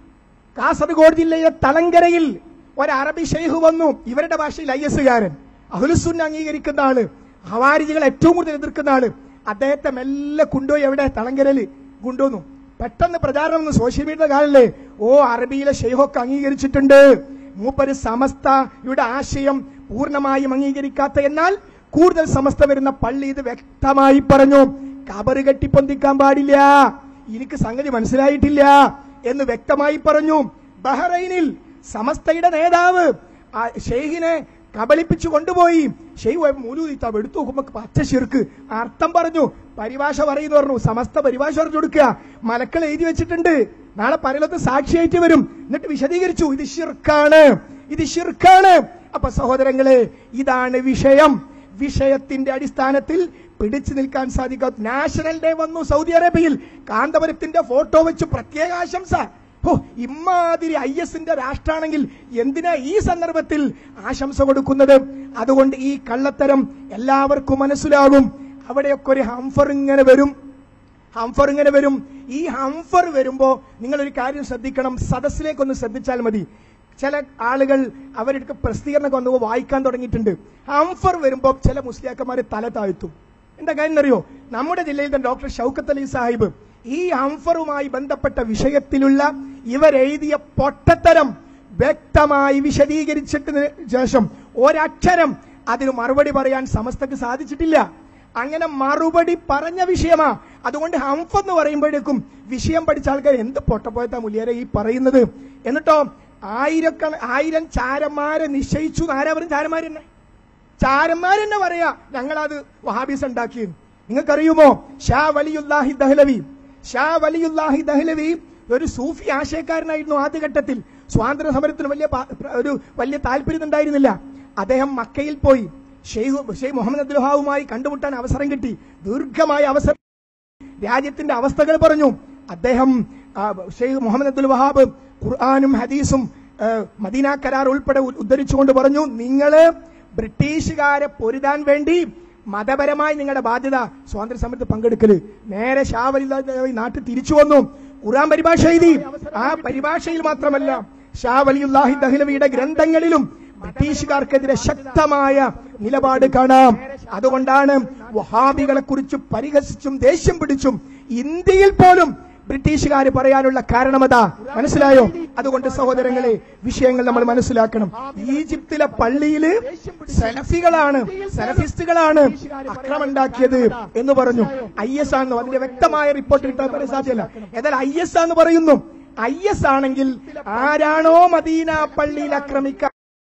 കാസർഗോഡ് ജില്ലയിലെ തളങ്കരയിൽ ഒരു അറബി ഷെയ്ഖ് വന്നു. ഇവരുടെ ഭാഷയിൽ ഐ എസ് കാരൻ, അഹ്ലുസുന്ന അംഗീകരിക്കുന്ന ആള്, ഹവാരിജികൾ ഏറ്റവും കൂടുതൽ എതിർക്കുന്ന ആള്. അദ്ദേഹത്തെ മെല്ലെ കൊണ്ടുപോയി എവിടെ? തളങ്കരയിൽ കൊണ്ടുവന്നു. പെട്ടെന്ന് പ്രചാരണം വന്നു. സോഷ്യൽ മീഡിയ കാലല്ലേ, ഓ അറബിയിലെ ഷെയ്ഖൊക്കെ അംഗീകരിച്ചിട്ടുണ്ട്, മൂപ്പര് സമസ്തയുടെ ആശയം പൂർണ്ണമായും അംഗീകരിക്കാത്ത, എന്നാൽ കൂടുതൽ സമസ്ത വരുന്ന പള്ളി ഇത് വ്യക്തമായി പറഞ്ഞു, കബറ് കെട്ടിപ്പൊന്തിക്കാൻ പാടില്ല, എനിക്ക് സംഗതി മനസ്സിലായിട്ടില്ല എന്ന് വ്യക്തമായി പറഞ്ഞു. ബഹ്റൈനിൽ സമസ്തയുടെ നേതാവ് ഷെയ്ഖിനെ കബളിപ്പിച്ചു കൊണ്ടുപോയി. ഷെയ്ഖ് മൂലൂദിത്താവ് എടുത്തു നോക്കുമ്പോ പച്ച ശിർക്ക് അർത്ഥം പറഞ്ഞു, പരിഭാഷ പറയുന്നു പറഞ്ഞു. സമസ്ത പരിഭാഷ പറഞ്ഞു കൊടുക്കുക, മലക്കൾ എഴുതി വെച്ചിട്ടുണ്ട്, നാളെ പരലോകത്ത് സാക്ഷിയായിട്ട് വരും. എന്നിട്ട് വിശദീകരിച്ചു, ഇത് ശിർക്കാണ്, ഇത് ശിർക്കാണ്. അപ്പൊ സഹോദരങ്ങളെ, ഇതാണ് വിഷയം. വിഷയത്തിന്റെ അടിസ്ഥാനത്തിൽ പിടിച്ചു നിൽക്കാൻ സാധിക്കാത്ത നാഷണൽ ഡേ വന്നു സൗദി അറേബ്യയിൽ. കാന്തപുരത്തിന്റെ ഫോട്ടോ വെച്ച് പ്രത്യേക ആശംസ. ഓ, ഇമ്മാതിരി ഐ എസിന്റെ രാഷ്ട്രമാണെങ്കിൽ എന്തിനാ ഈ സന്ദർഭത്തിൽ ആശംസ കൊടുക്കുന്നത്? അതുകൊണ്ട് ഈ കള്ളത്തരം എല്ലാവർക്കും മനസ്സിലാകും. അവിടെയൊക്കെ ഒരു ഹംഫർ ഇങ്ങനെ വരും, ഹംഫർ ഇങ്ങനെ വരും. ഈ ഹംഫർ വരുമ്പോ നിങ്ങളൊരു കാര്യം ശ്രദ്ധിക്കണം, സദസ്സിലേക്കൊന്ന് ശ്രദ്ധിച്ചാൽ മതി. ചില ആളുകൾ അവരുടെ പ്രസിദ്ധീകരണമൊക്കെ വന്നപ്പോൾ വായിക്കാൻ തുടങ്ങിയിട്ടുണ്ട്. ഹംഫർ വരുമ്പോൾ ചില മുസ്ലിയാക്കന്മാരെ തല താഴ്ത്തും. എന്താ കാര്യം അറിയോ? നമ്മുടെ ജില്ലയിൽ തന്നെ ഡോക്ടർ ഷൗക്കത്ത് അലി സാഹിബ് ഈ ഹംഫറുമായി ബന്ധപ്പെട്ട വിഷയത്തിലുള്ള ഇവരെഴുതിയ പൊട്ടത്തരം വ്യക്തമായി വിശദീകരിച്ചിട്ടതിന് ശേഷം ഒരക്ഷരം അതിന് മറുപടി പറയാൻ സമസ്തക്ക് സാധിച്ചിട്ടില്ല. അങ്ങനെ മറുപടി പറഞ്ഞ വിഷയമാ. അതുകൊണ്ട് ഹംഫ് എന്ന് പറയുമ്പോഴേക്കും വിഷയം പഠിച്ച ആൾക്കാർ എന്ത് പൊട്ടപ്പോയത്താ മുല്ലിയാരെ ഈ പറയുന്നത്? എന്നിട്ടോ ആയിരക്കണ ആയിരം ചാരന്മാരെ നിശ്ചയിച്ചു. ആരാ പറയും? ചാരന്മാരെന്നെ ചാരന്മാരെന്നെ പറയാ ഞങ്ങളത് വഹാബീസ് ഉണ്ടാക്കിയത്. നിങ്ങൾക്കറിയുമോ ഷാ വലിയുല്ലാഹി ദഹ്ലവി? ഷാ വലിയുല്ലാഹി ദഹ്ലവി ഒരു സൂഫി ആശയക്കാരനായിരുന്നു. ആദ്യഘട്ടത്തിൽ സ്വാതന്ത്ര്യ സമരത്തിന് വലിയ ഒരു വലിയ താല്പര്യം ഉണ്ടായിരുന്നില്ല. അദ്ദേഹം മക്കയിൽ പോയി ഷെയ്ഖ് ഷെയ്ഖ് മുഹമ്മദ് അബ്ദുൽ വഹാബുമായി കണ്ടുമുട്ടാൻ അവസരം കിട്ടി. ദീർഘമായ അവസരം, രാജ്യത്തിന്റെ അവസ്ഥകൾ പറഞ്ഞു. അദ്ദേഹം ഷെയ്ഖ് മുഹമ്മദ് അബ്ദുൽ വഹാബ് ഖുർആനും ഹദീസും മദീന കരാർ ഉൾപ്പെടെ ഉദ്ധരിച്ചുകൊണ്ട് പറഞ്ഞു, നിങ്ങള് ബ്രിട്ടീഷുകാരെ പൊരുതാൻ വേണ്ടി മതപരമായി നിങ്ങളുടെ ബാധ്യത സ്വാതന്ത്ര്യ സമരത്തിൽ പങ്കെടുക്കല്. നേരെ ഷാ വലിയുല്ലാഹി നാട്ടിൽ തിരിച്ചു വന്നു. ഖുർആൻ പരിഭാഷ എഴുതി. ആ പരിഭാഷയിൽ മാത്രമല്ല ഷാ വലിയുല്ലാഹി ദഹ്ലവിയുടെ ഗ്രന്ഥങ്ങളിലും ബ്രിട്ടീഷുകാർക്കെതിരെ ശക്തമായ നിലപാട് കാണാം. അതുകൊണ്ടാണ് വഹാബികളെ കുറിച്ച് പരിഹസിച്ചും ദേഷ്യം പിടിച്ചും ഇന്ത്യയിൽ പോലും ബ്രിട്ടീഷുകാർ പറയാനുള്ള കാരണമതാ. മനസ്സിലായോ? അതുകൊണ്ട് സഹോദരങ്ങളെ, വിഷയങ്ങൾ നമ്മൾ മനസ്സിലാക്കണം. ഈജിപ്തിലെ പള്ളിയില് സലഫികളാണ്, സലഫിസ്റ്റുകളാണ് അക്രമമുണ്ടാക്കിയത് എന്ന് പറഞ്ഞു. ഐ എസ് ആണെന്ന് അതിന്റെ വ്യക്തമായ റിപ്പോർട്ട് കിട്ടാൻ പറയാൻ സാധ്യമല്ല. ഏതായാലും ഐ എസ് ആണെന്ന് പറയുന്നു. ഐ എസ് ആണെങ്കിൽ ആരാണോ മദീന പള്ളിയിൽ ആക്രമിക്കാൻ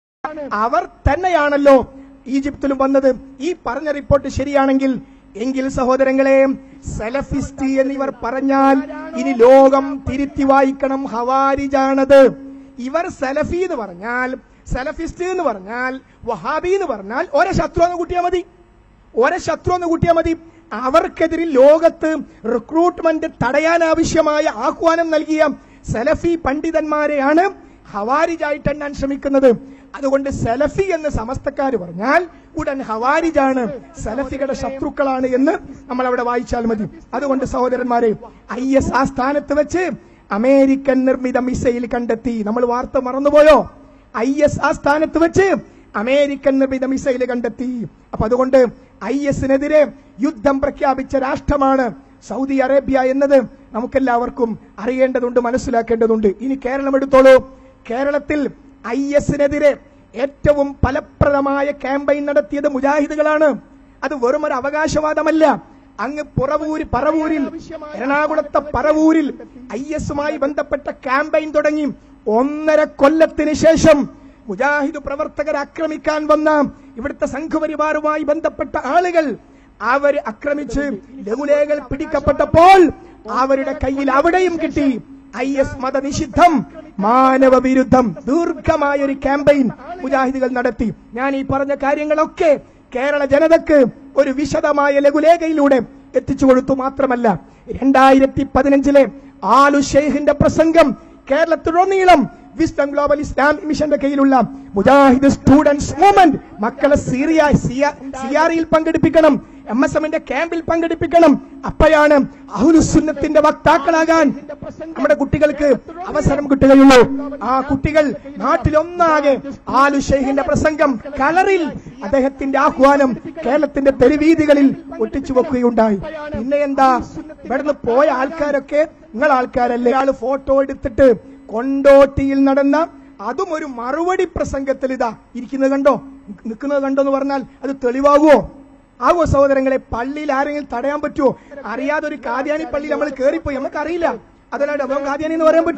അവർ തന്നെയാണല്ലോ ഈജിപ്തിലും വന്നത്. ഈ പറഞ്ഞ റിപ്പോർട്ട് ശരിയാണെങ്കിൽ എങ്കിൽ സഹോദരങ്ങളെ, സലഫിസ്റ്റ് എന്നിവർ പറഞ്ഞാൽ ഇനി ലോകം തിരുത്തി വായിക്കണം. ഹവാരിജാണത്. ഇവർ സലഫി എന്ന് പറഞ്ഞാൽ, സലഫിസ്റ്റ് എന്ന് പറഞ്ഞാൽ, വഹാബി എന്ന് പറഞ്ഞാൽ ഒരേ ശത്രു എന്ന് കൂട്ടിയാൽ മതി, ഒരേ ശത്രു എന്ന് കൂട്ടിയാൽ മതി. അവർക്കെതിരെ ലോകത്ത് റിക്രൂട്ട്മെന്റ് തടയാൻ ആവശ്യമായ ആഹ്വാനം നൽകിയ സലഫി പണ്ഡിതന്മാരെയാണ് ഹവാരിജായിട്ട് എണ്ണാൻ ശ്രമിക്കുന്നത്. അതുകൊണ്ട് സലഫി എന്ന് സമസ്തക്കാർ പറഞ്ഞാൽ ഉടൻ ഹവാരിജാണ്, സലഫികളുടെ ശത്രുക്കളാണ് എന്ന് നമ്മൾ അവിടെ വായിച്ചാൽ മതി. അതുകൊണ്ട് സഹോദരന്മാരെ, ഐ എസ് ആ സ്ഥാനത്ത് വെച്ച് അമേരിക്കൻ നിർമ്മിത മിസൈൽ കണ്ടെത്തി. നമ്മൾ വാർത്ത മറന്നുപോയോ? ഐ എസ് ആ സ്ഥാനത്ത് വെച്ച് അമേരിക്കൻ നിർമ്മിത മിസൈൽ കണ്ടെത്തി. അപ്പൊ അതുകൊണ്ട് ഐ എസിനെതിരെ യുദ്ധം പ്രഖ്യാപിച്ച രാഷ്ട്രമാണ് സൗദി അറേബ്യ എന്നത് നമുക്കെല്ലാവർക്കും അറിയേണ്ടതുണ്ട്, മനസ്സിലാക്കേണ്ടതുണ്ട്. ഇനി കേരളം എടുത്തോളൂ. കേരളത്തിൽ ഐ എസിനെതിരെ ഏറ്റവും ഫലപ്രദമായ ക്യാമ്പയിൻ നടത്തിയത് മുജാഹിദുകളാണ്. അത് വെറും ഒരു അവകാശവാദമല്ല. അങ്ങ് പുറവൂര് പറവൂരിൽ എറണാകുളത്തെ പറവൂരിൽ ഐ എസുമായി ബന്ധപ്പെട്ട ക്യാമ്പയിൻ തുടങ്ങി. ഒന്നര കൊല്ലത്തിന് ശേഷം മുജാഹിദ് പ്രവർത്തകർ ആക്രമിക്കാൻ വന്ന ഇവിടുത്തെ സംഘപരിവാറുമായി ബന്ധപ്പെട്ട ആളുകൾ അവർ ആക്രമിച്ച് ലഘുലേഖകൾ പിടിക്കപ്പെട്ടപ്പോൾ അവരുടെ കയ്യിൽ അവിടെയും കിട്ടി ഐ എസ് മതനിഷിദ്ധം, മാനവ വിരുദ്ധം. ദീർഘമായ ഒരു ക്യാമ്പയിൻ മുജാഹിദുകൾ നടത്തി. ഞാൻ ഈ പറഞ്ഞ കാര്യങ്ങളൊക്കെ കേരള ജനതക്ക് ഒരു വിശദമായ ലഘുലേഖയിലൂടെ എത്തിച്ചു കൊടുത്തു. മാത്രമല്ല, രണ്ടായിരത്തി പതിനഞ്ചിലെ ആലു ഷെയ്ഖിന്റെ പ്രസംഗം കേരളത്തിലുടനീളം വിസ്ഡം ഗ്ലോബൽ ഇസ്ലാമിക് മിഷന്റെ കീഴിലുള്ള മുജാഹിദ് സ്റ്റുഡൻസ് മൂവ്മെന്റ് മക്കളെ സിറിയ സിയാറിയിൽ പങ്കെടുപ്പിക്കണം, എം എസ് എമ്മിന്റെ ക്യാമ്പിൽ പങ്കെടുപ്പിക്കണം. അപ്പോഴാണ് അഹ്ലുസുന്നത്തിന്റെ വക്താക്കളാകാൻ നമ്മുടെ കുട്ടികൾക്ക് അവസരം കിട്ടുകയുള്ളൂ. ആ കുട്ടികൾ നാട്ടിലൊന്നാകെ ആലു ഷെയ്ഖിന്റെ പ്രസംഗം കളറിൽ അദ്ദേഹത്തിന്റെ ആഹ്വാനം കേരളത്തിന്റെ തെരുവീതികളിൽ ഒട്ടിച്ചു വെക്കുകയുണ്ടായി. പിന്നെ എന്താ, ഇവിടുന്ന് പോയ ആൾക്കാരൊക്കെ നിങ്ങൾ ആൾക്കാരല്ലേ, ആള് ഫോട്ടോ എടുത്തിട്ട് കൊണ്ടോട്ടിയിൽ നടന്ന അതും ഒരു മറുപടി പ്രസംഗത്തിൽ ഇതാ ഇരിക്കുന്നത് കണ്ടോ, നിൽക്കുന്നത് കണ്ടോ എന്ന് പറഞ്ഞാൽ അത് തെളിവാകുമോ? ആവോ സഹോദരങ്ങളെ? പള്ളിയിൽ ആരെങ്കിലും തടയാൻ പറ്റുമോ? അറിയാതെ ഒരു കാദ്യാനി പള്ളിയിൽ നമ്മൾ കയറിപ്പോയി, നമുക്കറിയില്ല, അതല്ലാണ്ട് അതോ കാദ്യാനി എന്ന് പറയാൻ പറ്റുമോ?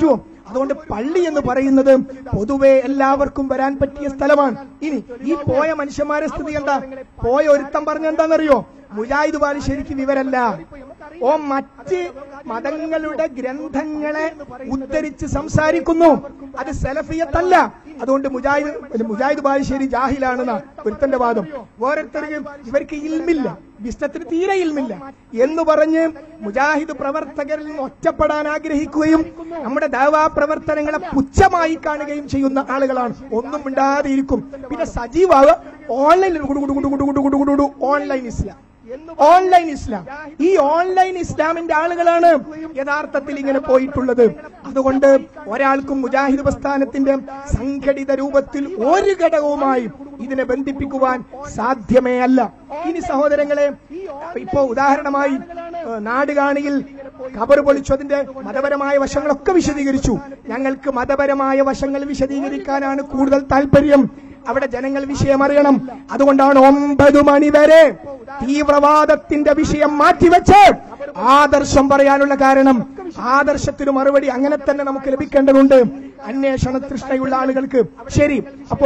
അതുകൊണ്ട് പള്ളി എന്ന് പറയുന്നത് പൊതുവെ എല്ലാവർക്കും വരാൻ പറ്റിയ സ്ഥലമാണ്. ഇനി ഈ പോയ മനുഷ്യന്മാരെ സ്ഥിതി എന്താ? പോയ ഒരുത്തം പറഞ്ഞ എന്താണെന്നറിയോ? മുജാഹിദ് ബാലുശ്ശേരിക്ക് വിവരല്ല, ഓ മറ്റ് മതങ്ങളുടെ ഗ്രന്ഥങ്ങളെ ഉദ്ധരിച്ച് സംസാരിക്കുന്നു, അത് സലഫിയത്തല്ല. അതുകൊണ്ട് മുജാഹിദ് മുജാഹിദ് ബാലുശ്ശേരി ജാഹിലാണെന്ന ഒരുത്തന്റെ വാദം. ഓരോരുത്തർക്ക് ഇവർക്ക് ഇൽമില്ല, വിസ്തത്തിന് തീരെ ഇൽമില്ല എന്ന് പറഞ്ഞ് മുജാഹിദ് പ്രവർത്തകരിൽ നിന്ന് ഒറ്റപ്പെടാൻ ആഗ്രഹിക്കുകയും നമ്മുടെ ദഅവാ പ്രവർത്തനങ്ങളെ പുച്ഛമായി കാണുകയും ചെയ്യുന്ന ആളുകളാണ്. ഒന്നും മിണ്ടാതെ ഇരിക്കും. പിന്നെ സജീവാവ് ഓൺലൈനിൽ ഓൺലൈൻ ഇസ്ലാം, ഓൺലൈൻ ഇസ്ലാം. ഈ ഓൺലൈൻ ഇസ്ലാമിന്റെ ആളുകളാണ് യഥാർത്ഥത്തിൽ ഇങ്ങനെ പോയിട്ടുള്ളത്. അതുകൊണ്ട് ഒരാൾക്കും മുജാഹിദ് പ്രസ്ഥാനത്തിന്റെ സംഘടിത രൂപത്തിൽ ഒരു ഘടകവുമായി ഇതിനെ ബന്ധിപ്പിക്കുവാൻ സാധ്യമേ അല്ല. ഇനി സഹോദരങ്ങളെ, ഇപ്പോ ഉദാഹരണമായി നാടുകാണിയിൽ ഖബർ പൊളിച്ചതിന്റെ മതപരമായ വശങ്ങളൊക്കെ വിശദീകരിച്ചു. ഞങ്ങൾക്ക് മതപരമായ വശങ്ങൾ വിശദീകരിക്കാനാണ് കൂടുതൽ താല്പര്യം. അവിടെ ജനങ്ങൾ വിഷയം അറിയണം. അതുകൊണ്ടാണ് ഒമ്പത് മണി വരെ തീവ്രവാദത്തിന്റെ വിഷയം മാറ്റിവെച്ച് ആദർശം പറയാനുള്ള കാരണം. ആദർശത്തിന് മറുപടി അങ്ങനെ തന്നെ നമുക്ക് ലഭിക്കേണ്ടതുണ്ട് അന്വേഷണ തൃഷ്ണയുള്ള ആളുകൾക്ക്. ശരി, അപ്പോ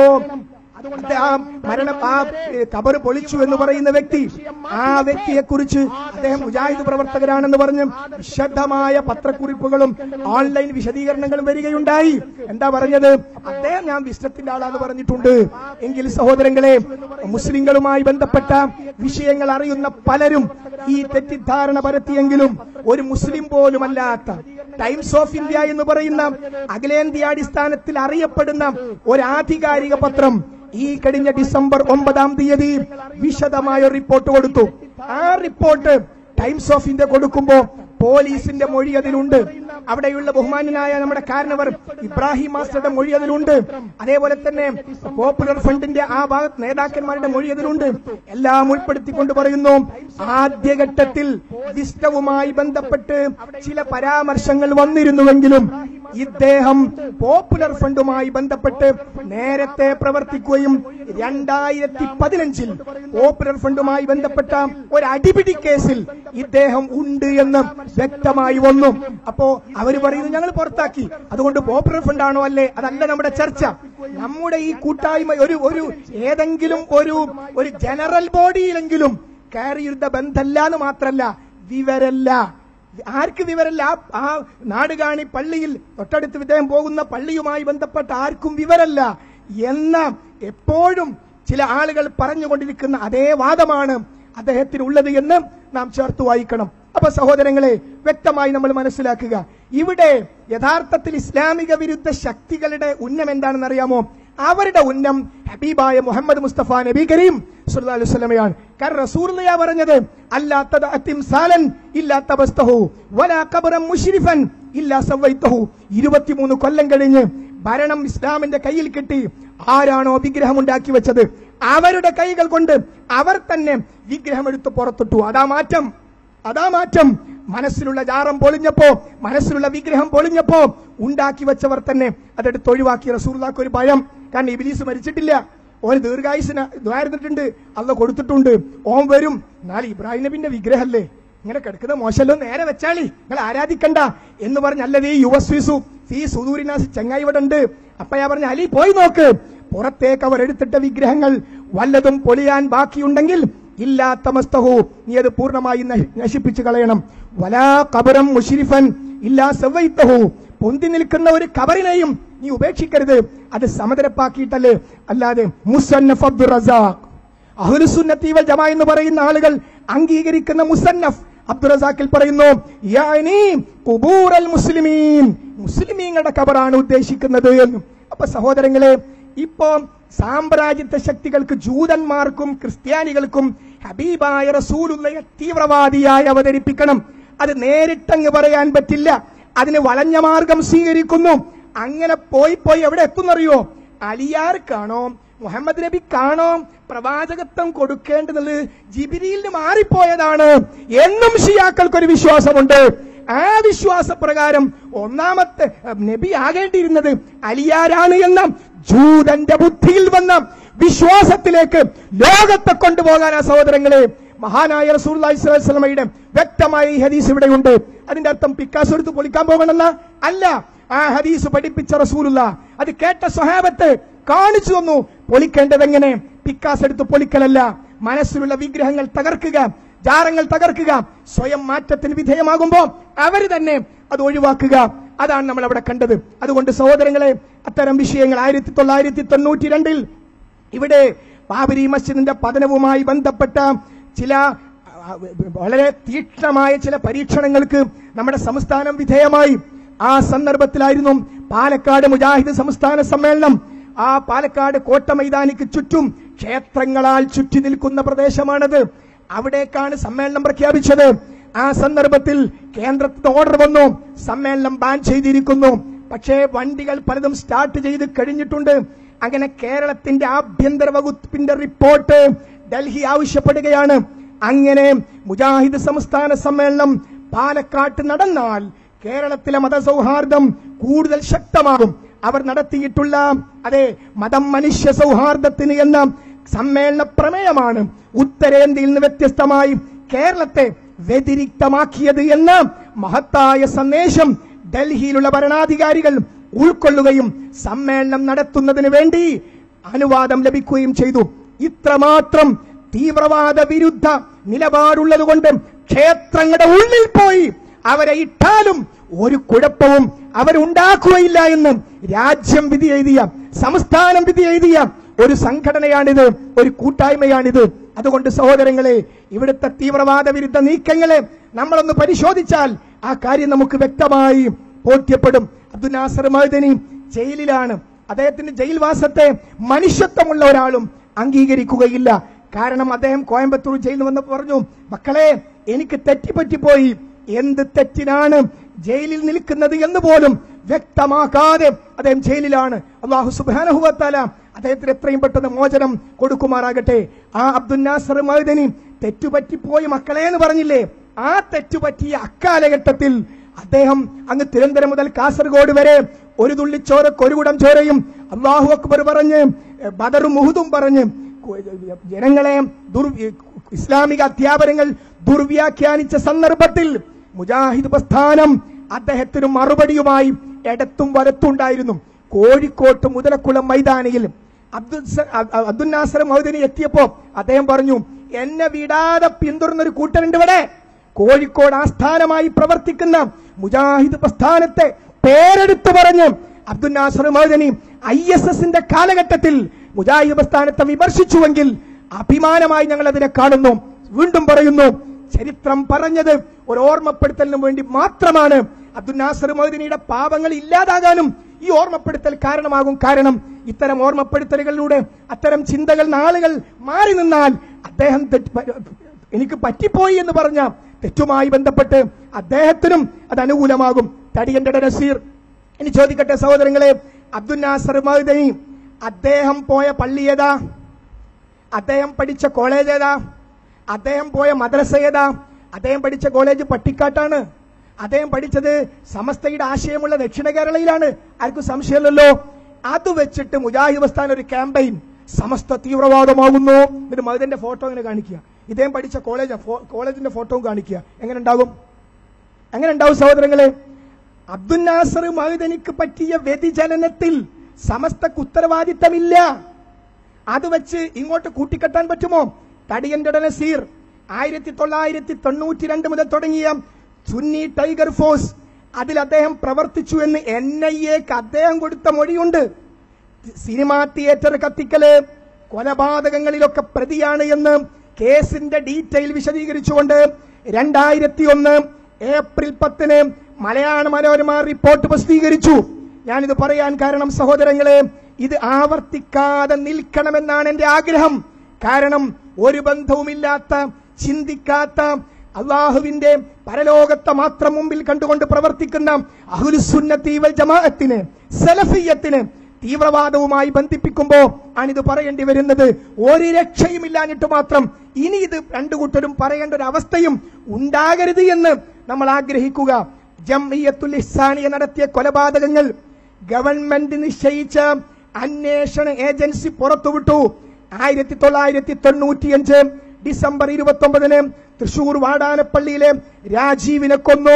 ആ മരണം ആ ഖബർ പൊളിച്ചു എന്ന് പറയുന്ന വ്യക്തി, ആ വ്യക്തിയെ കുറിച്ച് അദ്ദേഹം മുജാഹിദ് പ്രവർത്തകരാണെന്ന് പറഞ്ഞ് വിശദമായ പത്രക്കുറിപ്പുകളും ഓൺലൈൻ വിശദീകരണങ്ങളും വരികയുണ്ടായി. എന്താ പറഞ്ഞത്? അദ്ദേഹം ഞാൻ വിശ്വത്തിന്റെ ആളാന്ന് പറഞ്ഞിട്ടുണ്ട്. എങ്കിൽ സഹോദരങ്ങളെ, മുസ്ലിങ്ങളുമായി ബന്ധപ്പെട്ട വിഷയങ്ങൾ അറിയുന്ന പലരും ഈ തെറ്റിദ്ധാരണ പരത്തിയെങ്കിലും ഒരു മുസ്ലിം പോലുമല്ലാത്ത ടൈംസ് ഓഫ് ഇന്ത്യ എന്ന് പറയുന്ന അഖിലേന്ത്യാടിസ്ഥാനത്തിൽ അറിയപ്പെടുന്ന ഒരു ആധികാരിക പത്രം ഈ കഴിഞ്ഞ ഡിസംബർ ഒമ്പതാം തീയതി വിശദമായ റിപ്പോർട്ട് കൊടുത്തു. ആ റിപ്പോർട്ട് ടൈംസ് ഓഫ് ഇന്ത്യ കൊടുക്കുമ്പോ പോലീസിന്റെ മൊഴി അതിലുണ്ട്, അവിടെയുള്ള ബഹുമാന്യനായ നമ്മുടെ കാരണവർ ഇബ്രാഹിം മാസ്റ്ററുടെ മൊഴി അതിലുണ്ട്, അതേപോലെ തന്നെ പോപ്പുലർ ഫ്രണ്ടിന്റെ ആ ഭാഗത്ത് നേതാക്കന്മാരുടെ മൊഴി അതിലുണ്ട്. എല്ലാം ഉൾപ്പെടുത്തിക്കൊണ്ട് പറയുന്നു, ആദ്യഘട്ടത്തിൽ വിസ്തവുമായി ബന്ധപ്പെട്ട് ചില പരാമർശങ്ങൾ വന്നിരുന്നുവെങ്കിലും ഇദ്ദേഹം പോപ്പുലർ ഫ്രണ്ടുമായി ബന്ധപ്പെട്ട് നേരത്തെ പ്രവർത്തിക്കുകയും രണ്ടായിരത്തി പതിനഞ്ചിൽ പോപ്പുലർ ഫ്രണ്ടുമായി ബന്ധപ്പെട്ട ഒരു അടിപിടി കേസിൽ ഇദ്ദേഹം ഉണ്ട് എന്ന് വ്യക്തമായി വന്നു. അപ്പോ അവര് പറയുന്നു ഞങ്ങൾ പുറത്താക്കി, അതുകൊണ്ട് പോപ്പുലർ ഫ്രണ്ട് ആണോ അല്ലേ? അതല്ല നമ്മുടെ ചർച്ച. നമ്മുടെ ഈ കൂട്ടായ്മ ഒരു ഒരു ഏതെങ്കിലും ഒരു ഒരു ജനറൽ ബോഡിയിലെങ്കിലും കയറിയിരുന്ന ബന്ധമല്ല എന്ന് മാത്രല്ല, വിവരല്ല. ആർക്ക് വിവരല്ല? ആ നാടുകാണി പള്ളിയിൽ തൊട്ടടുത്ത് ഇദ്ദേഹം പോകുന്ന പള്ളിയുമായി ബന്ധപ്പെട്ട ആർക്കും വിവരല്ല എന്ന എപ്പോഴും ചില ആളുകൾ പറഞ്ഞുകൊണ്ടിരിക്കുന്ന അതേ വാദമാണ് അദ്ദേഹത്തിനുള്ളത് എന്ന് നാം ചേർത്ത് വായിക്കണം. അപ്പൊ സഹോദരങ്ങളെ, വ്യക്തമായി നമ്മൾ മനസ്സിലാക്കുക, ഇവിടെ യഥാർത്ഥത്തിൽ ഇസ്ലാമിക വിരുദ്ധ ശക്തികളുടെ ഉന്നം എന്താണെന്ന് അറിയാമോ? അവരുടെ ഉന്നം ഹബീബായ മുഹമ്മദ് മുസ്തഫ നബി കരീം സല്ലല്ലാഹു അലൈഹി വസല്ലമയാണ്. കാരണം റസൂലുള്ളാഹി പറഞ്ഞത് അല്ലാ തദഅതിം സാലൻ ഇല്ലാ തബസ്തഹു വലാ ഖബറൻ മുശ്രിഫൻ ഇല്ലാ സവൈതഹു. ഇരുപത്തിമൂന്ന് കൊല്ലം കഴിഞ്ഞ് ഭരണം ഇസ്ലാമിന്റെ കയ്യിൽ കിട്ടി. ആരാണോ വിഗ്രഹം ഉണ്ടാക്കി വെച്ചത് അവരുടെ കൈകൾ കൊണ്ട് അവർ തന്നെ വിഗ്രഹം എടുത്ത് പുറത്തിട്ടു. അതാ മാറ്റം, അതാ മാറ്റം. മനസ്സിലുള്ള ജാറം പൊളിഞ്ഞപ്പോ, മനസ്സിലുള്ള വിഗ്രഹം പൊളിഞ്ഞപ്പോ ഉണ്ടാക്കി വെച്ചവർ തന്നെ അതെടുത്ത് ഒഴിവാക്കി. റസൂലുള്ളാഹിക്ക് ഒരു ഭയം, കാരണം ഇബ്ലീസ് മരിച്ചിട്ടില്ല, ഓന് ദീർഘായുസിന് ദ്വാരുന്നിട്ടുണ്ട്, അള്ള കൊടുത്തിട്ടുണ്ട്, ഓൻ വരും. എന്നാൽ ഇബ്രാഹിം നബിന്റെ വിഗ്രഹല്ലേ ഇങ്ങനെ കിടക്കുന്ന മോശമല്ലോ, നേരെ വെച്ചാളി, നിങ്ങൾ ആരാധിക്കണ്ട എന്ന് പറഞ്ഞല്ലതേ യുവസ്വിസു ഫീ സുദൂരിനാസ്. ചങ്ങായി ഇവിടെ ഉണ്ട്. അപ്പയാ പറഞ്ഞ അലി പോയി നോക്ക്, പുറത്തേക്ക് അവർ എടുത്തിട്ട വിഗ്രഹങ്ങൾ വല്ലതും പൊളിയാൻ ബാക്കിയുണ്ടെങ്കിൽ ഇല്ലാത്ത മസ്തഹു, നീ അത് പൂർണ്ണമായി നശിപ്പിച്ചു കളയണം. വലാ ഖബറൻ മുശ്രിഫൻ ഇല്ലാ സവൈതഹു, പൊന്തി നിൽക്കുന്ന ഒരു ഖബറിനെയും നീ ഉപേക്ഷിക്കരുത്, അത് സമതരപ്പാക്കിയിട്ടല്ലേ, അല്ലാതെ. മുസന്നഫ് അബ്ദുർ റസാഖ്, അഹ്ലുസുന്നത്തി വൽ ജമാഅ എന്ന് പറയുന്ന ആളുകൾ അംഗീകരിക്കുന്ന മുസന്നഫ് അബ്ദുർ റസാഖിൽ പറയുന്നു, യാനി ഖുബൂറൽ മുസ്ലിമീൻ, മുസ്ലിമീങ്ങളുടെ ഖബറാണ് ഉദ്ദേശിക്കുന്നത് എന്ന്. അപ്പൊ സഹോദരങ്ങളെ, ഇപ്പോ സാമ്രാജ്യത്വ ശക്തികൾക്ക്, ജൂതന്മാർക്കും ക്രിസ്ത്യാനികൾക്കും ഹബീബായ റസൂലുള്ളാഹിയെ തീവ്രവാദിയായി അവതരിപ്പിക്കണം. അത് നേരിട്ടങ്ങ് പറയാൻ പറ്റില്ല, അതിന് വളഞ്ഞ മാർഗം സ്വീകരിക്കുന്നു. അങ്ങനെ പോയി പോയി എവിടെ എത്തുന്നറിയോ? അലിയാർക്കാണോ മുഹമ്മദ് നബിക്കാണോ പ്രവാചകത്വം കൊടുക്കേണ്ടത് ജിബ്രീലിന് മാറിപ്പോയതാണ് എന്നും ഷിയാക്കൾക്കൊരു വിശ്വാസമുണ്ട്. ആ വിശ്വാസപ്രകാരം ഒന്നാമത്തെ നബി ആകേണ്ടിയിരുന്നത് അലിയാരാണ് എന്ന ജൂതന്റെ ബുദ്ധിയിൽ വന്ന വിശ്വാസത്തിലേക്ക് ലോകത്തെ കൊണ്ടുപോകാൻ ആ സഹോദരങ്ങളെ മഹാനായ റസൂലുള്ളാഹി സ്വല്ലല്ലാഹു അലൈഹി വസല്ലമയുടെ വ്യക്തമായ ഈ ഹദീസ് ഇവിടെയുണ്ട്. അതിന്റെ അർത്ഥം പിക്കാസോ എടുത്ത് പൊളിക്കാൻ പോകണമെന്ന അല്ല. ആ ഹദീസ് പഠിപ്പിച്ച റസൂലുള്ള അത് കേട്ട സ്വഹാബത്ത് കാണിച്ചു തന്നു. പൊളിക്കേണ്ടത് എങ്ങനെ? പിക്കാസ് എടുത്ത് പൊളിക്കലല്ല, മനസ്സിലുള്ള വിഗ്രഹങ്ങൾ തകർക്കുക, ജാറങ്ങൾ തകർക്കുക, സ്വയം മാറ്റത്തിന് വിധേയമാകുമ്പോൾ അവര് തന്നെ അത് ഒഴിവാക്കുക. അതാണ് നമ്മൾ അവിടെ കണ്ടത്. അതുകൊണ്ട് സഹോദരങ്ങളെ, അത്തരം വിഷയങ്ങൾ ആയിരത്തി തൊള്ളായിരത്തി തൊണ്ണൂറ്റി രണ്ടിൽ ഇവിടെ ബാബരി മസ്ജിദിന്റെ പതനവുമായി ബന്ധപ്പെട്ട ചില വളരെ തീക്ഷ്ണമായ ചില പരീക്ഷണങ്ങൾക്ക് നമ്മുടെ സംസ്ഥാനം വിധേയമായി. ആ സന്ദർഭത്തിലായിരുന്നു പാലക്കാട് മുജാഹിദ് സംസ്ഥാന സമ്മേളനം. ആ പാലക്കാട് കോട്ട മൈതാനിക്ക് ചുറ്റും ക്ഷേത്രങ്ങളാൽ ചുറ്റി നിൽക്കുന്ന പ്രദേശമാണത്. അവിടേക്കാണ് സമ്മേളനം പ്രഖ്യാപിച്ചത്. ആ സന്ദർഭത്തിൽ കേന്ദ്രത്തിന് ഓർഡർ വന്നു, സമ്മേളനം ബാൻ ചെയ്തിരിക്കുന്നു. പക്ഷേ വണ്ടികൾ പലതും സ്റ്റാർട്ട് ചെയ്ത് കഴിഞ്ഞിട്ടുണ്ട്. അങ്ങനെ കേരളത്തിന്റെ ആഭ്യന്തര വകുപ്പിന്റെ റിപ്പോർട്ട് ഡൽഹി ആവശ്യപ്പെടുകയാണ്. അങ്ങനെ മുജാഹിദ് സംസ്ഥാന സമ്മേളനം പാലക്കാട്ട് നടന്നാൽ കേരളത്തിലെ മതസൗഹാർദ്ദം കൂടുതൽ ശക്തമാകും. അവർ നടത്തിയിട്ടുള്ള അതെ മതം മനുഷ്യ സൗഹാർദ്ദത്തിന് എന്ന സമ്മേളന പ്രമേയമാണ് ഉത്തരേന്ത്യയിൽ നിന്ന് വ്യത്യസ്തമായി കേരളത്തെ വ്യതിരിക്തമാക്കിയത് എന്ന മഹത്തായ സന്ദേശം ഡൽഹിയിലുള്ള ഭരണാധികാരികൾ ഉൾക്കൊള്ളുകയും സമ്മേളനം നടത്തുന്നതിന് വേണ്ടി അനുവാദം ലഭിക്കുകയും ചെയ്തു. ഇത്രമാത്രം തീവ്രവാദ വിരുദ്ധ നിലപാടുള്ളതുകൊണ്ട് ക്ഷേത്രങ്ങളുടെ ഉള്ളിൽ പോയി അവരെ ഇട്ടാലും ഒരു കുഴപ്പവും അവരുണ്ടാക്കുകയില്ല എന്ന് രാജ്യം വിധി എഴുതിയ, സംസ്ഥാനം വിധി എഴുതിയ ഒരു സംഘടനയാണിത്, ഒരു കൂട്ടായ്മയാണിത്. അതുകൊണ്ട് സഹോദരങ്ങളെ, ഇവിടുത്തെ തീവ്രവാദ വിരുദ്ധ നീക്കങ്ങളെ നമ്മളൊന്ന് പരിശോധിച്ചാൽ ആ കാര്യം നമുക്ക് വ്യക്തമായി ബോധ്യപ്പെടും. അബ്ദുൽ നാസർ മഅ്ദനി ജയിലിലാണ്. അദ്ദേഹത്തിന്റെ ജയിൽവാസത്തെ മനുഷ്യത്വമുള്ള ഒരാളും അംഗീകരിക്കുകയില്ല. കാരണം അദ്ദേഹം കോയമ്പത്തൂർ ജയിലിൽ വന്ന് പറഞ്ഞു, മക്കളെ എനിക്ക് തെറ്റിപ്പറ്റിപ്പോയി, എന്ത് തെറ്റിനാണ് ജയിലിൽ നിൽക്കുന്നത് എന്ന് പോലും വ്യക്തമാക്കാതെ അദ്ദേഹം ജയിലിലാണ്. അല്ലാഹു സുബ്ഹാനഹു വ തആല അദ്ദേഹത്തിന് എത്രയും പെട്ടെന്ന് മോചനം കൊടുക്കുമാറാകട്ടെ. ആ അബ്ദുൽ നാസർ മഅ്ദനി തെറ്റുപറ്റിപ്പോയി മക്കളെ എന്ന് പറഞ്ഞില്ലേ, ആ തെറ്റുപറ്റിയ അക്കാലഘട്ടത്തിൽ അദ്ദേഹം അങ്ങ് തിരുവനന്തപുരം മുതൽ കാസർഗോഡ് വരെ ഒരു തുള്ളിച്ചോര കൊരുകുടം ചോരയും അല്ലാഹു അക്ബർ പറഞ്ഞ് ബദറും ഉഹുദും പറഞ്ഞ് ജനങ്ങളെ ഇസ്ലാമിക അധ്യാപനങ്ങൾ ദുർവ്യാഖ്യാനിച്ച സന്ദർഭത്തിൽ മുജാഹിദ് പ്രസ്ഥാനം അദ്ദേഹത്തിന് മറുപടിയുമായി ഇടത്തും വലത്തുണ്ടായിരുന്നു. കോഴിക്കോട്ട് മുതലക്കുളം മൈതാനിയിൽ അബ്ദുൽ അബ്ദുൽ നാസർ മഅ്ദനി എത്തിയപ്പോ അദ്ദേഹം പറഞ്ഞു, എന്നെ വിടാതെ പിന്തുടർന്നൊരു കൂട്ടരുണ്ട് ഇവിടെ. കോഴിക്കോട് ആസ്ഥാനമായി പ്രവർത്തിക്കുന്ന മുജാഹിദ് പ്രസ്ഥാനത്തെ പേരെടുത്തു പറഞ്ഞ് അബ്ദുൽ നാസർ മഅ്ദനി ഐ എസ് എസിന്റെ കാലഘട്ടത്തിൽ മുജാഹിദ് പ്രസ്ഥാനത്തെ വിമർശിച്ചുവെങ്കിൽ അഭിമാനമായി ഞങ്ങൾ അതിനെ കാണുന്നു. വീണ്ടും പറയുന്നു, ചരിത്രം പറഞ്ഞത് ഒരു ഓർമ്മപ്പെടുത്തലിന് വേണ്ടി മാത്രമാണ്. അബ്ദുൽ നാസർ മഅ്ദനിയുടെ പാപങ്ങൾ ഇല്ലാതാകാനും ഈ ഓർമ്മപ്പെടുത്തൽ കാരണമാകും. കാരണം ഇത്തരം ഓർമ്മപ്പെടുത്തലുകളിലൂടെ അത്തരം ചിന്തകൾ നാളുകൾ മാറി നിന്നാൽ അദ്ദേഹം എനിക്ക് പറ്റിപ്പോയി എന്ന് പറഞ്ഞ തെറ്റുമായി ബന്ധപ്പെട്ട് അദ്ദേഹത്തിനും അത് അനുകൂലമാകും. തടിയന്റെ നസീർ, ഇനി ചോദിക്കട്ടെ സഹോദരങ്ങളെ, അബ്ദുൽ നാസർ മഅ്ദനി അദ്ദേഹം പോയ പള്ളി ഏതാ? അദ്ദേഹം പഠിച്ച കോളേജ് ഏതാ? അദ്ദേഹം പോയ മദ്രസ ഏതാ? അദ്ദേഹം പഠിച്ച കോളേജ് പട്ടിക്കാട്ടാണ്. അദ്ദേഹം പഠിച്ചത് സമസ്തയുടെ ആശയമുള്ള ദക്ഷിണ കേരളയിലാണ്. ആർക്കും സംശയമില്ലല്ലോ. അത് വെച്ചിട്ട് മുജാഹിദ് പ്രസ്ഥാനം ഒരു ക്യാമ്പയിൻ, സമസ്ത തീവ്രവാദമാകുന്നു, എന്നിട്ട് മഅ്ദനിന്റെ ഫോട്ടോ ഇങ്ങനെ കാണിക്കുക, ഇദ്ദേഹം പഠിച്ച കോളേജ് കോളേജിന്റെ ഫോട്ടോയും കാണിക്കുക. എങ്ങനെ ഉണ്ടാകും? എങ്ങനെ ഉണ്ടാവും സഹോദരങ്ങളെ? അബ്ദുൽ നാസർ മഅ്ദനിക്ക് പറ്റിയ വ്യതിചലനത്തിൽ സമസ്തക്ക് ഉത്തരവാദിത്തമില്ല. അത് വെച്ച് ഇങ്ങോട്ട് കൂട്ടിക്കെട്ടാൻ പറ്റുമോ? തടിയന്റെ നസീർ ആയിരത്തി തൊള്ളായിരത്തി തൊണ്ണൂറ്റി രണ്ട് മുതൽ തുടങ്ങിയ സുന്നി ടൈഗർ ഫോഴ്സ്, അതിൽ അദ്ദേഹം പ്രവർത്തിച്ചു എന്ന് എൻ ഐ എക്ക് അദ്ദേഹം കൊടുത്ത മൊഴിയുണ്ട്. സിനിമാ തിയേറ്റർ കത്തിക്കല്, കൊലപാതകങ്ങളിലൊക്കെ പ്രതിയാണ് എന്ന് കേസിന്റെ ഡീറ്റെയിൽ വിശദീകരിച്ചുകൊണ്ട് രണ്ടായിരത്തി ഒന്ന് ഏപ്രിൽ പത്തിന് മലയാള മനോരമ റിപ്പോർട്ട് പ്രസിദ്ധീകരിച്ചു. ഞാനിത് പറയാൻ കാരണം സഹോദരങ്ങളെ, ഇത് ആവർത്തിക്കാതെ നിൽക്കണമെന്നാണ് എന്റെ ആഗ്രഹം. കാരണം ഒരു ബന്ധവുമില്ലാത്ത, ചിന്തിക്കാത്ത, അള്ളാഹുവിന്റെ പരലോകത്തെ മാത്രം മുമ്പിൽ കണ്ടുകൊണ്ട് പ്രവർത്തിക്കുന്ന അഹ്ലുസുന്നത്തി വൽ ജമാഅത്തിന്, സലഫിയത്തിന് തീവ്രവാദവുമായി ബന്ധിപ്പിക്കുമ്പോ ആണിത് പറയേണ്ടി വരുന്നത്. ഒരു രക്ഷയുമില്ലാഞ്ഞിട്ട് മാത്രം ഇനി ഇത് രണ്ടു കൂട്ടരും പറയേണ്ട ഒരു അവസ്ഥയും ഉണ്ടാകരുത് എന്ന് നമ്മൾ ആഗ്രഹിക്കുക. ജംഇയ്യത്തുൽ ഇഹ്സാനിയ നടത്തിയ കൊലപാതകങ്ങൾ ഗവൺമെന്റ് നിശ്ചയിച്ച അന്വേഷണ ഏജൻസി പുറത്തുവിട്ടു. ആയിരത്തി തൊള്ളായിരത്തി തൊണ്ണൂറ്റിയഞ്ച് ഡിസംബർ ഇരുപത്തി ഒമ്പതിന് തൃശൂർ വാടാനപ്പള്ളിയിലെ രാജീവിനെ കൊന്നു.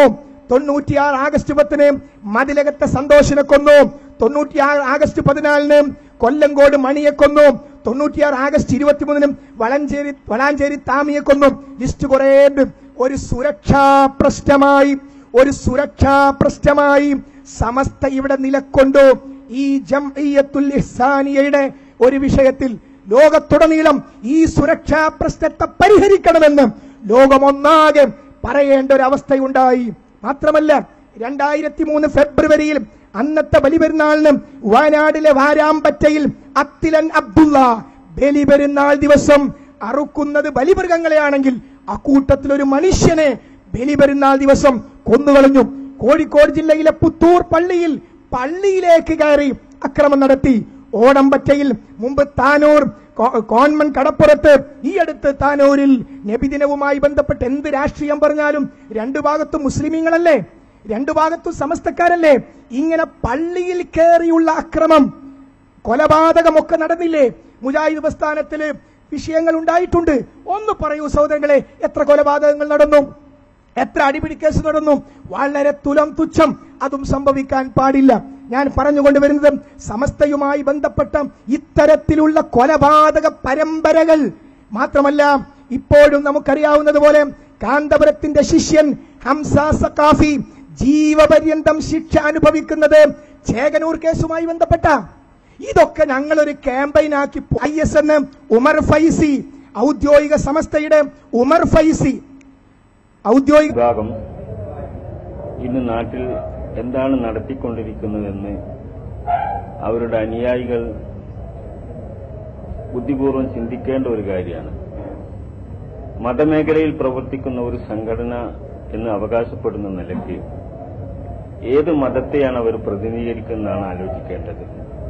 തൊണ്ണൂറ്റിയാറ് ആഗസ്റ്റ് പത്തിന് മതിലകത്തെ സന്തോഷിനെ കൊന്നു. തൊണ്ണൂറ്റിയാറ് ആഗസ്റ്റ് പതിനാലിന് കൊല്ലങ്കോട് മണിയെ കൊന്നു. തൊണ്ണൂറ്റിയാറ് ആഗസ്റ്റ് ഇരുപത്തിമൂന്നിന് വളഞ്ചേരി വളാഞ്ചേരി താമിയെ കൊന്നു. ലിസ്റ്റ് കുറേ. ഒരു സുരക്ഷാ പ്രശ്നമായി ഒരു സുരക്ഷാ പ്രശ്നമായി സമസ്ത ഇവിടെ നിലക്കൊണ്ടു. ഈ ജംഇയ്യത്തുൽ ഇഹ്സാനിയയുടെ ഒരു വിഷയത്തിൽ ലോകത്തുടനീളം ഈ സുരക്ഷാ പ്രശ്നത്തെ പരിഹരിക്കണമെന്ന് ലോകമൊന്നാകെ പറയേണ്ട ഒരു അവസ്ഥയുണ്ടായി. മാത്രമല്ല രണ്ടായിരത്തി മൂന്ന് ഫെബ്രുവരിയിൽ അന്നത്തെ ബലിപെരുന്നാളിന് വയനാടിലെ വാരാമ്പറ്റയിൽ അത്തിലൻ അബ്ദുള്ള ബലിപെരുന്നാൾ ദിവസം അറുക്കുന്നത് ബലിമൃഗങ്ങളെയാണെങ്കിൽ അക്കൂട്ടത്തിൽ ഒരു മനുഷ്യനെ ബലിപെരുന്നാൾ ദിവസം കൊന്നുകളഞ്ഞു. കോഴിക്കോട് ജില്ലയിലെ പുത്തൂർ പള്ളിയിൽ പള്ളിയിലേക്ക് കയറി അക്രമം നടത്തി. ഓടമ്പറ്റയിൽ മുമ്പ് താനൂർ കോൺമൺ കടപ്പുറത്ത് ഈ അടുത്ത് താനൂരിൽ നബിദിനവുമായി ബന്ധപ്പെട്ട് എന്ത് രാഷ്ട്രീയം പറഞ്ഞാലും രണ്ടു ഭാഗത്തും മുസ്ലിമീങ്ങളല്ലേ, രണ്ടു ഭാഗത്തും സമസ്തക്കാരല്ലേ. ഇങ്ങനെ പള്ളിയിൽ കയറിയുള്ള അക്രമം, കൊലപാതകമൊക്കെ നടന്നില്ലേ? മുജാഹിദ് പ്രസ്ഥാനത്തില് വിഷയങ്ങൾ ഉണ്ടായിട്ടുണ്ട്. ഒന്ന് പറയൂ സഹോദരങ്ങളെ, എത്ര കൊലപാതകങ്ങൾ നടന്നു, എത്ര അടിപിടി കേസ് നടന്നു? വളരെ തുലം തുച്ഛം. അതും സംഭവിക്കാൻ പാടില്ല. ഞാൻ പറഞ്ഞുകൊണ്ട് വരുന്നത് സമസ്തയുമായി ബന്ധപ്പെട്ട ഇത്തരത്തിലുള്ള കൊലപാതക പരമ്പരകൾ മാത്രമല്ല, ഇപ്പോഴും നമുക്കറിയാവുന്നതുപോലെ കാന്തപുരത്തിന്റെ ശിഷ്യൻ ഹംസ സഖാഫി ജീവപര്യന്തം ശിക്ഷ അനുഭവിക്കുന്നത് ചേകനൂർ കേസുമായി ബന്ധപ്പെട്ട. ഇതൊക്കെ ഞങ്ങളൊരു ക്യാമ്പയിനാക്കി. ഐ എസ് എന്ന് ഉമർ ഫൈസി, ഔദ്യോഗിക സമസ്തയുടെ ഉമർ ഫൈസി ഔദ്യോഗിക വിഭാഗം ഇന്ന് നാട്ടിൽ എന്താണ് നടത്തിക്കൊണ്ടിരിക്കുന്നതെന്ന് അവരുടെ അനുയായികൾ ബുദ്ധിപൂർവ്വം ചിന്തിക്കേണ്ട ഒരു കാര്യമാണ്. മതമേഖലയിൽ പ്രവർത്തിക്കുന്ന ഒരു സംഘടന എന്ന് അവകാശപ്പെടുന്ന നിലയ്ക്ക് ഏത് മതത്തെയാണ് അവർ പ്രതിനിധീകരിക്കുന്നതാണ് ആലോചിക്കേണ്ടത്.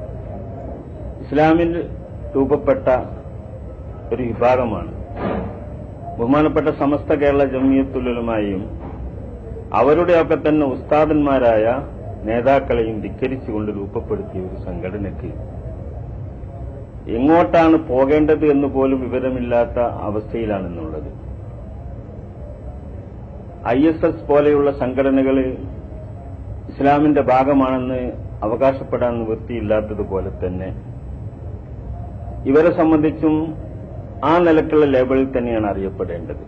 ഇസ്ലാമിൽ രൂപപ്പെട്ട ഒരു വിഭാഗമാണ്. ബഹുമാനപ്പെട്ട സമസ്ത കേരള ജംഇയ്യത്തുൽ ഉലമായെയും അവരുടെയൊക്കെ തന്നെ ഉസ്താദന്മാരായ നേതാക്കളെയും ധിക്കരിച്ചുകൊണ്ട് രൂപപ്പെടുത്തിയ ഒരു സംഘടനയ്ക്ക് എങ്ങോട്ടാണ് പോകേണ്ടത് എന്ന് പോലും വിവരമില്ലാത്ത അവസ്ഥയിലാണെന്നുള്ളത്. ഐ എസ് എസ് പോലെയുള്ള സംഘടനകൾ ഇസ്ലാമിന്റെ ഭാഗമാണെന്ന് അവകാശപ്പെടാൻ നിവൃത്തിയില്ലാത്തതുപോലെ തന്നെ ഇവരെ സംബന്ധിച്ചും ആ നിലക്കുള്ള ലേബലിൽ തന്നെയാണ് അറിയപ്പെടേണ്ടത്.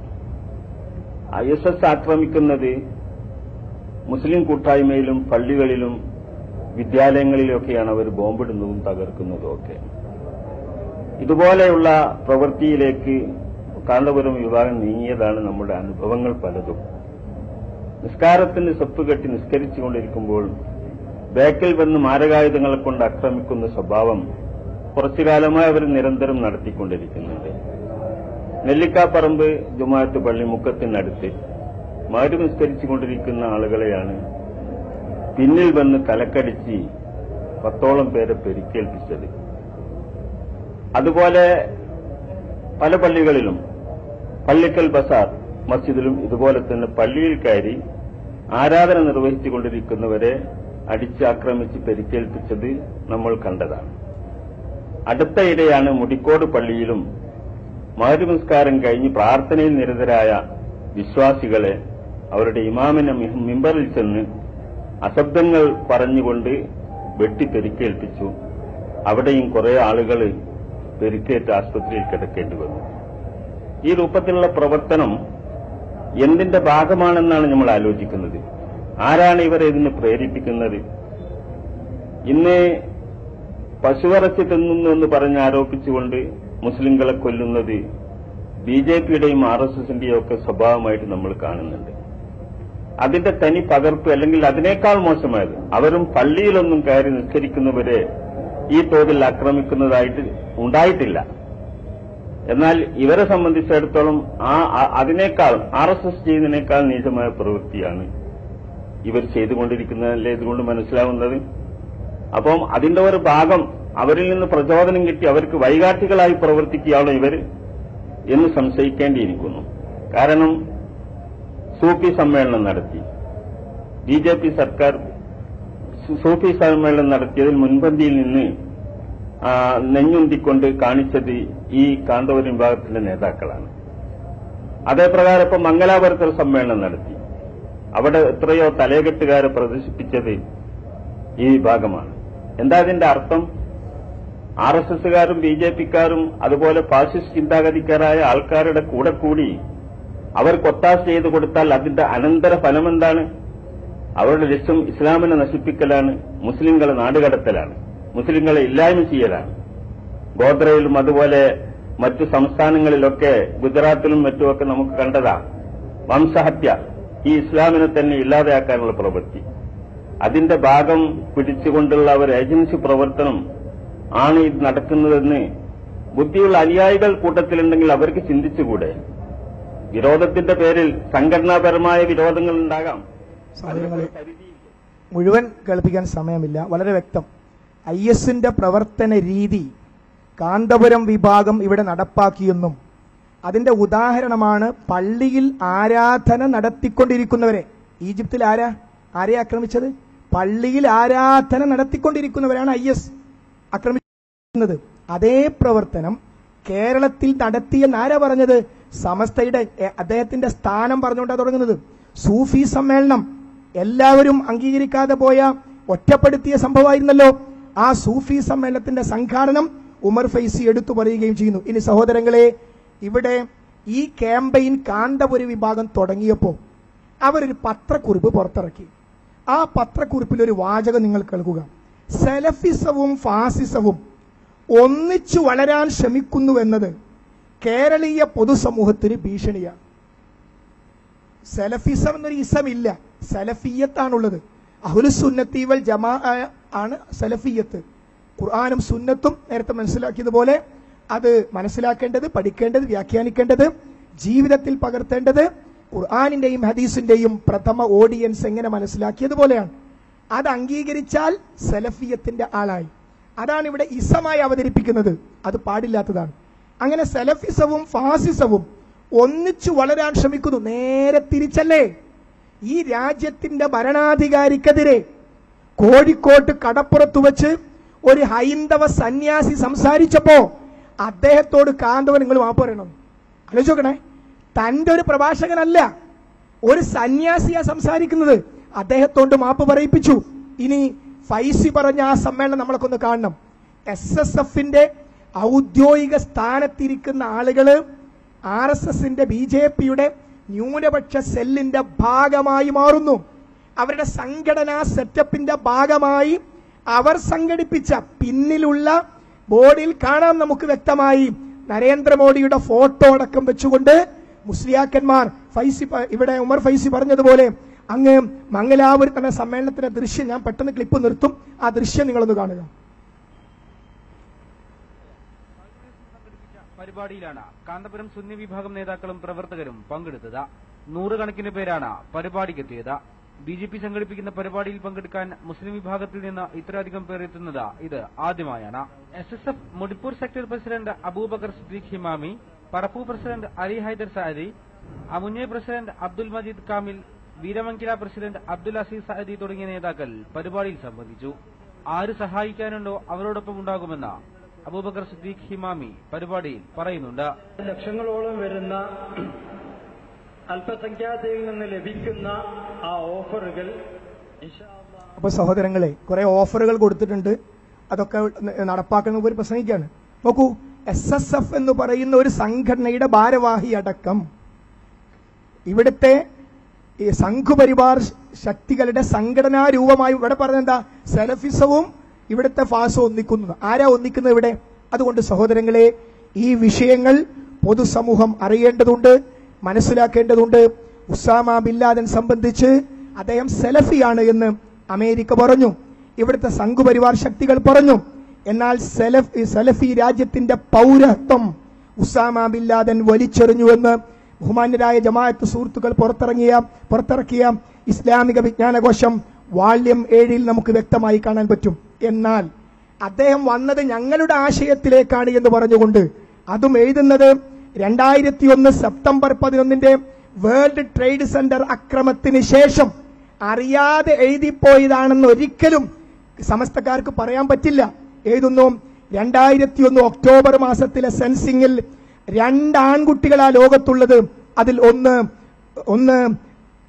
ഐ എസ് എസ് ആക്രമിക്കുന്നത് മുസ്ലിം കൂട്ടായ്മയിലും പള്ളികളിലും വിദ്യാലയങ്ങളിലൊക്കെയാണ് അവർ ബോംബിടുന്നതും തകർക്കുന്നതും ഒക്കെ. ഇതുപോലെയുള്ള പ്രവൃത്തിയിലേക്ക് കാന്തപുരം വിഭാഗം നീങ്ങിയതാണ് നമ്മുടെ അനുഭവങ്ങൾ പലതും. നിസ്കാരത്തിന് സെപ്പ് കെട്ടി നിസ്കരിച്ചുകൊണ്ടിരിക്കുമ്പോൾ ബേക്കിൽ വന്ന് മാരകായുധങ്ങളെ കൊണ്ട് ആക്രമിക്കുന്ന സ്വഭാവം കുറച്ചുകാലമായി അവർ നിരന്തരം നടത്തിക്കൊണ്ടിരിക്കുന്നുണ്ട്. നെല്ലിക്കാപ്പറമ്പ് ജുമാഅത്ത് പള്ളി മുക്കത്തിനടുത്ത് മാര് നിസ്കരിച്ചുകൊണ്ടിരിക്കുന്ന ആളുകളെയാണ് പിന്നിൽ വന്ന് തലക്കടിച്ച് പത്തോളം പേരെ പരിക്കേൽപ്പിച്ചത്. അതുപോലെ പല പള്ളികളിലും പള്ളിക്കൽ ബസാർ മസ്ജിദിലും ഇതുപോലെ തന്നെ പള്ളിയിൽ കയറി ആരാധന നിർവഹിച്ചുകൊണ്ടിരിക്കുന്നവരെ അടിച്ച് ആക്രമിച്ച് പരിക്കേൽപ്പിച്ചത് നമ്മൾ കണ്ടതാണ്. അടുത്തയിടെയാണ് മുടിക്കോട് പള്ളിയിലും മഗ്‌രിബ് നിസ്കാരം കഴിഞ്ഞ് പ്രാർത്ഥനയിൽ നിരതരായ വിശ്വാസികളെ അവരുടെ ഇമാമിനെ മിമ്പറിൽ ചെന്ന് അശബ്ദങ്ങൾ പറഞ്ഞുകൊണ്ട് വെട്ടി പരിക്കേൽപ്പിച്ചു. അവിടെയും കുറെ ആളുകൾ പരിക്കേറ്റ് ആശുപത്രിയിൽ കിടക്കേണ്ടി വന്നു. ഈ രൂപത്തിലുള്ള പ്രവർത്തനം എന്തിന്റെ ഭാഗമാണെന്നാണ് നമ്മൾ ആലോചിക്കുന്നത്. ആരാണ് ഇവരെ ഇതിന് പ്രേരിപ്പിക്കുന്നത്? ഇന്ന് പശുവിറച്ചി തിന്നുന്നു എന്ന് പറഞ്ഞ് ആരോപിച്ചുകൊണ്ട് മുസ്ലിങ്ങളെ കൊല്ലുന്നത് ബി ജെ പിയുടെയും ആർ എസ് എസിന്റെയും ഒക്കെ സ്വഭാവമായിട്ട് നമ്മൾ കാണുന്നുണ്ട്. അതിന്റെ തനി പകർപ്പ്, അല്ലെങ്കിൽ അതിനേക്കാൾ മോശമായത്, അവരും പള്ളിയിലൊന്നും കയറി നിസ്കരിക്കുന്നവരെ ഈ തോതിൽ ആക്രമിക്കുന്നതായിട്ട് ഉണ്ടായിട്ടില്ല. എന്നാൽ ഇവരെ സംബന്ധിച്ചിടത്തോളം ആ അതിനേക്കാൾ ആർ എസ് എസ് ചെയ്യുന്നതിനേക്കാൾ നീചമായ പ്രവൃത്തിയാണ് ഇവർ ചെയ്തുകൊണ്ടിരിക്കുന്നതല്ലേ ഇതുകൊണ്ട് മനസ്സിലാവുന്നത്. അപ്പം അതിന്റെ ഒരു ഭാഗം അവരിൽ നിന്ന് പ്രചോദനം കിട്ടി അവർക്ക് വൈകാട്ടികളായി പ്രവർത്തിക്കുകയാണോ ഇവർ എന്ന് സംശയിക്കേണ്ടിയിരിക്കുന്നു. കാരണം സൂഫി സമ്മേളനം നടത്തി, ബി ജെ പി സർക്കാർ സൂഫി സമ്മേളനം നടത്തിയതിൽ മുൻപന്തിയിൽ നിന്ന് നെഞ്ഞുന്തിക്കൊണ്ട് കാണിച്ചത് ഈ കാന്തപുരം വിഭാഗത്തിന്റെ നേതാക്കളാണ്. അതേപ്രകാരം ഇപ്പം മംഗലാപുരത്ത് സമ്മേളനം നടത്തി. അവിടെ എത്രയോ തലകെട്ടുകാരെ പ്രദർശിപ്പിച്ചത് ഈ വിഭാഗമാണ്. എന്താ ഇതിന്റെ അർത്ഥം? ആർ എസ് എസുകാരും ബി ജെ പിക്കാരും അതുപോലെ ഫാസിസ്റ്റ് ചിന്താഗതിക്കാരായ ആൾക്കാരുടെ കൂടെ കൂടി അവർക്ക് ഒത്താശ ചെയ്തു കൊടുത്താൽ അതിന്റെ അനന്തര ഫലമെന്താണ്? അവരുടെ ലക്ഷ്യം ഇസ്ലാമിനെ നശിപ്പിക്കലാണ്, മുസ്ലിങ്ങളെ നാടുകടത്തലാണ്, മുസ്ലിങ്ങളെ ഇല്ലായ്മ ചെയ്യലാണ്. ഗോദ്രയിലും അതുപോലെ മറ്റു സംസ്ഥാനങ്ങളിലൊക്കെ ഗുജറാത്തിലും മറ്റുമൊക്കെ നമുക്ക് കണ്ടതാ വംശഹത്യ, ഈ ഇസ്ലാമിനെ തന്നെ ഇല്ലാതെയാക്കാനുള്ള പ്രവൃത്തി. അതിന്റെ ഭാഗം പിടിച്ചുകൊണ്ടുള്ള ഒരു ഏജൻസി പ്രവർത്തനം ആണ് ഇത് നടക്കുന്നതെന്ന് ബുദ്ധിയുള്ള അനുയായികൾ കൂട്ടത്തിലുണ്ടെങ്കിൽ അവർക്ക് ചിന്തിച്ചുകൂടെ? വിരോധത്തിന്റെ പേരിൽ സംഘടനാപരമായ വിരോധങ്ങൾ ഉണ്ടാകാം. മുഴുവൻ കേൾപ്പിക്കാൻ സമയമില്ല. വളരെ വ്യക്തം. ഐ എസിന്റെ പ്രവർത്തന രീതി കാന്തപുരം വിഭാഗം ഇവിടെ നടപ്പാക്കിയെന്നും അതിന്റെ ഉദാഹരണമാണ് പള്ളിയിൽ ആരാധന നടത്തിക്കൊണ്ടിരിക്കുന്നവരെ. ഈജിപ്തിൽ ആരാ ആരെ ആക്രമിച്ചത്? പള്ളിയിൽ ആരാധന നടത്തിക്കൊണ്ടിരിക്കുന്നവരാണ് ഐ എസ് ആക്രമിക്കുന്നത്. അതേ പ്രവർത്തനം കേരളത്തിൽ നടത്തിയെന്ന് ആരാ പറഞ്ഞത്? സമസ്തയുടെ അദ്ദേഹത്തിന്റെ സ്ഥാനം പറഞ്ഞുകൊണ്ടാണ് തുടങ്ങുന്നത്. സൂഫി സമ്മേളനം എല്ലാവരും അംഗീകരിക്കാതെ പോയ ഒറ്റപ്പെടുത്തിയ സംഭവമായിരുന്നല്ലോ. ആ സൂഫി സമ്മേളനത്തിന്റെ സംഘാടനം ഉമർ ഫൈസി എടുത്തു പറയുകയും ചെയ്യുന്നു. ഇനി സഹോദരങ്ങളെ, ഇവിടെ ഈ ക്യാമ്പയിൻ കാന്തപുരം വിഭാഗം തുടങ്ങിയപ്പോൾ അവരൊരു പത്രക്കുറിപ്പ് പുറത്തിറക്കി. ആ പത്രക്കുറിപ്പിൽ ഒരു വാചകം നിങ്ങൾ കേൾക്കുക. സെലഫിസവും ഫാസിസവും ഒന്നിച്ചു വളരാൻ ശ്രമിക്കുന്നുവെന്നത് കേരളീയ പൊതുസമൂഹത്തിന് ഭീഷണിയാണ്. സെലഫിസം എന്നൊരു ഇസം ഇല്ല, സലഫിയത്താണുള്ളത്. അഹ്ലുസുന്നത്തി വൽ ജമാഅ ആണ് സലഫിയത്ത്. ഖുർആനും സുന്നത്തും നേരത്തെ മനസ്സിലാക്കിയതുപോലെ അത് മനസ്സിലാക്കേണ്ടത്, പഠിക്കേണ്ടത്, വ്യാഖ്യാനിക്കേണ്ടത്, ജീവിതത്തിൽ പകർത്തേണ്ടത് ഖുർആനിന്റെയും ഹദീസിന്റെയും പ്രഥമ ഓഡിയൻസ് എങ്ങനെ മനസ്സിലാക്കിയതുപോലെയാണ്. അത് അംഗീകരിച്ചാൽ സലഫിയത്തിന്റെ ആളായി. അതാണ് ഇവിടെ ഇസമായി അവതരിപ്പിക്കുന്നത്. അത് പാടില്ലാത്തതാണ്. അങ്ങനെ സലഫിസവും ഫാസിസവും ഒന്നിച്ചു വളരാൻ ശ്രമിക്കുന്നു. നേരെ തിരിച്ചല്ലേ? ഈ രാജ്യത്തിന്റെ ഭരണാധികാരിക്കെതിരെ കോഴിക്കോട്ട് കടപ്പുറത്ത് വെച്ച് ഒരു ഹൈന്ദവ സന്യാസി സംസാരിച്ചപ്പോ അദ്ദേഹത്തോട് കാന്തവൻ നിങ്ങൾ മാപ്പ് പറയണം. ആലോചിക്കണേ, തന്റെ ഒരു പ്രഭാഷകനല്ല, ഒരു സന്യാസിയാ സംസാരിക്കുന്നത്. അദ്ദേഹത്തോട് മാപ്പ് പറയിപ്പിച്ചു. ഇനി ഫൈസി പറഞ്ഞ ആ സമ്മേളനം നമ്മളൊക്കെ ഒന്ന് കാണണം. എസ് എസ് എഫിന്റെ ഔദ്യോഗിക സ്ഥാനത്തിരിക്കുന്ന ആളുകള് ആർ എസ് എസിന്റെ ബി ജെ പിയുടെ ന്യൂനപക്ഷ സെല്ലിന്റെ ഭാഗമായി മാറുന്നു. അവരുടെ സംഘടനാ സെറ്റപ്പിന്റെ ഭാഗമായി അവർ സംഘടിപ്പിച്ച പിന്നിലുള്ള ബോർഡിൽ കാണാം നമുക്ക് വ്യക്തമായി നരേന്ദ്രമോദിയുടെ ഫോട്ടോ അടക്കം വെച്ചുകൊണ്ട് മുസ്ലിയാക്കന്മാർ ഫൈസി ഇവിടെ ഉമർ ഫൈസി പറഞ്ഞതുപോലെ അങ്ങ് മംഗലാപുരത്ത് എന്ന സമ്മേളനത്തിന്റെ ദൃശ്യം ഞാൻ പെട്ടെന്ന് ക്ലിപ്പ് നിർത്തും. ആ ദൃശ്യം നിങ്ങളൊന്ന് കാണുക. പരിപാടിയിലാണ് കാന്തപുരം സുന്നി വിഭാഗം നേതാക്കളും പ്രവർത്തകരും പങ്കെടുത്തത്. നൂറുകണക്കിന് പേരാണ് പരിപാടിക്കെത്തിയത്. ബി ജെ പി സംഘടിപ്പിക്കുന്ന പരിപാടിയിൽ പങ്കെടുക്കാൻ മുസ്ലിം വിഭാഗത്തിൽ നിന്ന് ഇത്രയധികം പേർ എത്തുന്നത് ഇത് ആദ്യമായാണ്. എസ് എസ് എഫ് മുടിപ്പൂർ സെക്ടർ പ്രസിഡന്റ് അബൂബക്കർ സിദ്ദീഖ് ഹിമാമി, പറപ്പൂ പ്രസിഡന്റ് അലി ഹൈദർ സഅദി, അമുഞ്ഞെ പ്രസിഡന്റ് അബ്ദുൽ മജീദ് കാമിൽ, വീരമംഗില പ്രസിഡന്റ് അബ്ദുൽ അസീസ് സഅദി തുടങ്ങിയ നേതാക്കൾ പരിപാടിയിൽ സംബന്ധിച്ചു. ആര് സഹായിക്കാനുണ്ടോ അവരോടൊപ്പം ഉണ്ടാകുമെന്ന് അബൂബക്കർ സിദ്ദീഖ് ഹിമാമി പരിപാടിയിൽ പറയുന്നുണ്ട്. ലക്ഷങ്ങളോളം വരുന്ന അല്പസംഖ്യാതയിൽ നിന്ന് ലഭിക്കുന്ന ആ ഓഫറുകൾ അപ്പൊ സഹോദരങ്ങളെ, കുറെ ഓഫറുകൾ കൊടുത്തിട്ടുണ്ട്. അതൊക്കെ നടപ്പാക്കുന്ന ഒരു പ്രസംഗിക്കാണ്. നോക്കൂ, എസ് എസ് എഫ് എന്ന് പറയുന്ന ഒരു സംഘടനയുടെ ഭാരവാഹി അടക്കം ഇവിടുത്തെ ഈ സംഘപരിവാർ ശക്തികളുടെ സംഘടനാ രൂപമായി ഇവിടെ പറഞ്ഞെന്താ സലഫിസവും ഇവിടുത്തെ ഫാസും ഒന്നിക്കുന്നു. ആരാ ഒന്നിക്കുന്നത് ഇവിടെ? അതുകൊണ്ട് സഹോദരങ്ങളെ, ഈ വിഷയങ്ങൾ പൊതുസമൂഹം അറിയേണ്ടതുണ്ട്, മനസ്സിലാക്കേണ്ടതുണ്ട്. ഉസാമ ബിൻ ലാദൻ സംബന്ധിച്ച് അദ്ദേഹം സലഫിയാണ് എന്ന് അമേരിക്ക പറഞ്ഞു, ഇവിടുത്തെ സംഘപരിവാർ ശക്തികൾ പറഞ്ഞു. എന്നാൽ സലഫ് സലഫി രാജ്യത്തിന്റെ പൗരത്വം ഉസാമ ബിൻ ലാദൻ വലിച്ചെറിഞ്ഞുവെന്ന് ബഹുമാന്യരായ ജമാഅത്ത് സുഹൃത്തുക്കൾ പുറത്തിറങ്ങിയ പുറത്തിറക്കിയ ഇസ്ലാമിക വിജ്ഞാനകോശം വാള്യം ഏഴിൽ നമുക്ക് വ്യക്തമായി കാണാൻ പറ്റും. എന്നാൽ അദ്ദേഹം വന്നത് ഞങ്ങളുടെ ആശയത്തിലേക്കാണ് എന്ന് പറഞ്ഞുകൊണ്ട് അതും എഴുതുന്നത് രണ്ടായിരത്തി ഒന്ന് സെപ്റ്റംബർ പതിനൊന്നിന്റെ വേൾഡ് ട്രേഡ് സെന്റർ അക്രമത്തിന് ശേഷം അറിയാതെ എഴുതിപ്പോയതാണെന്ന് ഒരിക്കലും സമസ്തക്കാർക്ക് പറയാൻ പറ്റില്ല. എഴുതുന്നു, രണ്ടായിരത്തി ഒന്ന് ഒക്ടോബർ മാസത്തിലെ സെൻസിംഗിൽ രണ്ട് ആൺകുട്ടികളാ ലോകത്തുള്ളത്. അതിൽ ഒന്ന് ഒന്ന്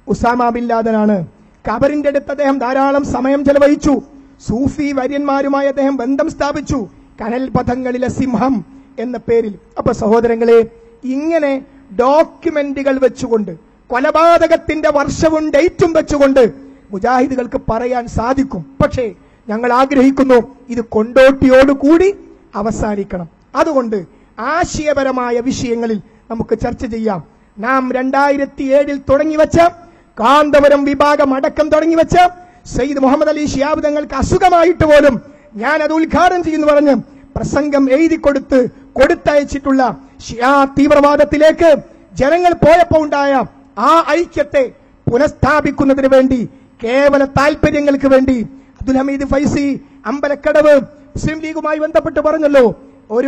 ഉസാമ ബിൻ ലാദനാണ്. ഖബറിന്റെ അടുത്ത് അദ്ദേഹം ധാരാളം സമയം ചെലവഴിച്ചു. സൂഫി വര്യന്മാരുമായി അദ്ദേഹം ബന്ധം സ്ഥാപിച്ചു. കനൽ പഥങ്ങളിലെ സിംഹം എന്ന പേരിൽ. അപ്പൊ സഹോദരങ്ങളെ, ഇങ്ങനെ ഡോക്യുമെന്റുകൾ വെച്ചുകൊണ്ട്, കൊലപാതകത്തിന്റെ വർഷവും ഡേറ്റും വെച്ചുകൊണ്ട് മുജാഹിദുകൾക്ക് പറയാൻ സാധിക്കും. പക്ഷേ ഞങ്ങൾ ആഗ്രഹിക്കുന്നു ഇത് കൊണ്ടോട്ടിയോടുകൂടി അവസാനിക്കണം. അതുകൊണ്ട് ആശയപരമായ വിഷയങ്ങളിൽ നമുക്ക് ചർച്ച ചെയ്യാം. നാം രണ്ടായിരത്തി ഏഴിൽ തുടങ്ങിവെച്ച കാന്തപുരം വിഭാഗം അടക്കം തുടങ്ങിവെച്ച സയ്യിദ് മുഹമ്മദ് അലി ശിഹാബ് തങ്ങൾക്ക് അസുഖമായിട്ട് പോലും ഞാൻ അത് ഉദ്ഘാടനം ചെയ്യുന്നു പറഞ്ഞ് പ്രസംഗം എഴുതി കൊടുത്ത് കൊടുത്തയച്ചിട്ടുള്ള ഷിയാ തീവ്രവാദത്തിലേക്ക് ജനങ്ങൾ പോയപ്പോൾ ഉണ്ടായ ആ ഐക്യത്തെ പുനഃസ്ഥാപിക്കുന്നതിന് വേണ്ടി, കേവല താല്പര്യങ്ങൾക്ക് വേണ്ടി അബ്ദുൽ ഹമീദ് ഫൈസി അമ്പലക്കടവ് മുസ്ലിം ലീഗുമായി ബന്ധപ്പെട്ട് പറഞ്ഞല്ലോ, ഒരു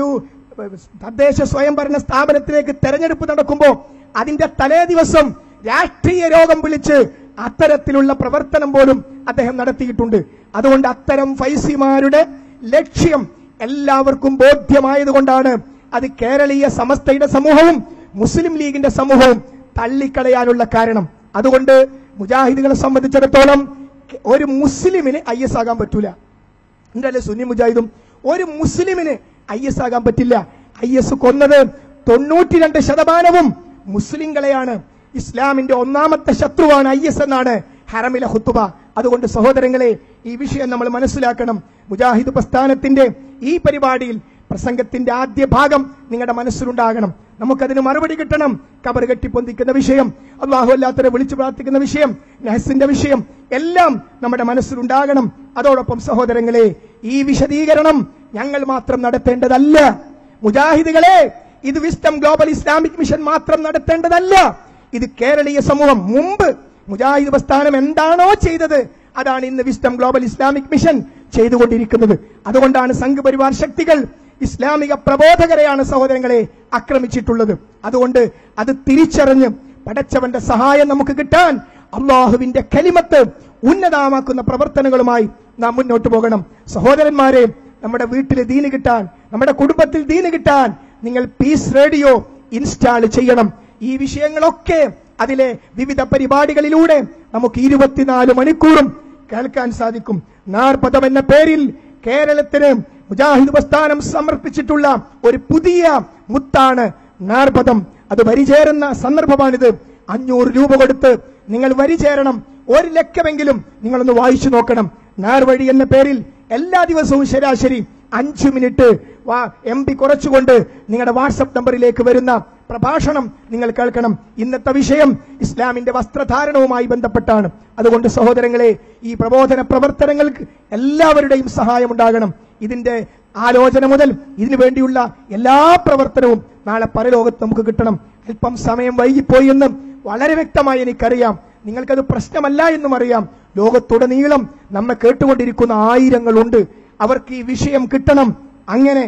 തദ്ദേശ സ്വയംഭരണ സ്ഥാപനത്തിലേക്ക് തെരഞ്ഞെടുപ്പ് നടക്കുമ്പോൾ അതിന്റെ തലേ ദിവസം രാഷ്ട്രീയ രോഗം വിളിച്ച് അത്തരത്തിലുള്ള പ്രവർത്തനം പോലും അദ്ദേഹം നടത്തിയിട്ടുണ്ട്. അതുകൊണ്ട് അത്തരം ഫൈസിമാരുടെ ലക്ഷ്യം എല്ലാവർക്കും ബോധ്യമായതുകൊണ്ടാണ് അത് കേരളീയ സമസ്തയുടെ സമൂഹവും മുസ്ലിം ലീഗിന്റെ സമൂഹവും തള്ളിക്കളയാനുള്ള കാരണം. അതുകൊണ്ട് മുജാഹിദുകളെ സംബന്ധിച്ചിടത്തോളം ഒരു മുസ്ലിമിന് ഐ എസ് ആകാൻ പറ്റൂല. എന്തല്ലേ സുന്നി മുജാഹിദും ഒരു മുസ്ലിമിന് ഐ എസ് ആകാൻ പറ്റില്ല. ഐ എസ് കൊന്നത് തൊണ്ണൂറ്റി രണ്ട് ശതമാനവും മുസ്ലിങ്ങളെയാണ്. ഇസ്ലാമിന്റെ ഒന്നാമത്തെ ശത്രുവാണ് ഐ എസ് എന്നാണ് ഹറമിലെ ഖുതുബ. അതുകൊണ്ട് സഹോദരങ്ങളെ, ഈ വിഷയം നമ്മൾ മനസ്സിലാക്കണം. മുജാഹിദ് പ്രസ്ഥാനത്തിന്റെ ഈ പരിപാടിയിൽ പ്രസംഗത്തിന്റെ ആദ്യ ഭാഗം നിങ്ങളുടെ മനസ്സിലുണ്ടാകണം. നമുക്കതിന് മറുപടി കിട്ടണം. കബർ കെട്ടിപ്പൊന്തിക്കുന്ന വിഷയം, അള്ളാഹു അല്ലാത്തവരെ വിളിച്ചു പ്രാർത്ഥിക്കുന്ന വിഷയം, നഹസിന്റെ വിഷയം എല്ലാം നമ്മുടെ മനസ്സിലുണ്ടാകണം. അതോടൊപ്പം സഹോദരങ്ങളെ, ഈ വിശദീകരണം ഞങ്ങൾ മാത്രം നടത്തേണ്ടതല്ല. മുജാഹിദുകളെ, ഇത് വിസ്ഡം ഗ്ലോബൽ ഇസ്ലാമിക് മിഷൻ മാത്രം നടത്തേണ്ടതല്ല. ഇത് കേരളീയ സമൂഹം മുമ്പ് മുജാഹിദ് പ്രസ്ഥാനം എന്താണോ ചെയ്തത് അതാണ് ഇന്ന് വിസ്ഡം ഗ്ലോബൽ ഇസ്ലാമിക് മിഷൻ ചെയ്തുകൊണ്ടിരിക്കുന്നത്. അതുകൊണ്ടാണ് സംഘപരിവാർ ശക്തികൾ ഇസ്ലാമിക പ്രബോധകരെയാണ് സഹോദരങ്ങളെ ആക്രമിച്ചിട്ടുള്ളത്. അതുകൊണ്ട് അത് തിരിച്ചറിഞ്ഞ് പടച്ചവന്റെ സഹായം നമുക്ക് കിട്ടാൻ അള്ളാഹുവിന്റെ കലിമത്ത് ഉന്നതമാക്കുന്ന പ്രവർത്തനങ്ങളുമായി നാം മുന്നോട്ട് പോകണം. സഹോദരന്മാരെ, നമ്മുടെ വീട്ടിൽ ദീന് കിട്ടാൻ, നമ്മുടെ കുടുംബത്തിൽ ദീന് കിട്ടാൻ നിങ്ങൾ പീസ് റേഡിയോ ഇൻസ്റ്റാൾ ചെയ്യണം. ഈ വിഷയങ്ങളൊക്കെ അതിലെ വിവിധ പരിപാടികളിലൂടെ നമുക്ക് ഇരുപത്തിനാല് മണിക്കൂറും കേൾക്കാൻ സാധിക്കും. നാർപദം എന്ന പേരിൽ കേരളത്തിന് മുജാഹിദ് പ്രസ്ഥാനം സമർപ്പിച്ചിട്ടുള്ള ഒരു പുതിയ മുത്താണ് നാർപദം. അത് വരിചേരുന്ന സന്ദർഭമാണിത്. അഞ്ഞൂറ് രൂപ കൊടുത്ത് നിങ്ങൾ വരിചേരണം. ഒരു ലക്കമെങ്കിലും നിങ്ങളൊന്ന് വായിച്ചു നോക്കണം. നാർവഴി എന്ന പേരിൽ എല്ലാ ദിവസവും ശരാശരി അഞ്ചു മിനിറ്റ് എം പി കുറച്ചുകൊണ്ട് നിങ്ങളുടെ വാട്സപ്പ് നമ്പറിലേക്ക് വരുന്ന പ്രഭാഷണം നിങ്ങൾ കേൾക്കണം. ഇന്നത്തെ വിഷയം ഇസ്ലാമിന്റെ വസ്ത്രധാരണവുമായി ബന്ധപ്പെട്ടാണ്. അതുകൊണ്ട് സഹോദരങ്ങളെ, ഈ പ്രബോധന പ്രവർത്തനങ്ങൾക്ക് എല്ലാവരുടെയും സഹായം ഉണ്ടാകണം. ഇതിന്റെ ആലോചന മുതൽ ഇതിനു വേണ്ടിയുള്ള എല്ലാ പ്രവർത്തനവും നാളെ പരലോകത്ത് നമുക്ക് കിട്ടണം. അല്പം സമയം വൈകിപ്പോയി എന്നും വളരെ വ്യക്തമായി എനിക്കറിയാം. നിങ്ങൾക്കത് പ്രശ്നമല്ല എന്നും അറിയാം. ലോകത്തുടനീളം നമ്മെ കേട്ടുകൊണ്ടിരിക്കുന്ന ആയിരങ്ങളുണ്ട്. അവർക്ക് ഈ വിഷയം കിട്ടണം. അങ്ങനെ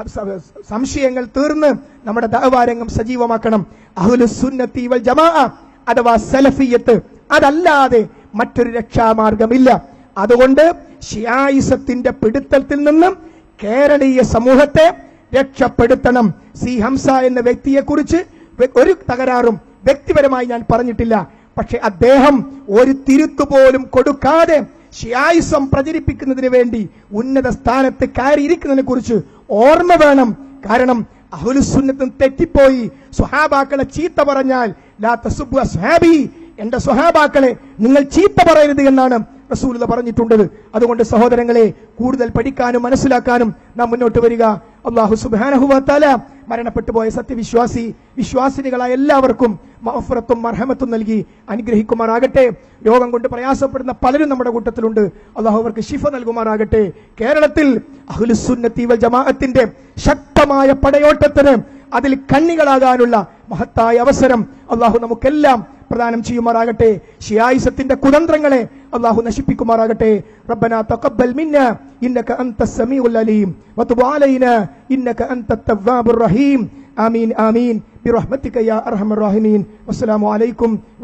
സംശയങ്ങൾ തീർന്ന് നമ്മുടെ ദഅവാരംഗം സജീവമാക്കണം. അഹ്ലുസ് സുന്നത്തി വൽ ജമാഅ അഥവാ സലഫിയത്ത്, അതല്ലാതെ മറ്റൊരു രക്ഷാമാർഗമില്ല. അതുകൊണ്ട് ഷിയായിസത്തിന്റെ പിടുത്തത്തിൽ നിന്നും കേരളീയ സമൂഹത്തെ രക്ഷപ്പെടുത്തണം. സി ഹംസ എന്ന വ്യക്തിയെ കുറിച്ച് ഒരു തകരാറും വ്യക്തിപരമായി ഞാൻ പറഞ്ഞിട്ടില്ല. പക്ഷെ അദ്ദേഹം ഒരു തിരുത്തുപോലും കൊടുക്കാതെ ഷിയായിസം പ്രചരിപ്പിക്കുന്നതിന് വേണ്ടി ഉന്നത സ്ഥാനത്ത് കയറിയിരിക്കുന്നതിനെ കുറിച്ച് ഓർമ്മ വേണം. കാരണം അഹ്ലുസ് സുന്നത്തും തെറ്റിപ്പോയി. സ്വഹാബാക്കളെ ചീത്ത പറഞ്ഞാൽ ലാ തസുബ്ബു അസ്ഹാബി, എന്റെ സ്വഹാബാക്കളെ നിങ്ങൾ ചീത്ത പറയരുത് എന്നാണ് റസൂലുള്ളാഹി പറഞ്ഞിട്ടുള്ളത്. അതുകൊണ്ട് സഹോദരങ്ങളെ, കൂടുതൽ പഠിക്കാനും മനസ്സിലാക്കാനും നാം മുന്നോട്ട് വരിക. അല്ലാഹു സുബ്ഹാനഹു വ തആല മരണപ്പെട്ടു പോയ സത്യവിശ്വാസി വിശ്വാസിനികളായ എല്ലാവർക്കും മഗ്ഫിറത്തും മർഹമത്തും നൽകി അനുഗ്രഹിക്കുമാറാകട്ടെ. രോഗം കൊണ്ട് പ്രയാസപ്പെടുന്ന പലരും നമ്മുടെ കൂട്ടത്തിലുണ്ട്. അല്ലാഹു അവർക്ക് ശിഫ നൽകുമാറാകട്ടെ. കേരളത്തിൽ അഹ്ലുസ് സുന്നത്തി വൽ ജമാഅത്തിന്റെ ശക്തമായ പടയോട്ടത്തിന് അതിൽ കണ്ണികളാകാനുള്ള മഹത്തായ അവസരം അല്ലാഹു നമുക്കെല്ലാം പ്രദാനം ചെയ്യുമാറാകട്ടെ. ഷിയായിസത്തിന്റെ കുതന്ത്രങ്ങളെ അല്ലാഹു നശിപ്പിക്കുമാറാകട്ടെ. റബ്ബനാ തഖബ്ബൽ മിന്നാ ഇന്നക അൻതസ് സമീഉൽ അലീം വതുബ് അലൈനാ ഇന്നക അൻതത് തവ്വാബുർ റഹീം. ആമീൻ ആമീൻ ബിറഹ്മതിക യാ അർഹമർ റഹീമീൻ. വസ്സലാമു അലൈക്കും.